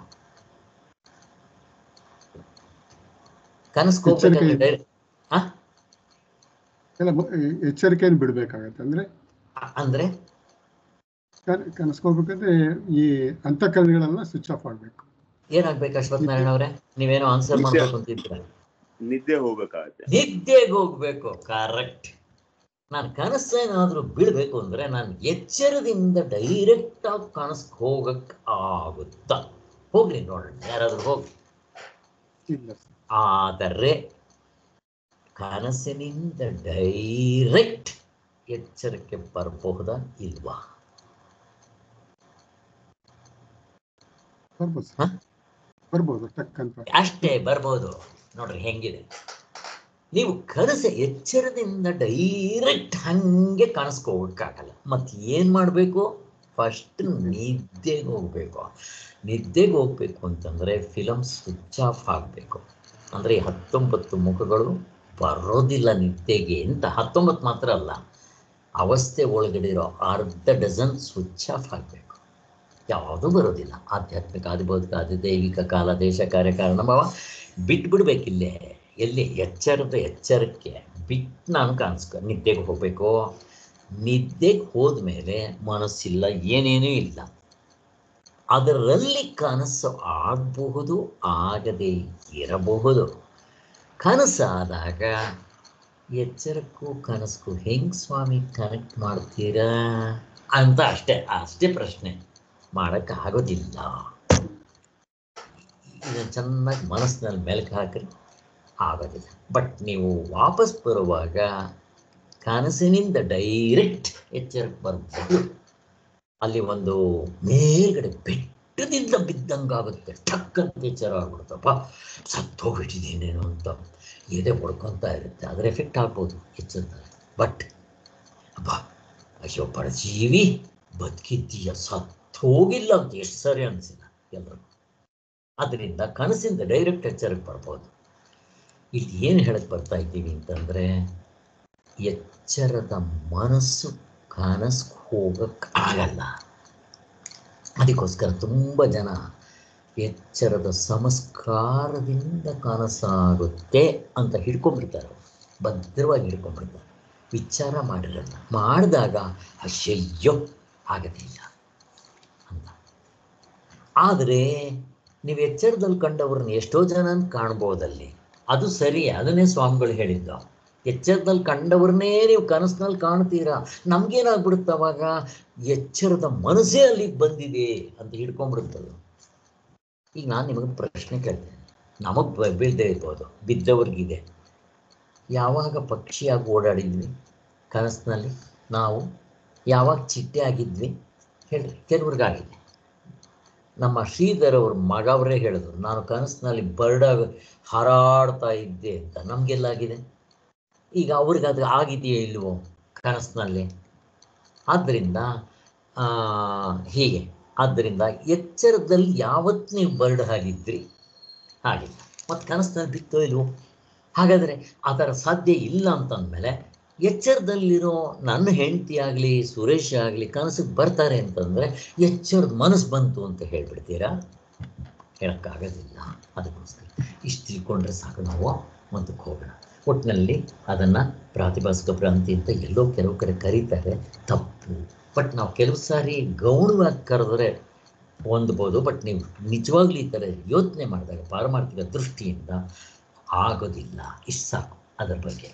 A: ಕನಸಿಗೆ ಹೋಗ್ಬೇಕಾದ್ರೆ
B: ಎಚ್ಚರಿಕೆಯನ್ನು ಬಿಡ್ಬೇಕಾಗತ್ತೆ. ಅಂದ್ರೆ ಕನಸಿಗೆ ಹೋಗ್ಬೇಕಂದ್ರೆ ಈ ಅಂತಃಕರಣಗಳೆಲ್ಲ ಸ್ವಿಚ್ ಆಫ್ ಆಗ್ಬೇಕು.
A: ಏನಾಗ್ಬೇಕು ಅಶ್ವಥ್ ನಾರಾಯಣ ಅವರೇ? ನೀವೇನೋ ಆನ್ಸರ್ ಮಾಡ್ಬೇಕು ಅಂತಿದ್ದೀರ.
C: ನಿದ್ದೆಗೆ ಹೋಗ್ಬೇಕು. ಕರೆಕ್ಟ್. ನಾನು ಕನಸೇನಾದ್ರೂ ಬಿಡಬೇಕು ಅಂದ್ರೆ ನಾನು ಎಚ್ಚರದಿಂದ ಡೈರೆಕ್ಟ್ ಆಗಿ ಕನಸಿಗೆ ಹೋಗಕ್ಕೆ ಆಗುತ್ತಾ? ಹೋಗ್ರಿ ನೋಡೋಣ, ಯಾರಾದ್ರೂ ಹೋಗಿ. ಆದರೆ
A: ಕನಸಿನಿಂದ ಡೈರೆಕ್ಟ್ ಎಚ್ಚರಕ್ಕೆ ಬರಬಹುದಾ ಇಲ್ವಾ?
B: ಬರ್ಬೋದು ಟಕ್ ಅಂತ
A: ಅಷ್ಟೇ ಬರ್ಬೋದು. ನೋಡ್ರಿ ಹೆಂಗಿದೆ, ನೀವು ಕನಸು ಎಚ್ಚರದಿಂದ ಡೈರೆಕ್ಟ್ ಹಂಗೆ ಕಾಣಿಸ್ಕೋಬೇಕಾಗಲ್ಲ. ಮತ್ತೆ ಏನು ಮಾಡಬೇಕು? ಫಸ್ಟ್ ನಿದ್ದೆಗೆ ಹೋಗಬೇಕು. ನಿದ್ದೆಗೆ ಹೋಗ್ಬೇಕು ಅಂತಂದರೆ ಫಿಲಮ್ ಸ್ವಿಚ್ ಆಫ್ ಆಗಬೇಕು. ಅಂದರೆ 19 ಮುಖಗಳು ಬರೋದಿಲ್ಲ ನಿದ್ದೆಗೆ ಅಂತ. 19 ಮಾತ್ರ ಅಲ್ಲ, ಅವಸ್ಥೆ ಒಳಗಡೆ ಇರೋ ಅರ್ಧ ಡಜನ್ ಸ್ವಿಚ್ ಆಫ್ ಆಗಬೇಕು. ಯಾವುದೂ ಬರೋದಿಲ್ಲ. ಆಧ್ಯಾತ್ಮಿಕ, ಆದಿಭೌತಿಕ, ಆದಿದೈವಿಕ, ಕಾಲ, ದೇಶ, ಕಾರ್ಯ, ಕಾರಣ ಭಾವ ಬಿಟ್ಬಿಡ್ಬೇಕಿಲ್ಲೇ. ಎಲ್ಲಿ ಎಚ್ಚರಕ್ಕೆ ಬಿಟ್ಟು ನಾನು ನಿದ್ದೆಗೆ ಹೋಗಬೇಕು. ನಿದ್ದೆಗೆ ಹೋದ್ಮೇಲೆ ಮನಸ್ಸಿಲ್ಲ, ಏನೇನೂ ಇಲ್ಲ. ಅದರಲ್ಲಿ ಕನಸು ಆಗಬಹುದು, ಆಗದೇ ಇರಬಹುದು. ಕನಸಾದಾಗ ಎಚ್ಚರಕ್ಕೂ ಕನಸಕ್ಕೂ ಹೆಂಗೆ ಸ್ವಾಮಿ ಕನೆಕ್ಟ್ ಮಾಡ್ತೀರಾ ಅಂತ ಅಷ್ಟೇ ಪ್ರಶ್ನೆ. ಮಾಡೋಕ್ಕಾಗೋದಿಲ್ಲ. ಇದನ್ನು ಚೆನ್ನಾಗಿ ಮನಸ್ಸಿನಲ್ಲಿ ಮೆಲುಕು ಹಾಕ್ರಿ, ಆಗೋದಿಲ್ಲ. ಬಟ್ ನೀವು ವಾಪಸ್ ಬರುವಾಗ ಕನಸಿನಿಂದ ಡೈರೆಕ್ಟ್ ಎಚ್ಚರಕ್ಕೆ ಬರ್ಬೋದು. ಅಲ್ಲಿ ಒಂದು ಮೇಲ್ಗಡೆ ಬೆಟ್ಟದಿಂದ ಬಿದ್ದಂಗಾಗುತ್ತೆ. ಟಕ್ ಅಂತ ಎಚ್ಚರ ಆಗ್ಬಿಡ್ತಪ್ಪ, ಸತ್ತೋಗ್ಬಿಟ್ಟಿದ್ದೀನೇನೋ ಅಂತ ಎದೆ ಹೊಡ್ಕೊತಾ ಇರುತ್ತೆ. ಅದರ ಎಫೆಕ್ಟ್ ಆಗ್ಬೋದು ಎಚ್ಚರದಲ್ಲಿ. ಬಟ್ ಅಬ್ಬಾ ಅಯ್ಯೋ ಪರಜೀವಿ ಬದುಕಿದ್ದೀಯ, ಸತ್ತೋಗಿಲ್ಲ ಅಂತ ಎಷ್ಟು ಸರಿ ಅನಿಸಿಲ್ಲ ಎಲ್ಲರೂ. ಅದರಿಂದ ಕನಸಿಂದ ಡೈರೆಕ್ಟ್ ಎಚ್ಚರಕ್ಕೆ ಬರ್ಬೋದು. ಇಲ್ಲಿ ಏನು ಹೇಳಕ್ಕೆ ಬರ್ತಾ ಇದ್ದೀವಿ ಅಂತಂದರೆ, ಎಚ್ಚರದ ಮನಸ್ಸು ಕನಸ್ಗೆ ಹೋಗಕ್ಕಾಗಲ್ಲ. ಅದಕ್ಕೋಸ್ಕರ ತುಂಬ ಜನ ಎಚ್ಚರದ ಸಂಸ್ಕಾರದಿಂದ ಕನಸಾಗುತ್ತೆ ಅಂತ ಹಿಡ್ಕೊಂಡ್ಬಿಡ್ತಾರೆ, ಭದ್ರವಾಗಿ ಹಿಡ್ಕೊಂಡ್ಬಿಡ್ತಾರೆ. ವಿಚಾರ ಮಾಡಿರಲ್ಲ, ಮಾಡಿದಾಗ ಅಯ್ಯಯ್ಯೋ ಆಗೋದಿಲ್ಲ ಅಂತ. ಆದರೆ ನೀವು ಎಚ್ಚರದಲ್ಲಿ ಕಂಡವ್ರನ್ನ ಎಷ್ಟೋ ಜನ ಕಾಣ್ಬೋದಲ್ಲಿ, ಅದು ಸರಿ. ಅದನ್ನೇ ಸ್ವಾಮಿಗಳು ಹೇಳಿದ್ದು. ಎಚ್ಚರದಲ್ಲಿ ಕಂಡವ್ರನ್ನೇ ನೀವು ಕನಸಿನಲ್ಲಿ ಕಾಣ್ತೀರಾ. ನಮಗೇನಾಗ್ಬಿಡುತ್ತೆ ಅವಾಗ? ಎಚ್ಚರದ ಮನಸ್ಸೇ ಅಲ್ಲಿಗೆ ಬಂದಿದೆ ಅಂತ ಹಿಡ್ಕೊಂಡ್ಬಿಡುತ್ತದು. ಈಗ ನಾನು ನಿಮಗೆ ಪ್ರಶ್ನೆ ಕೇಳ್ತೇನೆ, ನಮಗೆ ಬೀಳದೇ ಇರ್ಬೋದು, ಬಿದ್ದವ್ರಿಗಿದೆ. ಯಾವಾಗ ಪಕ್ಷಿಯಾಗಿ ಓಡಾಡಿದ್ವಿ ಕನಸಿನಲ್ಲಿ? ನಾವು ಯಾವಾಗ ಚಿಟ್ಟೆ ಆಗಿದ್ವಿ ಹೇಳ್ರಿ? ಕೆಲವ್ರಿಗಾಗಿದೆ. ನಮ್ಮ ಶ್ರೀಧರ್ ಅವ್ರ ಮಗವರೇ ಹೇಳಿದ್ರು, ನಾನು ಕನಸಿನಲ್ಲಿ ಬರ್ಡಾಗಿ ಹಾರಾಡ್ತಾ ಇದ್ದೆ ಅಂತ. ನಮಗೆಲ್ಲಾಗಿದೆ? ಈಗ ಅವ್ರಿಗೆ ಅದು ಆಗಿದೆಯೋ ಇಲ್ವೋ ಕನಸಿನಲ್ಲಿ? ಆದ್ದರಿಂದ ಹೀಗೆ. ಆದ್ದರಿಂದ ಎಚ್ಚರದಲ್ಲಿ ಯಾವತ್ತು ನೀವು ಬರ್ಡ್ ಆಗಿದ್ರಿ ಹಾಗಿಲ್ಲ, ಮತ್ತು ಕನಸಿನಲ್ಲಿ ಬಿತ್ತೋ ಇಲ್ವೋ? ಹಾಗಾದರೆ ಆ ಥರ ಸಾಧ್ಯ ಇಲ್ಲ ಅಂತಂದಮೇಲೆ ಎಚ್ಚರದಲ್ಲಿರೋ ನನ್ನ ಹೆಂಡತಿ ಆಗಲಿ ಸುರೇಶ್ ಆಗಲಿ ಕನಸಿಗೆ ಬರ್ತಾರೆ ಅಂತಂದರೆ ಎಚ್ಚರದ ಮನಸ್ಸು ಬಂತು ಅಂತ ಹೇಳ್ಬಿಡ್ತೀರಾ? ಹೇಳೋಕ್ಕಾಗೋದಿಲ್ಲ. ಅದಕ್ಕೋಸ್ಕರ ಇಷ್ಟು ತಿಳ್ಕೊಂಡ್ರೆ ಸಾಕು. ನಾವು ಮುಂದಕ್ಕೆ ಹೋಗೋಣ. ಒಟ್ಟಿನಲ್ಲಿ ಅದನ್ನು ಪ್ರಾತಿಭಾಸಿಕ ಭ್ರಾಂತಿ ಅಂತ ಎಲ್ಲೋ ಕೆಲವು ಕಡೆ ಕರೀತಾರೆ, ತಪ್ಪು. ಬಟ್ ನಾವು ಕೆಲವು ಸಾರಿ ಗೌಣವಾಗಿ ಕರೆದ್ರೆ ಹೊಂದ್ಬೋದು. ಬಟ್ ನೀವು ನಿಜವಾಗ್ಲೂ ಈ ಥರ ಯೋಚನೆ ಮಾಡಿದಾಗ ಪಾರಮಾರ್ಥಿಕ ದೃಷ್ಟಿಯಿಂದ ಆಗೋದಿಲ್ಲ. ಇಷ್ಟು ಸಾಕು ಅದರ ಬಗ್ಗೆ.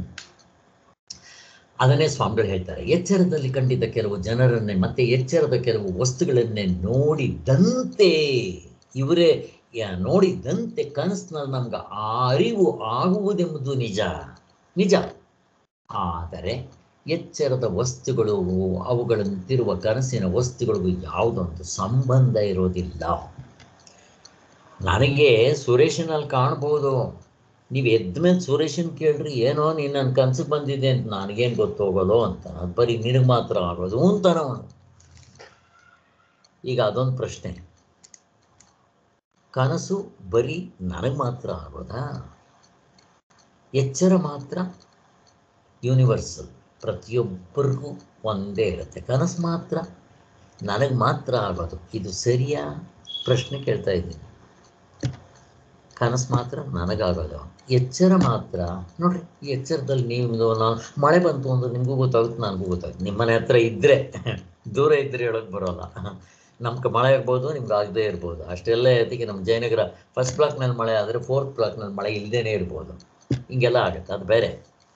A: ಅದನ್ನೇ ಸ್ವಾಮಿಗಳು ಹೇಳ್ತಾರೆ, ಎಚ್ಚರದಲ್ಲಿ ಕಂಡಿದ್ದ ಕೆಲವು ಜನರನ್ನೇ ಮತ್ತೆ ಎಚ್ಚರದ ಕೆಲವು ವಸ್ತುಗಳನ್ನೇ ನೋಡಿದಂತೆ, ಇವರೇ ನೋಡಿದಂತೆ ಕನಸಿನಲ್ಲಿ ನಮ್ಗೆ ಅರಿವು ಆಗುವುದೆಂಬುದು ನಿಜ. ಆದರೆ ಎಚ್ಚರದ ವಸ್ತುಗಳು ಅವುಗಳಂತಿರುವ ಕನಸಿನ ವಸ್ತುಗಳಿಗೂ ಯಾವುದೊಂದು ಸಂಬಂಧ ಇರೋದಿಲ್ಲ. ನನಗೆ ಸುರೇಶನಲ್ಲಿ ಕಾಣ್ಬೋದು, ನೀವು ಎದ್ದ ಮೇಲೆ ಸುರೇಶನ್ ಕೇಳ್ರಿ, ಏನೋ ನೀನು ನನ್ನ ಕನಸಿಗೆ ಬಂದಿದೆ ಅಂತ, ನನಗೇನು ಗೊತ್ತೋಗೋಲ್ಲೋ ಅಂತ. ಅದು ಬರೀ ನಿನಗೆ ಮಾತ್ರ ಆಗೋದು ಅಂತಾನ. ಈಗ ಅದೊಂದು ಪ್ರಶ್ನೆ, ಕನಸು ಬರೀ ನನಗೆ ಮಾತ್ರ ಆಗೋದಾ? ಎಚ್ಚರ ಮಾತ್ರ ಯೂನಿವರ್ಸಲ್, ಪ್ರತಿಯೊಬ್ಬರಿಗೂ ಒಂದೇ ಇರುತ್ತೆ. ಕನಸು ಮಾತ್ರ ನನಗೆ ಮಾತ್ರ ಆಗೋದು, ಇದು ಸರಿಯಾ? ಪ್ರಶ್ನೆ ಕೇಳ್ತಾ ಇದ್ದೀನಿ. ಕನಸು ಮಾತ್ರ ನನಗಾಗೋದು, ಎಚ್ಚರ ಮಾತ್ರ. ನೋಡ್ರಿ, ಈ ಎಚ್ಚರದಲ್ಲಿ ನೀವು ಮಳೆ ಬಂತು ಅಂದ್ರೆ ನಿಮಗೂ ಗೊತ್ತಾಗುತ್ತೆ, ನನಗೂ ಗೊತ್ತಾಗುತ್ತೆ. ನಿಮ್ಮ ಮನೆ ಹತ್ರ ಇದ್ದರೆ, ದೂರ ಇದ್ದರೆ ಹೇಳೋಕ್ಕೆ ಬರೋಲ್ಲ. ನಮ್ಗೆ ಮಳೆ ಆಗ್ಬೋದು, ನಿಮ್ಗೆ ಆಗದೇ ಇರ್ಬೋದು. ಅಷ್ಟೆಲ್ಲ ಅದಕ್ಕೆ ನಮ್ಮ ಜಯನಗರ ಫಸ್ಟ್ ಬ್ಲಾಕ್ನಲ್ಲಿ ಮಳೆ ಆದರೆ 4th ಬ್ಲಾಕ್ನಲ್ಲಿ ಮಳೆ ಇಲ್ಲದೇ ಇರ್ಬೋದು. ಹಿಂಗೆಲ್ಲ ಆಗುತ್ತೆ, ಅದು ಬೇರೆ.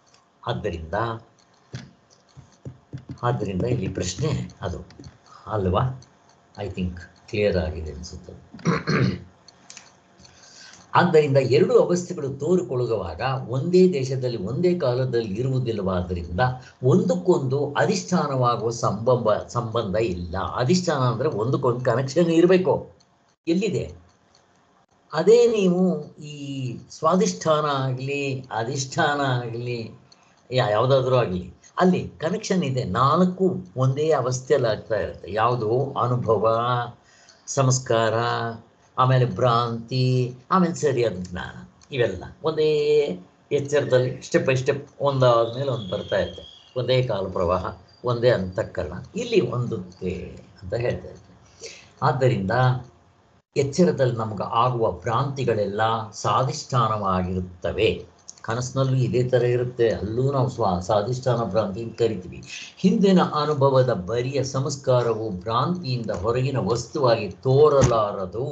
A: ಆದ್ದರಿಂದ ಇಲ್ಲಿ ಪ್ರಶ್ನೆ ಅದು ಅಲ್ವಾ? ಐ ಥಿಂಕ್ ಕ್ಲಿಯರ್ ಆಗಿದೆ ಅನಿಸುತ್ತೆ. ಆದ್ದರಿಂದ ಎರಡು ಅವಸ್ಥೆಗಳು ತೋರಿಕೊಳ್ಳುವಾಗ ಒಂದೇ ದೇಶದಲ್ಲಿ ಒಂದೇ ಕಾಲದಲ್ಲಿ ಇರುವುದಿಲ್ಲವಾದ್ದರಿಂದ ಒಂದಕ್ಕೊಂದು ಅಧಿಷ್ಠಾನವಾಗುವ ಸಂಬಂಧ ಇಲ್ಲ. ಅಧಿಷ್ಠಾನ ಅಂದರೆ ಒಂದಕ್ಕೊಂದು ಕನೆಕ್ಷನ್ ಇರಬೇಕು. ಎಲ್ಲಿದೆ? ಅದೇ ನೀವು ಈ ಸ್ವಾಧಿಷ್ಠಾನ ಆಗಲಿ ಅಧಿಷ್ಠಾನ ಆಗಲಿ ಯಾವುದಾದ್ರೂ ಆಗಲಿ ಅಲ್ಲಿ ಕನೆಕ್ಷನ್ ಇದೆ. ನಾಲ್ಕು ಒಂದೇ ಅವಸ್ಥೆಯಲ್ಲಿ ಆಗ್ತಾ ಇರುತ್ತೆ. ಯಾವುದು? ಅನುಭವ, ಸಂಸ್ಕಾರ, ಆಮೇಲೆ ಭ್ರಾಂತಿ, ಆಮೇಲೆ ಸರಿಯಾದ ಜ್ಞಾನ. ಇವೆಲ್ಲ ಒಂದೇ ಎಚ್ಚರದಲ್ಲಿ ಸ್ಟೆಪ್ ಬೈ ಸ್ಟೆಪ್ ಒಂದಾದ್ಮೇಲೆ ಒಂದು ಬರ್ತಾ ಇರುತ್ತೆ. ಒಂದೇ ಕಾಲ ಪ್ರವಾಹ, ಒಂದೇ ಅಂತಃಕರಣ, ಇಲ್ಲಿ ಹೊಂದುತ್ತೆ ಅಂತ ಹೇಳ್ತಾ ಇದ್ದೆ. ಆದ್ದರಿಂದ ಎಚ್ಚರದಲ್ಲಿ ನಮಗೆ ಆಗುವ ಭ್ರಾಂತಿಗಳೆಲ್ಲ ಸ್ವಾಧಿಷ್ಠಾನವಾಗಿರುತ್ತವೆ. ಕನಸಿನಲ್ಲೂ ಇದೇ ಥರ ಇರುತ್ತೆ. ಅಲ್ಲೂ ನಾವು ಸ್ವಾಧಿಷ್ಠಾನ ಭ್ರಾಂತಿ ಅಂತ ಕರಿತೀವಿ. ಹಿಂದಿನ ಅನುಭವದ ಬರಿಯ ಸಂಸ್ಕಾರವು ಭ್ರಾಂತಿಯಿಂದ ಹೊರಗಿನ ವಸ್ತುವಾಗಿ ತೋರಲಾರದು.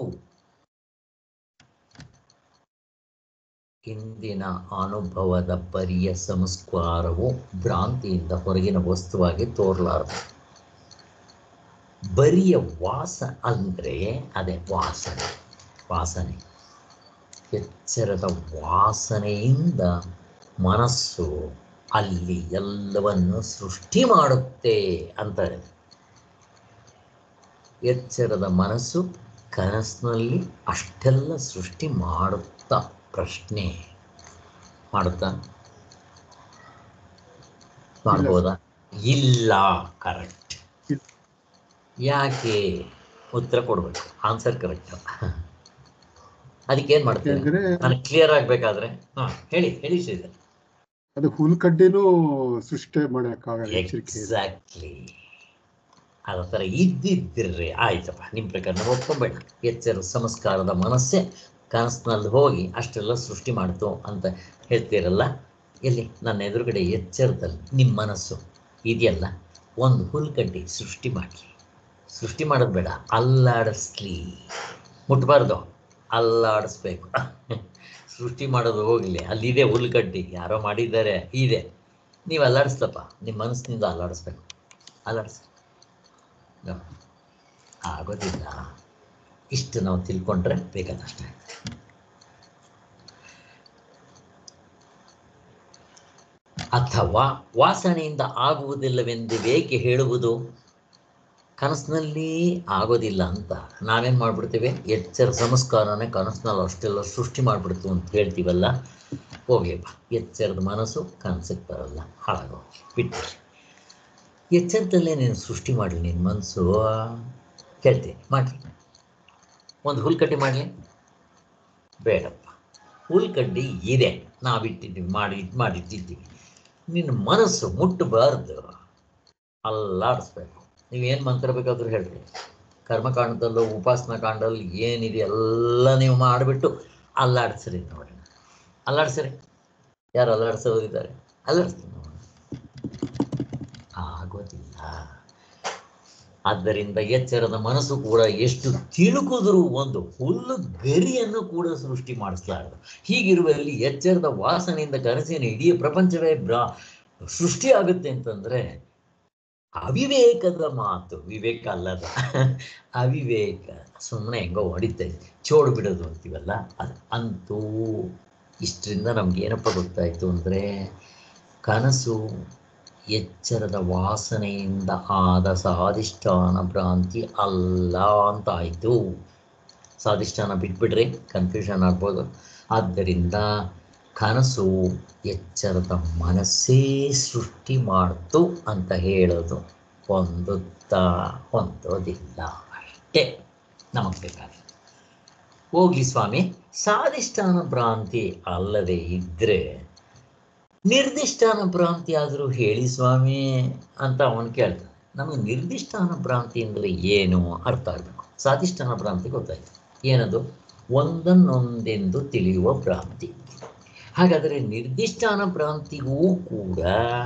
A: ಹಿಂದಿನ ಅನುಭವದ ಬರಿಯ ಸಂಸ್ಕಾರವು ಭ್ರಾಂತಿಯಿಂದ ಹೊರಗಿನ ವಸ್ತುವಾಗಿ ತೋರಲಾರದು. ಬರಿಯ ಅಂದರೆ ಅದೇ ವಾಸನೆ. ಎಚ್ಚರದ ವಾಸನೆಯಿಂದ ಮನಸ್ಸು ಅಲ್ಲಿ ಎಲ್ಲವನ್ನು ಸೃಷ್ಟಿ ಮಾಡುತ್ತೆ ಅಂತಾರೆ. ಎಚ್ಚರದ ಮನಸ್ಸು ಕನಸಿನಲ್ಲಿ ಅಷ್ಟೆಲ್ಲ ಸೃಷ್ಟಿ ಮಾಡುತ್ತಾ ಪ್ರಶ್ನೆ ಮಾಡುತ್ತಾ ಮಾಡ್ಬೋದಾ? ಇಲ್ಲ. ಕರೆಕ್ಟ್. ಯಾಕೆ? ಉತ್ತರ ಕೊಡ್ಬೇಕು. Answer correct. ಅದಕ್ಕೇನು ಮಾಡ್ತೀವಿ? ನನಗೆ ಕ್ಲಿಯರ್ ಆಗಬೇಕಾದ್ರೆ ಹೇಳಿ ಶ್ರೀಧರ್.
B: ಅದು ಹುಲ್ಕಡ್ಡಿನೂ ಸೃಷ್ಟಿ ಮಾಡೋಕ್ಕಾಗಲ್ಲ.
A: ಎಕ್ಸಾಕ್ಟ್ಲಿ. ಅದ ಥರ ಇದ್ದಿದ್ದಿರ್ರಿ ಆಯ್ತಪ್ಪ, ನಿಮ್ಮ ಪ್ರಕಾರ ನಾವು ಒಪ್ಕೊಂಬೇಡ. ಎಚ್ಚರ ಸಂಸ್ಕಾರದ ಮನಸ್ಸೇ ಕನಸಿನಲ್ಲಿ ಹೋಗಿ ಅಷ್ಟೆಲ್ಲ ಸೃಷ್ಟಿ ಮಾಡ್ತು ಅಂತ ಹೇಳ್ತೀರಲ್ಲ. ಎಲ್ಲಿ? ನನ್ನ ಎದುರುಗಡೆ ಎಚ್ಚರದಲ್ಲಿ ನಿಮ್ಮ ಮನಸ್ಸು ಇದೆಯಲ್ಲ, ಒಂದು ಹುಲ್ಕಡ್ಡಿ ಸೃಷ್ಟಿ ಮಾಡೋದು ಬೇಡ, ಅಲ್ಲಾಡಿಸ್ಲಿ. ಮುಟ್ಬಾರ್ದು, ಅಲ್ಲಾಡಿಸ್ಬೇಕು. ಸೃಷ್ಟಿ ಮಾಡೋದು ಹೋಗಲಿ, ಅಲ್ಲಿದೆ ಹುಲ್ಕಡ್ಡಿ, ಯಾರೋ ಮಾಡಿದ್ದಾರೆ, ಇದೆ. ನೀವು ಅಲ್ಲಾಡಿಸ್ಲಪ್ಪ, ನಿಮ್ಮ ಮನಸ್ಸಿನಿಂದ ಅಲ್ಲಾಡಿಸ್ಬೇಕು. ಅಲ್ಲಾಡಿಸಿ ಆಗೋದಿಲ್ಲ. ಇಷ್ಟು ನಾವು ತಿಳ್ಕೊಂಡ್ರೆ ಬೇಕಾದಷ್ಟೇ. ಅಥವಾ ವಾಸನೆಯಿಂದ ಆಗುವುದಿಲ್ಲವೆಂದು ಏಕೆ ಹೇಳುವುದು? ಕನಸಿನಲ್ಲಿ ಆಗೋದಿಲ್ಲ ಅಂತ ನಾವೇನು ಮಾಡಿಬಿಡ್ತೀವಿ? ಎಚ್ಚರ ಸಂಸ್ಕಾರನೇ ಕನಸಿನಲ್ಲಿ ಅಷ್ಟೆಲ್ಲ ಸೃಷ್ಟಿ ಮಾಡಿಬಿಡ್ತು ಅಂತ ಹೇಳ್ತೀವಲ್ಲ. ಹೋಗ್ಲಿಪ್ಪ, ಎಚ್ಚರದ ಮನಸ್ಸು ಕನಸಿಗೆ ಬರಲ್ಲ, ಹಾಳಾಗೋಗಿ ಬಿಟ್ಟು. ಎಚ್ಚರದಲ್ಲೇ ನೀನು ಸೃಷ್ಟಿ ಮಾಡಲಿ ನಿನ್ನ ಮನಸ್ಸು. ಕೇಳ್ತೀನಿ, ಮಾಡಲಿ. ಒಂದು ಹುಲ್ಕಡ್ಡಿ ಮಾಡಲಿ? ಬೇಡಪ್ಪ, ಹುಲ್ಕಡ್ಡಿ ಇದೆ, ನಾವಿಟ್ಟಿದ್ದೀವಿ, ಮಾಡಿಟ್ಟಿದ್ದೀವಿ. ನಿನ್ನ ಮನಸ್ಸು ಮುಟ್ಟಬಾರ್ದು, ಅಲ್ಲಾಡಿಸ್ಬೇಕು. ನೀವೇನು ಮಂತ್ರ ಬೇಕಾದರೂ ಹೇಳ್ರಿ. ಕರ್ಮಕಾಂಡದಲ್ಲೂ ಉಪಾಸನಾ ಕಾಂಡದಲ್ಲಿ ಏನಿದೆ ಎಲ್ಲ ನೀವು ಮಾಡಿಬಿಟ್ಟು ಅಲ್ಲಾಡಿಸ್ರಿ. ನೋಡಿ, ಅಲ್ಲಾಡಿಸ್ರಿ. ಯಾರು ಅಲ್ಲಾಡಿಸೋದಿದ್ದಾರೆ? ಅಲ್ಲಾಡಿಸ್ತೀನಿ. ಆಗೋದಿಲ್ಲ. ಆದ್ದರಿಂದ ಎಚ್ಚರದ ಮನಸ್ಸು ಕೂಡ ಎಷ್ಟು ತಿಳುಕಿದ್ರೂ ಒಂದು ಹುಲ್ಲು ಗರಿಯನ್ನು ಕೂಡ ಸೃಷ್ಟಿ ಮಾಡಿಸಲಾರದು. ಹೀಗಿರುವಲ್ಲಿ ಎಚ್ಚರದ ವಾಸನೆಯಿಂದ ಕನಸಿನ ಇಡೀ ಪ್ರಪಂಚವೇ ಸೃಷ್ಟಿಯಾಗುತ್ತೆ ಅಂತಂದರೆ ಅವಿವೇಕದ ಮಾತು. ವಿವೇಕ ಅಲ್ಲದ ಅವಿವೇಕ. ಸುಮ್ಮನೆ ಹೆಂಗೋ ಹೊಡಿತಾ ಚೋಡು ಬಿಡೋದು ಅಂತೀವಲ್ಲ ಅದು. ಅಂತೂ ಇಷ್ಟರಿಂದ ನಮಗೇನಪ್ಪ ಗೊತ್ತಾಯಿತು ಅಂದರೆ, ಕನಸು ಎಚ್ಚರದ ವಾಸನೆಯಿಂದ ಆದ ಸ್ವಾಧಿಷ್ಠಾನ ಭ್ರಾಂತಿ ಅಲ್ಲ ಅಂತಾಯಿತು. ಸ್ವಾಧಿಷ್ಠಾನ ಬಿಟ್ಬಿಡ್ರಿ, ಕನ್ಫ್ಯೂಷನ್ ಆಗ್ಬೋದು. ಆದ್ದರಿಂದ ಕನಸು ಎಚ್ಚರದ ಮನಸ್ಸೇ ಸೃಷ್ಟಿ ಮಾಡ್ತು ಅಂತ ಹೇಳೋದು ಹೊಂದೋದಿಲ್ಲ. ಅಷ್ಟೇ ನಮಗೆ ಬೇಕಾದ್ರೆ. ಹೋಗಿ ಸ್ವಾಮಿ, ಸ್ವಾಧಿಷ್ಠಾನ ಭ್ರಾಂತಿ ಅಲ್ಲದೆ ಇದ್ದರೆ ನಿರ್ದಿಷ್ಟಾನ ಭ್ರಾಂತಿ ಆದರೂ ಹೇಳಿ ಸ್ವಾಮಿ ಅಂತ ಅವನು ಕೇಳ್ತಾನೆ. ನಮಗೆ ನಿರ್ದಿಷ್ಟಾನ ಭ್ರಾಂತಿ ಅಂದರೆ ಏನು ಅರ್ಥ ಆಗಬೇಕು. ಸ್ವಾಧಿಷ್ಠಾನ ಭ್ರಾಂತಿ ಗೊತ್ತಾಯಿತು, ಏನದು? ಒಂದನ್ನೊಂದೆಂದು ತಿಳಿಯುವ ಭ್ರಾಂತಿ. ಹಾಗಾದರೆ ನಿರ್ದಿಷ್ಟಾನ ಭ್ರಾಂತಿಗೂ ಕೂಡ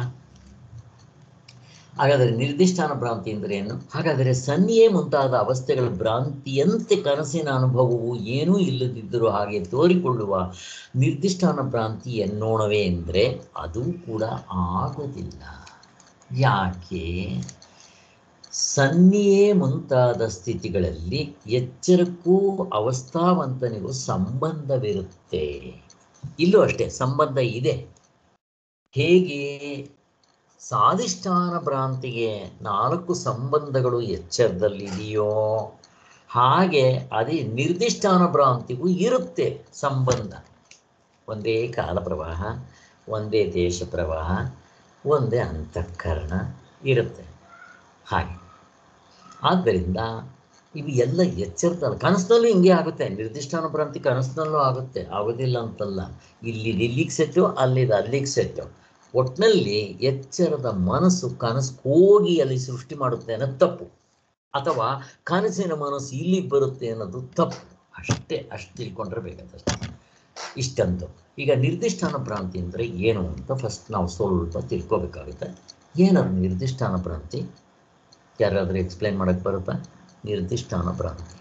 A: ನಿರ್ದಿಷ್ಟಾನ ಭ್ರಾಂತಿ ಅಂದರೆ ಏನು? ಹಾಗಾದರೆ ಸನ್ನಿಯೇ ಮುಂತಾದ ಅವಸ್ಥೆಗಳ ಭ್ರಾಂತಿಯಂತೆ ಕನಸಿನ ಅನುಭವವು ಏನೂ ಇಲ್ಲದಿದ್ದರೂ ಹಾಗೆ ತೋರಿಕೊಳ್ಳುವ ನಿರ್ದಿಷ್ಟಾನ ಭ್ರಾಂತಿ ಎನ್ನೋಣವೇ ಎಂದರೆ ಅದು ಕೂಡ ಆಗೋದಿಲ್ಲ. ಯಾಕೆ? ಸನ್ನಿಯೇ ಮುಂತಾದ ಸ್ಥಿತಿಗಳಲ್ಲಿ ಎಚ್ಚರಕ್ಕೂ ಅವಸ್ಥಾವಂತನಿಗೂ ಸಂಬಂಧವಿರುತ್ತೆ. ಇಲ್ಲೂ ಅಷ್ಟೇ ಸಂಬಂಧ ಇದೆ. ಹೇಗೆ ಸಾಧಿಷ್ಠಾನ ಭ್ರಾಂತಿಗೆ 4 ಸಂಬಂಧಗಳು ಎಚ್ಚರದಲ್ಲಿದೆಯೋ ಹಾಗೆ ಅದೇ ನಿರ್ದಿಷ್ಟಾನ ಭ್ರಾಂತಿಗೂ ಇರುತ್ತೆ ಸಂಬಂಧ. ಒಂದೇ ಕಾಲ ಪ್ರವಾಹ, ಒಂದೇ ದೇಶ ಪ್ರವಾಹ, ಒಂದೇ ಅಂತಃಕರಣ ಇರುತ್ತೆ. ಹಾಗೆ ಆದ್ದರಿಂದ ಇವು ಎಲ್ಲ ಎಚ್ಚರದಲ್ಲ. ಕನಸಿನಲ್ಲೂ ಹಿಂಗೆ ಆಗುತ್ತೆ. ನಿರ್ದಿಷ್ಟಾನ ಭ್ರಾಂತಿ ಕನಸಿನಲ್ಲೂ ಆಗುತ್ತೆ, ಆಗೋದಿಲ್ಲ ಅಂತಲ್ಲ. ಇಲ್ಲಿಗೆ ಸೆಟ್ಟು, ಅಲ್ಲಿಗೆ ಸೆಟ್ಟು. ಒಟ್ಟಿನಲ್ಲಿ ಎಚ್ಚರದ ಮನಸ್ಸು ಕನಸು ಹೋಗಿ ಅಲ್ಲಿ ಸೃಷ್ಟಿ ಮಾಡುತ್ತೆ ಅನ್ನೋದು ತಪ್ಪು, ಅಥವಾ ಕನಸಿನ ಮನಸ್ಸು ಇಲ್ಲಿಗೆ ಬರುತ್ತೆ ಅನ್ನೋದು ತಪ್ಪು. ಅಷ್ಟು ತಿಳ್ಕೊಂಡ್ರೆ ಬೇಕಾದಷ್ಟೇ. ಇಷ್ಟಂತು. ಈಗ ನಿರ್ದಿಷ್ಟಾನ ಭ್ರಾಂತಿ ಅಂದರೆ ಏನು ಅಂತ ಫಸ್ಟ್ ನಾವು ಸ್ವಲ್ಪ ತಿಳ್ಕೊಬೇಕಾಗುತ್ತೆ. ಏನದು ನಿರ್ದಿಷ್ಟಾನ ಭ್ರಾಂತಿ? ಯಾರಾದರೂ ಎಕ್ಸ್ಪ್ಲೈನ್ ಮಾಡಕ್ಕೆ ಬರುತ್ತಾ? ನಿರ್ದಿಷ್ಟಾನ ಭ್ರಾಂತಿ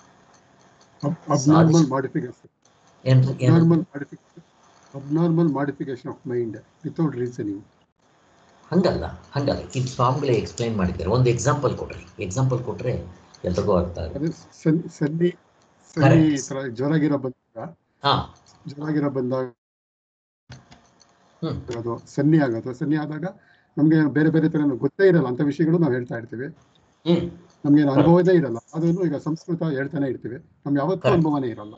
B: abnormal modification of mind without reasoning.
A: ಹಂಗಲ್ಲ. ಇದು ಸ್ವಾಮಿಗಳೇ ಎಕ್ಸ್ಪ್ಲೈನ್ ಮಾಡಿದ್ದಾರೆ. ಒಂದು ಎಕ್ಸಾಂಪಲ್ ಕೊಟ್ರೆ ಎಲ್ರಿಗೂ ಅರ್ಥ ಆಗುತ್ತೆ.
B: ಜ್ವರಾಗಿರೋ ಬಂದಾಗ ಅದು ಸನ್ನಿ ಆದಾಗ ನಮ್ಗೆ ಬೇರೆ ಬೇರೆ ತರ ಗೊತ್ತೇ ಇರಲ್ಲ ಅಂತ ವಿಷಯಗಳು ನಾವು ಹೇಳ್ತಾ ಇರ್ತೀವಿ. ನಮ್ಗೆ ಅನುಭವದೇ ಇರಲ್ಲ. ಅದನ್ನು ಈಗ ಸಂಸ್ಕೃತ ಹೇಳ್ತಾನೆ ಇರ್ತೀವಿ, ನಮ್ಗೆ ಯಾವತ್ತೂ ಅನುಭವನೇ ಇರಲ್ಲ.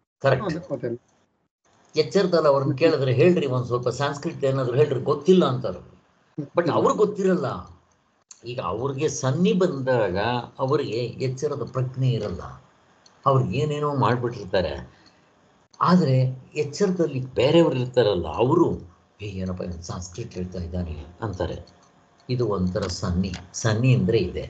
A: ಎಚ್ಚರದಲ್ಲಿ ಅವ್ರನ್ನ ಕೇಳಿದ್ರೆ ಹೇಳ್ರಿ ಒಂದು ಸ್ವಲ್ಪ ಸಂಸ್ಕೃತ ಏನಾದ್ರು ಹೇಳ್ರಿ, ಗೊತ್ತಿಲ್ಲ ಅಂತಾರೆ. ಬಟ್ ಅವ್ರಿಗೆ ಗೊತ್ತಿರಲ್ಲ. ಈಗ ಅವ್ರಿಗೆ ಸನ್ನಿ ಬಂದಾಗ ಅವರಿಗೆ ಎಚ್ಚರದ ಪ್ರಜ್ಞೆ ಇರಲ್ಲ, ಅವ್ರಿಗೆ ಏನೇನೋ ಮಾಡಿಬಿಟ್ಟಿರ್ತಾರೆ. ಆದರೆ ಎಚ್ಚರದಲ್ಲಿ ಬೇರೆಯವರು ಇರ್ತಾರಲ್ಲ, ಅವರು ಏನಪ್ಪ ಸಂಸ್ಕೃತ ಹೇಳ್ತಾ ಇದ್ದಾನೆ ಅಂತಾರೆ. ಇದು ಒಂಥರ ಸನ್ನಿ ಅಂದರೆ ಇದೆ.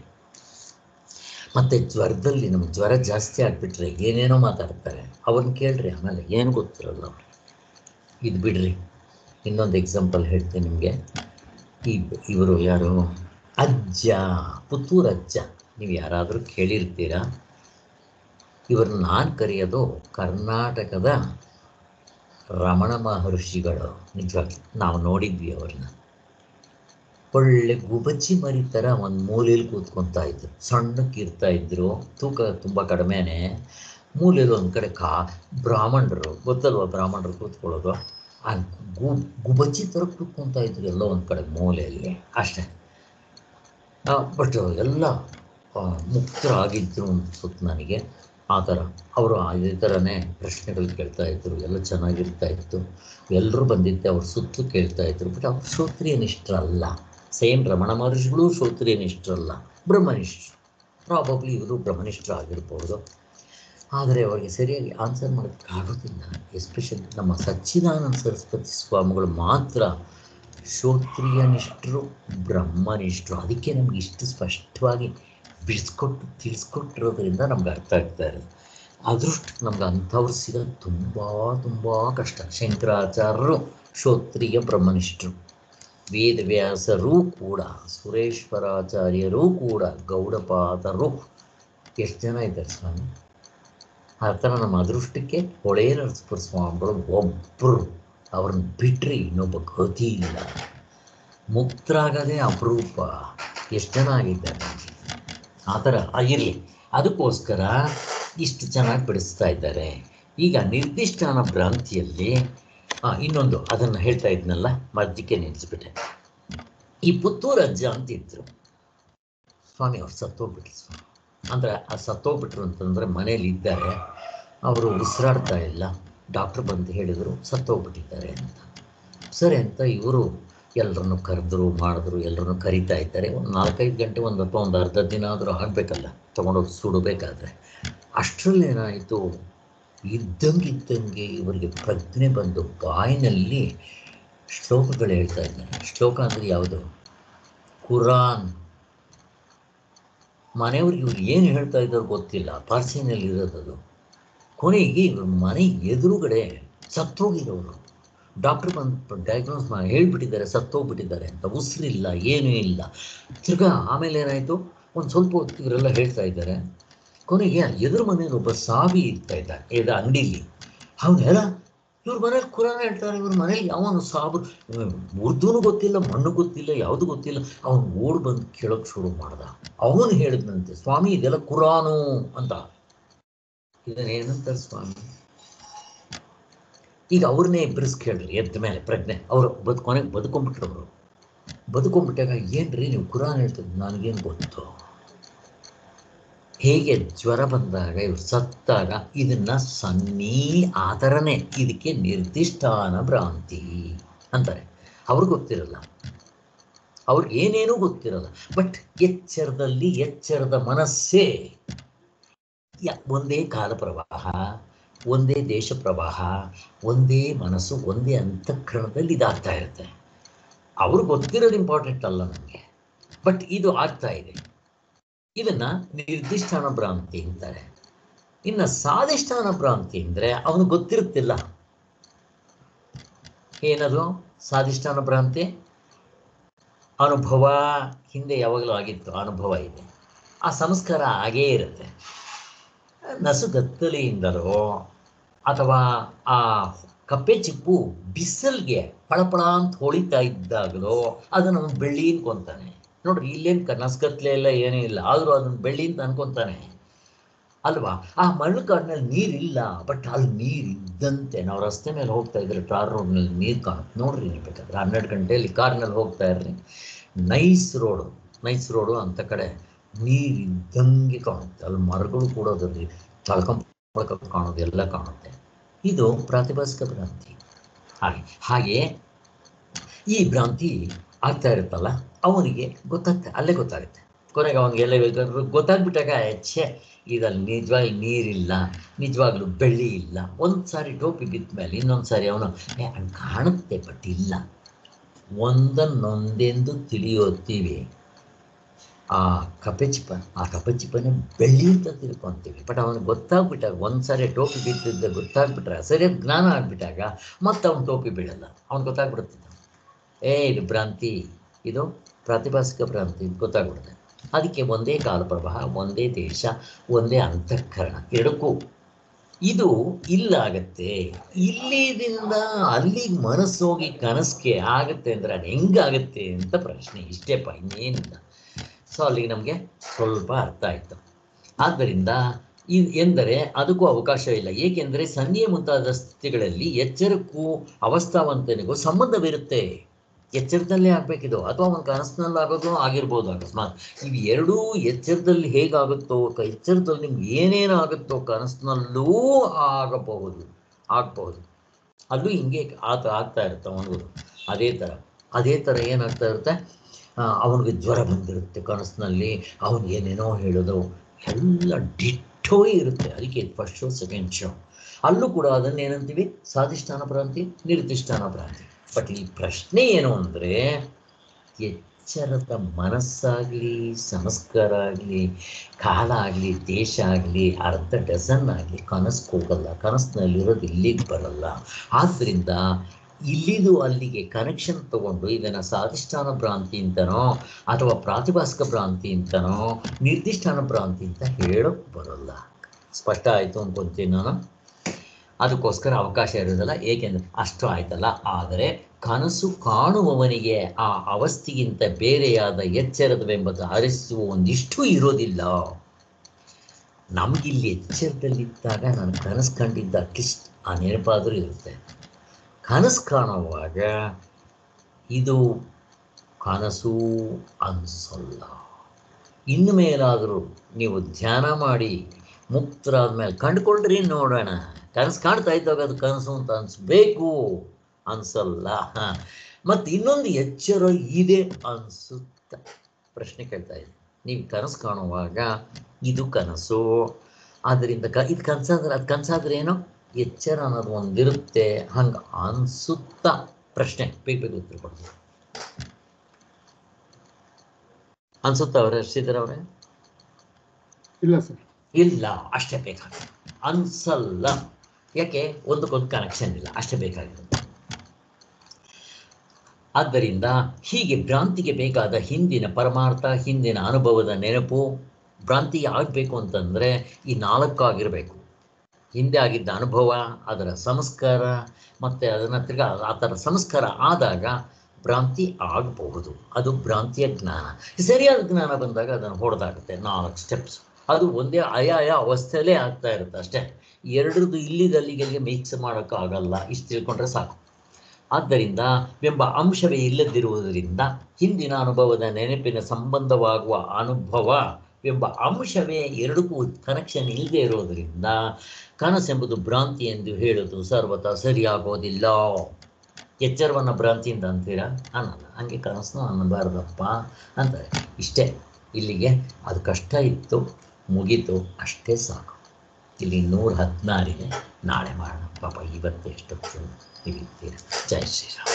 A: ಮತ್ತು ಜ್ವರದಲ್ಲಿ ನಮ್ಗೆ ಜ್ವರ ಜಾಸ್ತಿ ಆಗಿಬಿಟ್ರೆ ಏನೇನೋ ಮಾತಾಡ್ತಾರೆ, ಅವ್ರನ್ನ ಕೇಳ್ರಿ, ಆಮೇಲೆ ಏನು ಗೊತ್ತಿರಲ್ಲ ಅವ್ರಿಗೆ. ಇದು ಬಿಡ್ರಿ, ಇನ್ನೊಂದು ಎಕ್ಸಾಂಪಲ್ ಹೇಳ್ತೀನಿ ನಿಮಗೆ. ಇವರು ಯಾರು ಅಜ್ಜ, ಪುತ್ತೂರು ಅಜ್ಜ, ನೀವು ಯಾರಾದರೂ ಕೇಳಿರ್ತೀರಾ? ಇವ್ರನ್ನ ನಾನು ಕರೆಯೋದು ಕರ್ನಾಟಕದ ರಮಣ ಮಹರ್ಷಿಗಳು. ನಿಜವಾಗಿ ನಾವು ನೋಡಿದ್ವಿ ಅವ್ರನ್ನ. ಒಳ್ಳೆ ಗುಬಚ್ಚಿ ಮರಿ ಥರ ಒಂದು ಮೂಲೆಯಲ್ಲಿ ಕೂತ್ಕೊತಾ ಇದ್ರು, ಸಣ್ಣಕ್ಕಿರ್ತಾ ಇದ್ರು, ತೂಕ ತುಂಬ ಕಡಿಮೆನೇ. ಮೂಲೆಯಲ್ಲಿ ಒಂದು ಕಡೆ ಬ್ರಾಹ್ಮಣರು, ಗೊತ್ತಲ್ವ ಬ್ರಾಹ್ಮಣರು ಕೂತ್ಕೊಳ್ಳೋದು, ಆ ಗುಬಚ್ಚಿ ಥರ ಕೂತ್ಕೊತಾ ಇದ್ರು ಎಲ್ಲೋ ಒಂದು ಕಡೆ ಮೂಲೆಯಲ್ಲಿ ಅಷ್ಟೇ. ಬಟ್ ಎಲ್ಲ ಮುಕ್ತರಾಗಿದ್ದರು ಅನ್ಸುತ್ತೆ ನನಗೆ. ಆ ಥರ ಅವರು ಅದೇ ಥರನೇ ಪ್ರಶ್ನೆಗಳು ಕೇಳ್ತಾ ಇದ್ರು, ಎಲ್ಲ ಚೆನ್ನಾಗಿರ್ತಾ ಇತ್ತು. ಎಲ್ಲರೂ ಬಂದಿದ್ದೆ ಅವ್ರ ಸುತ್ತಲೂ ಕೇಳ್ತಾ ಇದ್ರು. ಬಟ್ ಅವ್ರು ಶ್ರೋತ್ರಿಯನಿಷ್ಠರಲ್ಲ. ಸೇಮ್ ರಮಣ ಮಹರ್ಷಿಗಳು ಶ್ರೋತ್ರಿಯನಿಷ್ಠರಲ್ಲ, ಬ್ರಹ್ಮನಿಷ್ಠರು. ಪ್ರಾಬಬ್ಲಿ ಇವರು ಬ್ರಹ್ಮನಿಷ್ಠರಾಗಿರ್ಬೋದು. ಆದರೆ ಅವರಿಗೆ ಸರಿಯಾಗಿ ಆನ್ಸರ್ ಮಾಡೋಕ್ಕಾಗೋದಿಲ್ಲ. ಎಸ್ಪೆಷಲಿ ನಮ್ಮ ಸಚ್ಚಿದಾನಂದ ಸರಸ್ವತಿ ಸ್ವಾಮಿಗಳು ಮಾತ್ರ ಶ್ರೋತ್ರಿಯನಿಷ್ಠರು, ಬ್ರಹ್ಮನಿಷ್ಠರು. ಅದಕ್ಕೆ ನಮ್ಗೆ ಇಷ್ಟು ಸ್ಪಷ್ಟವಾಗಿ ತಿಳಿಸ್ಕೊಟ್ಟಿರೋದ್ರಿಂದ ನಮ್ಗೆ ಅರ್ಥ ಆಗ್ತಾ ಇರೋದು. ಅದೃಷ್ಟ ನಮ್ಗೆ ಅಂಥವ್ರು ಸಿಗೋದು ತುಂಬ ಕಷ್ಟ. ಶಂಕರಾಚಾರ್ಯರು ಶ್ರೋತ್ರಿಯ ಬ್ರಹ್ಮನಿಷ್ಠರು, ವೇದವ್ಯಾಸರೂ ಕೂಡ, ಸುರೇಶ್ವರಾಚಾರ್ಯರೂ ಕೂಡ, ಗೌಡಪಾದರು, ಎಷ್ಟು ಜನ ಇದ್ದಾರೆ ಸ್ವಾಮಿ. ಆ ಥರ ನಮ್ಮ ಅದೃಷ್ಟಕ್ಕೆ ಹೊಳೆ ನರಸಿಂಹ ಸ್ವಾಮಿಗಳು ಒಬ್ಬರು. ಅವ್ರನ್ನ ಬಿಟ್ಟರೆ ಇನ್ನೊಬ್ಬ ಗತಿ ಇಲ್ಲ. ಮುಕ್ತರಾಗದೇ ಅಪರೂಪ. ಎಷ್ಟು ಜನ ಆಗಿದ್ದಾರೆ ಆ ಥರ. ಇರಲಿ, ಅದಕ್ಕೋಸ್ಕರ ಇಷ್ಟು ಚೆನ್ನಾಗಿ ಬಿಡಿಸ್ತಾ ಇದ್ದಾರೆ. ಈಗ ನಿರ್ದಿಷ್ಟಾನ ಭ್ರಾಂತಿಯಲ್ಲಿ ಇನ್ನೊಂದು ಅದನ್ನು ಹೇಳ್ತಾ ಇದ್ನಲ್ಲ, ಮಧ್ಯಕ್ಕೆ ನಿಲ್ಲಿಸ್ಬಿಟ್ಟೆ. ಈ ಪುತ್ತೂರು ಅಜ್ಜ ಅಂತಿದ್ರು ಸ್ವಾಮಿ, ಅವ್ರು ಸತ್ತೋಗ್ಬಿಟ್ರು ಸ್ವಾಮಿ. ಅಂದರೆ ಆ ಸತ್ತೋಗ್ಬಿಟ್ರು ಅಂತಂದರೆ ಮನೇಲಿ ಇದ್ದಾರೆ, ಅವರು ಉಸಿರಾಡ್ತಾ ಇಲ್ಲ. ಡಾಕ್ಟ್ರ್ ಬಂದು ಹೇಳಿದರು ಸತ್ತೋಗ್ಬಿಟ್ಟಿದ್ದಾರೆ ಅಂತ. ಸರಿ ಅಂತ ಇವರು ಎಲ್ಲರನ್ನು ಕರೆದ್ರು, ಮಾಡಿದ್ರು, ಎಲ್ಲರನ್ನು ಕರಿತಾ ಇದ್ದಾರೆ. ಒಂದು 4-5 ಗಂಟೆ, ಒಂದು ಅರ್ಧ ದಿನ ಆದರೂ ಆಗಬೇಕಲ್ಲ ತೊಗೊಂಡೋಗಿ ಸುಡಬೇಕಾದ್ರೆ. ಅಷ್ಟರಲ್ಲಿ ಏನಾಯಿತು, ಇದ್ದಂಗೆ ಇವರಿಗೆ ಪ್ರಜ್ಞೆ ಬಂದು ಬಾಯಿನಲ್ಲಿ ಶ್ಲೋಕಗಳು ಹೇಳ್ತಾ ಇದ್ದಾರೆ. ಶ್ಲೋಕ ಅಂದರೆ ಯಾವುದು? ಕುರಾನ್. ಮನೆಯವ್ರಿಗೆ ಇವ್ರು ಏನು ಹೇಳ್ತಾ ಇದ್ದಾರೋ ಗೊತ್ತಿಲ್ಲ, ಪಾರ್ಸಿನಲ್ಲಿ ಇರೋದದು. ಕೊನೆಗೆ ಇವ್ರ ಮನೆ ಎದುರುಗಡೆ ಸತ್ತೋಗಿರೋರು. ಡಾಕ್ಟ್ರ್ ಬಂದು ಡಯಾಗ್ನೋಸ್ ಮಾಡಿ ಹೇಳ್ಬಿಟ್ಟಿದ್ದಾರೆ ಸತ್ತೋಗ್ಬಿಟ್ಟಿದ್ದಾರೆ ಅಂತ. ಉಸಿರಿಲ್ಲ, ಏನೂ ಇಲ್ಲ. ತಿರ್ಗಾ ಆಮೇಲೆ ಏನಾಯಿತು, ಒಂದು ಸ್ವಲ್ಪ ಹೊತ್ತು ಇವರೆಲ್ಲ ಹೇಳ್ತಾ ಇದ್ದಾರೆ. ಕೊನೆಗೆ ಎದುರು ಮನೆಯಲ್ಲಿ ಒಬ್ಬ ಸಾವಿ ಇರ್ತಾ ಇದ್ದ ಅಂಗಡೀಲಿ. ಅವನೆಲ್ಲ ಇವ್ರ ಮನೇಲಿ ಕುರಾನ್ ಹೇಳ್ತಾರೆ, ಇವ್ರ ಮನೇಲಿ ಅವನು ಉರ್ದೂನು ಗೊತ್ತಿಲ್ಲ, ಮಣ್ಣು ಗೊತ್ತಿಲ್ಲ, ಯಾವುದು ಗೊತ್ತಿಲ್ಲ. ಅವನು ಓಡ್ ಬಂದು ಕೇಳೋಕೆ ಶುರು ಮಾಡ್ದ. ಅವನು ಹೇಳಿದ್ನಂತೆ, ಸ್ವಾಮಿ ಇದೆಲ್ಲ ಕುರಾನು ಅಂತ. ಇದನ್ನೇನಂತಾರೆ ಸ್ವಾಮಿ? ಈಗ ಅವ್ರನ್ನೇ ಇಬ್ಬರಿಸ್ ಕೇಳ್ರಿ, ಎದ್ದ ಮೇಲೆ ಪ್ರಜ್ಞೆ ಅವರು ಕೊನೆಗೆ ಬದುಕೊಂಡ್ಬಿಟ್ರು. ಅವರು ಬದುಕೊಂಡ್ಬಿಟ್ಟಾಗ ಏನ್ರಿ ನೀವು ಕುರಾನ್ ಹೇಳ್ತಿದ್ದು, ನನಗೇನು ಗೊತ್ತು. ಹೇಗೆ ಜ್ವರ ಬಂದಾಗ ಇವ್ರು ಸತ್ತಾಗ ಇದನ್ನ ಸನ್ನಿ ಆ ಥರನೇ ಇದಕ್ಕೆ ನಿರ್ದಿಷ್ಟಾನ ಭ್ರಾಂತಿ ಅಂತಾರೆ. ಅವ್ರಿಗೆ ಗೊತ್ತಿರಲ್ಲ, ಅವ್ರಿಗೆ ಏನೇನೂ ಗೊತ್ತಿರಲ್ಲ. ಬಟ್ ಎಚ್ಚರದಲ್ಲಿ ಎಚ್ಚರದ ಮನಸ್ಸೇ ಒಂದೇ ಕಾಲ ಪ್ರವಾಹ, ಒಂದೇ ದೇಶ ಪ್ರವಾಹ, ಒಂದೇ ಮನಸ್ಸು, ಒಂದೇ ಅಂತಃಕರಣದಲ್ಲಿ ಇದಾಗ್ತಾ ಇರುತ್ತೆ. ಅವ್ರಿಗೆ ಗೊತ್ತಿರೋದು ಇಂಪಾರ್ಟೆಂಟ್ ಅಲ್ಲ ನನಗೆ, ಬಟ್ ಇದು ಆಗ್ತಾ ಇದೆ. ಇದನ್ನ ನಿರ್ದಿಷ್ಟಾನ ಭ್ರಾಂತಿ ಅಂತಾರೆ. ಇನ್ನು ಸಾಧಿಷ್ಠಾನ ಭ್ರಾಂತಿ ಅಂದರೆ ಅವನು ಗೊತ್ತಿರುತ್ತಿಲ್ಲ. ಏನದು ಸಾಧಿಷ್ಠಾನ ಭ್ರಾಂತಿ? ಅನುಭವ ಹಿಂದೆ ಯಾವಾಗಲೂ ಆಗಿತ್ತು, ಅನುಭವ ಇದೆ, ಆ ಸಂಸ್ಕಾರ ಹಾಗೇ ಇರುತ್ತೆ. ನಸುಗತ್ತಲೆಯಿಂದಲೋ ಅಥವಾ ಆ ಕಪ್ಪೆ ಚಿಪ್ಪು ಬಿಸಿಲ್ಗೆ ಪಳಪಳ ಅಂತ ಹೊಳಿತಾ ಇದ್ದಾಗಲೋ ಅದನ್ನು ಅವನು ಬೆಳ್ಳಿ ಅನ್ಕೊಂತಾನೆ. ನೋಡ್ರಿ, ಇಲ್ಲೇನು ನಸುಗತ್ತಲೆ ಎಲ್ಲ ಏನೂ ಇಲ್ಲ, ಆದರೂ ಅದನ್ನು ಬೆಳ್ಳಿ ಅಂತ ಅನ್ಕೊಂತಾನೆ ಅಲ್ವಾ? ಆ ಮಣ್ಣು ಕಾಡಿನಲ್ಲಿ ನೀರಿಲ್ಲ, ಬಟ್ ಅಲ್ಲಿ ನೀರು ಇದ್ದಂತೆ. ನಾವು ರಸ್ತೆ ಮೇಲೆ ಹೋಗ್ತಾ ಇದ್ರೆ ಟಾರ್ ರೋಡ್ನಲ್ಲಿ ನೀರು ಕಾಣುತ್ತೆ ನೋಡ್ರಿ. ನೀವು ಬೇಕಾದ್ರೆ 12 ಗಂಟೆಯಲ್ಲಿ ಕಾರ್ನಲ್ಲಿ ಹೋಗ್ತಾ ಇರ್ರಿ, ನೈಸ್ ರೋಡು ಅಂತ ಕಡೆ ನೀರು ಇದ್ದಂಗೆ ಕಾಣುತ್ತೆ. ಅಲ್ಲಿ ಮರಗಳು ಕೂಡ ಅದರಲ್ಲಿ ತಳ್ಕೊಂಡ್ ಕಾಣೋದು ಎಲ್ಲ ಕಾಣುತ್ತೆ. ಇದು ಪ್ರಾತಿಭಾಸಿಕ ಭ್ರಾಂತಿ. ಹಾಗೆ ಈ ಭ್ರಾಂತಿ ಆಗ್ತಾ ಇರುತ್ತಲ್ಲ, ಅವನಿಗೆ ಅಲ್ಲೇ ಗೊತ್ತಾಗುತ್ತೆ. ಕೊನೆಗೆ ಅವನಿಗೆಲ್ಲ ಗೊತ್ತಾಗ್ಬಿಟ್ಟಾಗ, ಛೇ ಇದಲ್ಲಿ ನಿಜವಾಗ್ಲೂ ನೀರಿಲ್ಲ, ನಿಜವಾಗ್ಲೂ ಬೆಳ್ಳಿ ಇಲ್ಲ. ಒಂದು ಸಾರಿ ಟೋಪಿ ಬಿದ್ದ ಮೇಲೆ ಇನ್ನೊಂದು ಸಾರಿ ಅವನು ಕಾಣುತ್ತೆ ಬಟ್ ಇಲ್ಲ. ಒಂದನ್ನೊಂದೆಂದು ತಿಳಿಯುತ್ತೀವಿ. ಆ ಕಪ್ಪೆ ಚಿಪ್ಪನೇ ಬೆಳ್ಳಿ ಅಂತ ತಿಳ್ಕೊಂತೀವಿ. ಬಟ್ ಅವನಿಗೆ ಗೊತ್ತಾಗ್ಬಿಟ್ಟಾಗ, ಒಂದ್ಸಾರಿ ಟೋಪಿ ಬಿದ್ದಿದ್ದ ಗೊತ್ತಾಗ್ಬಿಟ್ರೆ, ಸರಿಯಾದ ಜ್ಞಾನ ಆಗ್ಬಿಟ್ಟಾಗ ಮತ್ತೆ ಅವನು ಟೋಪಿ ಬೀಳಲ್ಲ. ಅವ್ನು ಗೊತ್ತಾಗ್ಬಿಡುತ್ತೆ, ಇದು ಭ್ರಾಂತಿ, ಇದು ಪ್ರಾತಿಭಾಸಿಕ ಭ್ರಾಂತಿ ಗೊತ್ತಾಗ್ಬಿಡುತ್ತೆ. ಅದಕ್ಕೆ ಒಂದೇ ಕಾಲ ಪ್ರವಾಹ, ಒಂದೇ ದೇಶ, ಒಂದೇ ಅಂತಃಕರಣ, ಎರಡಕ್ಕೂ ಇದು ಇಲ್ಲಾಗತ್ತೆ. ಇಲ್ಲಿದಿಂದ ಅಲ್ಲಿಗೆ ಮನಸ್ಸೋಗಿ ಕನಸಿಗೆ ಆಗುತ್ತೆ ಅಂದರೆ ಅದು ಹೆಂಗಾಗತ್ತೆ ಅಂತ ಪ್ರಶ್ನೆ. ಇಷ್ಟೇಪ್ಪ, ಇನ್ನೇನಿಲ್ಲ. ಸೊ ಅಲ್ಲಿಗೆ ನಮಗೆ ಸ್ವಲ್ಪ ಅರ್ಥ ಆಯಿತು. ಆದ್ದರಿಂದ ಎಂದರೆ ಅದಕ್ಕೂ ಅವಕಾಶ ಇಲ್ಲ. ಏಕೆಂದರೆ ಸನ್ನಿಯ ಮುಂತಾದ ಸ್ಥಿತಿಗಳಲ್ಲಿ ಎಚ್ಚರಕ್ಕೂ ಅವಸ್ಥಾವಂತನಿಗೂ ಸಂಬಂಧವಿರುತ್ತೆ. ಎಚ್ಚರದಲ್ಲೇ ಆಗಬೇಕಿದು, ಅಥವಾ ಒಂದು ಕನಸಿನಲ್ಲಿ ಆಗೋದು ಆಗಿರ್ಬೋದು ಅಕಸ್ಮಾತ್. ಇವು ಎರಡೂ ಎಚ್ಚರದಲ್ಲಿ ಹೇಗಾಗುತ್ತೋ, ಎಚ್ಚರದಲ್ಲಿ ನಿಮ್ಗೆ ಏನೇನಾಗುತ್ತೋ ಕನಸಿನಲ್ಲೂ ಆಗಬಹುದು. ಅಲ್ಲೂ ಹಿಂಗೆ ಆಗ್ತಾ ಇರುತ್ತೆ ಅವನಿಗೂ. ಅದೇ ಥರ ಏನಾಗ್ತಾ ಇರುತ್ತೆ, ಅವನಿಗೆ ಜ್ವರ ಬಂದಿರುತ್ತೆ ಕನಸಿನಲ್ಲಿ, ಅವನು ಏನೇನೋ ಹೇಳೋದು ಎಲ್ಲ ಡಿಟ್ಟೋ ಇರುತ್ತೆ. ಅದಕ್ಕೆ ಫಸ್ಟ್ ಶೋ ಸೆಕೆಂಡ್ ಶೋ ಅಲ್ಲೂ ಕೂಡ ಅದನ್ನೇನಂತೀವಿ, ಸಾಧಿಷ್ಠಾನ ಭ್ರಾಂತಿ, ನಿರ್ದಿಷ್ಟಾನ ಭ್ರಾಂತಿ. ಬಟ್ ಈ ಪ್ರಶ್ನೆ ಏನು ಅಂದರೆ, ಎಚ್ಚರದ ಮನಸ್ಸಾಗಲಿ, ಸಂಸ್ಕಾರ ಆಗಲಿ, ಕಾಲ ಆಗಲಿ, ದೇಶ ಆಗಲಿ, ಅರ್ಧ ಡಜನ್ ಆಗಲಿ ಕನಸಿಗೆ ಹೋಗಲ್ಲ. ಕನಸಿನಲ್ಲಿರೋದು ಇಲ್ಲಿಗೆ ಬರಲ್ಲ. ಆದ್ದರಿಂದ ಇಲ್ಲಿದು ಅಲ್ಲಿಗೆ ಕನೆಕ್ಷನ್ ತಗೊಂಡು ಇದನ್ನು ಸಾಧಿಷ್ಠಾನ ಭ್ರಾಂತಿ ಅಂತನೋ ಅಥವಾ ಪ್ರಾತಿಭಾಸಿಕ ಭ್ರಾಂತಿ ಅಂತನೋ ನಿರ್ದಿಷ್ಟಾನ ಭ್ರಾಂತಿ ಅಂತ ಹೇಳೋಕ್ಕೆ ಬರೋಲ್ಲ. ಸ್ಪಷ್ಟ ಆಯಿತು ಅನ್ಕೊಂತೀನಿ ನಾನು. ಅದಕ್ಕೋಸ್ಕರ ಅವಕಾಶ ಇರೋದಿಲ್ಲ, ಏಕೆಂದರೆ ಅಷ್ಟು ಆಯ್ತಲ್ಲ. ಆದರೆ ಕನಸು ಕಾಣುವವನಿಗೆ ಆ ಅವಸ್ಥೆಗಿಂತ ಬೇರೆಯಾದ ಎಚ್ಚರದವೆಂಬುದು ಅರಿಸುವ ಒಂದಿಷ್ಟು ಇರೋದಿಲ್ಲ. ನಮಗಿಲ್ಲಿ ಎಚ್ಚರದಲ್ಲಿದ್ದಾಗ ನಾನು ಕನಸು ಕಂಡಿದ್ದ ಅಟ್ಲೀಸ್ಟ್ ಆ ನೆನಪಾದರೂ ಇರುತ್ತೆ. ಕನಸು ಕಾಣುವಾಗ ಇದು ಕನಸು ಅನಿಸಲ್ಲ. ಇನ್ನು ಮೇಲಾದರೂ ನೀವು ಧ್ಯಾನ ಮಾಡಿ ಮುಕ್ತರಾದ ಮೇಲೆ ಕಂಡುಕೊಂಡ್ರಿ ನೋಡೋಣ. ಕನಸು ಕಾಣ್ತಾ ಇದ್ದಾಗ ಅದು ಕನಸು ಅಂತ ಅನಿಸ್ಬೇಕು, ಅನಿಸಲ್ಲ. ಮತ್ತು ಇನ್ನೊಂದು ಎಚ್ಚರ ಇದೆ ಅನಿಸುತ್ತ. ಪ್ರಶ್ನೆ ಕೇಳ್ತಾ ಇದೆ, ನೀವು ಕನಸು ಕಾಣುವಾಗ ಇದು ಕನಸು, ಆದ್ದರಿಂದ ಇದು ಕನಸಾದ್ರೆ ಅದು ಕನಸಾದ್ರೆ ಏನೋ ಎಚ್ಚರ ಅನ್ನೋದು ಒಂದಿರುತ್ತೆ, ಹಂಗೆ ಅನಿಸುತ್ತಾ. ಪ್ರಶ್ನೆ ಬೇಗ ಉತ್ತರ ಕೊಡ್ತೀವಿ. ಅನ್ಸುತ್ತಾ ಅವರೇ, ಶ್ರೀಧರ್ ಅವರೇ?
B: ಇಲ್ಲ ಸರ್,
A: ಇಲ್ಲ, ಅಷ್ಟೇ ಬೇಕಾಗುತ್ತೆ. ಅನ್ಸಲ್ಲ, ಯಾಕೆ? ಒಂದಕ್ಕೊಂದು ಕನೆಕ್ಷನ್ ಇಲ್ಲ, ಅಷ್ಟೇ ಬೇಕಾಗಿರುತ್ತೆ. ಆದ್ದರಿಂದ ಹೀಗೆ ಭ್ರಾಂತಿಗೆ ಬೇಕಾದ ಹಿಂದಿನ ಪರಮಾರ್ಥ, ಹಿಂದಿನ ಅನುಭವದ ನೆನಪು, ಭ್ರಾಂತಿ ಆಗಬೇಕು ಅಂತಂದರೆ ಈ 4 ಆಗಿರಬೇಕು. ಹಿಂದೆ ಆಗಿದ್ದ ಅನುಭವ, ಅದರ ಸಂಸ್ಕಾರ, ಮತ್ತು ಅದನ್ನು ತಿರ್ಗಾ ಆ ಥರ ಸಂಸ್ಕಾರ ಆದಾಗ ಭ್ರಾಂತಿ ಆಗಬಹುದು. ಅದು ಭ್ರಾಂತಿಯ ಜ್ಞಾನ. ಸರಿಯಾದ ಜ್ಞಾನ ಬಂದಾಗ ಅದನ್ನು ಹೊಡೆದಾಗುತ್ತೆ 4 ಸ್ಟೆಪ್ಸ್. ಅದು ಒಂದೇ ಆಯಾಯ ಅವಸ್ಥೆಯಲ್ಲೇ ಆಗ್ತಾ ಇರುತ್ತೆ ಅಷ್ಟೇ. ಎರಡರದ್ದು ಇಲ್ಲಿಗೆ ಮಿಕ್ಸ್ ಮಾಡೋಕ್ಕಾಗಲ್ಲ. ಇಷ್ಟು ತಿಳ್ಕೊಂಡ್ರೆ ಸಾಕು. ಆದ್ದರಿಂದ ಎಂಬ ಅಂಶವೇ ಇಲ್ಲದಿರುವುದರಿಂದ ಹಿಂದಿನ ಅನುಭವದ ನೆನಪಿನ ಸಂಬಂಧವಾಗುವ ಅನುಭವ ಎಂಬ ಅಂಶವೇ ಎರಡಕ್ಕೂ ಕನೆಕ್ಷನ್ ಇಲ್ಲದೆ ಇರೋದರಿಂದ ಕನಸೆಂಬುದು ಭ್ರಾಂತಿ ಎಂದು ಹೇಳೋದು ಸರ್ವತಾ ಸರಿಯಾಗೋದಿಲ್ಲ. ಎಚ್ಚರವನ್ನು ಭ್ರಾಂತಿಯಿಂದ ಅಂತೀರಾ? ಅನ್ನಲ್ಲ. ಹಂಗೆ ಕನಸನ್ನು ಅನ್ನಬಾರ್ದಪ್ಪ ಅಂತಾರೆ. ಇಷ್ಟೇ, ಇಲ್ಲಿಗೆ ಅದು ಕಷ್ಟ ಇತ್ತು, ಮುಗೀತು, ಅಷ್ಟೇ ಸಾಕು. ಇಲ್ಲಿ 116 ಇದೆ. ನಾಳೆ ಮಾಡೋಣ. ಪಾಪ ಇವತ್ತು ಎಷ್ಟೊತ್ತು ನೀವಿರ್ತೀರ. ಜೈ ಶ್ರೀರಾಮ್.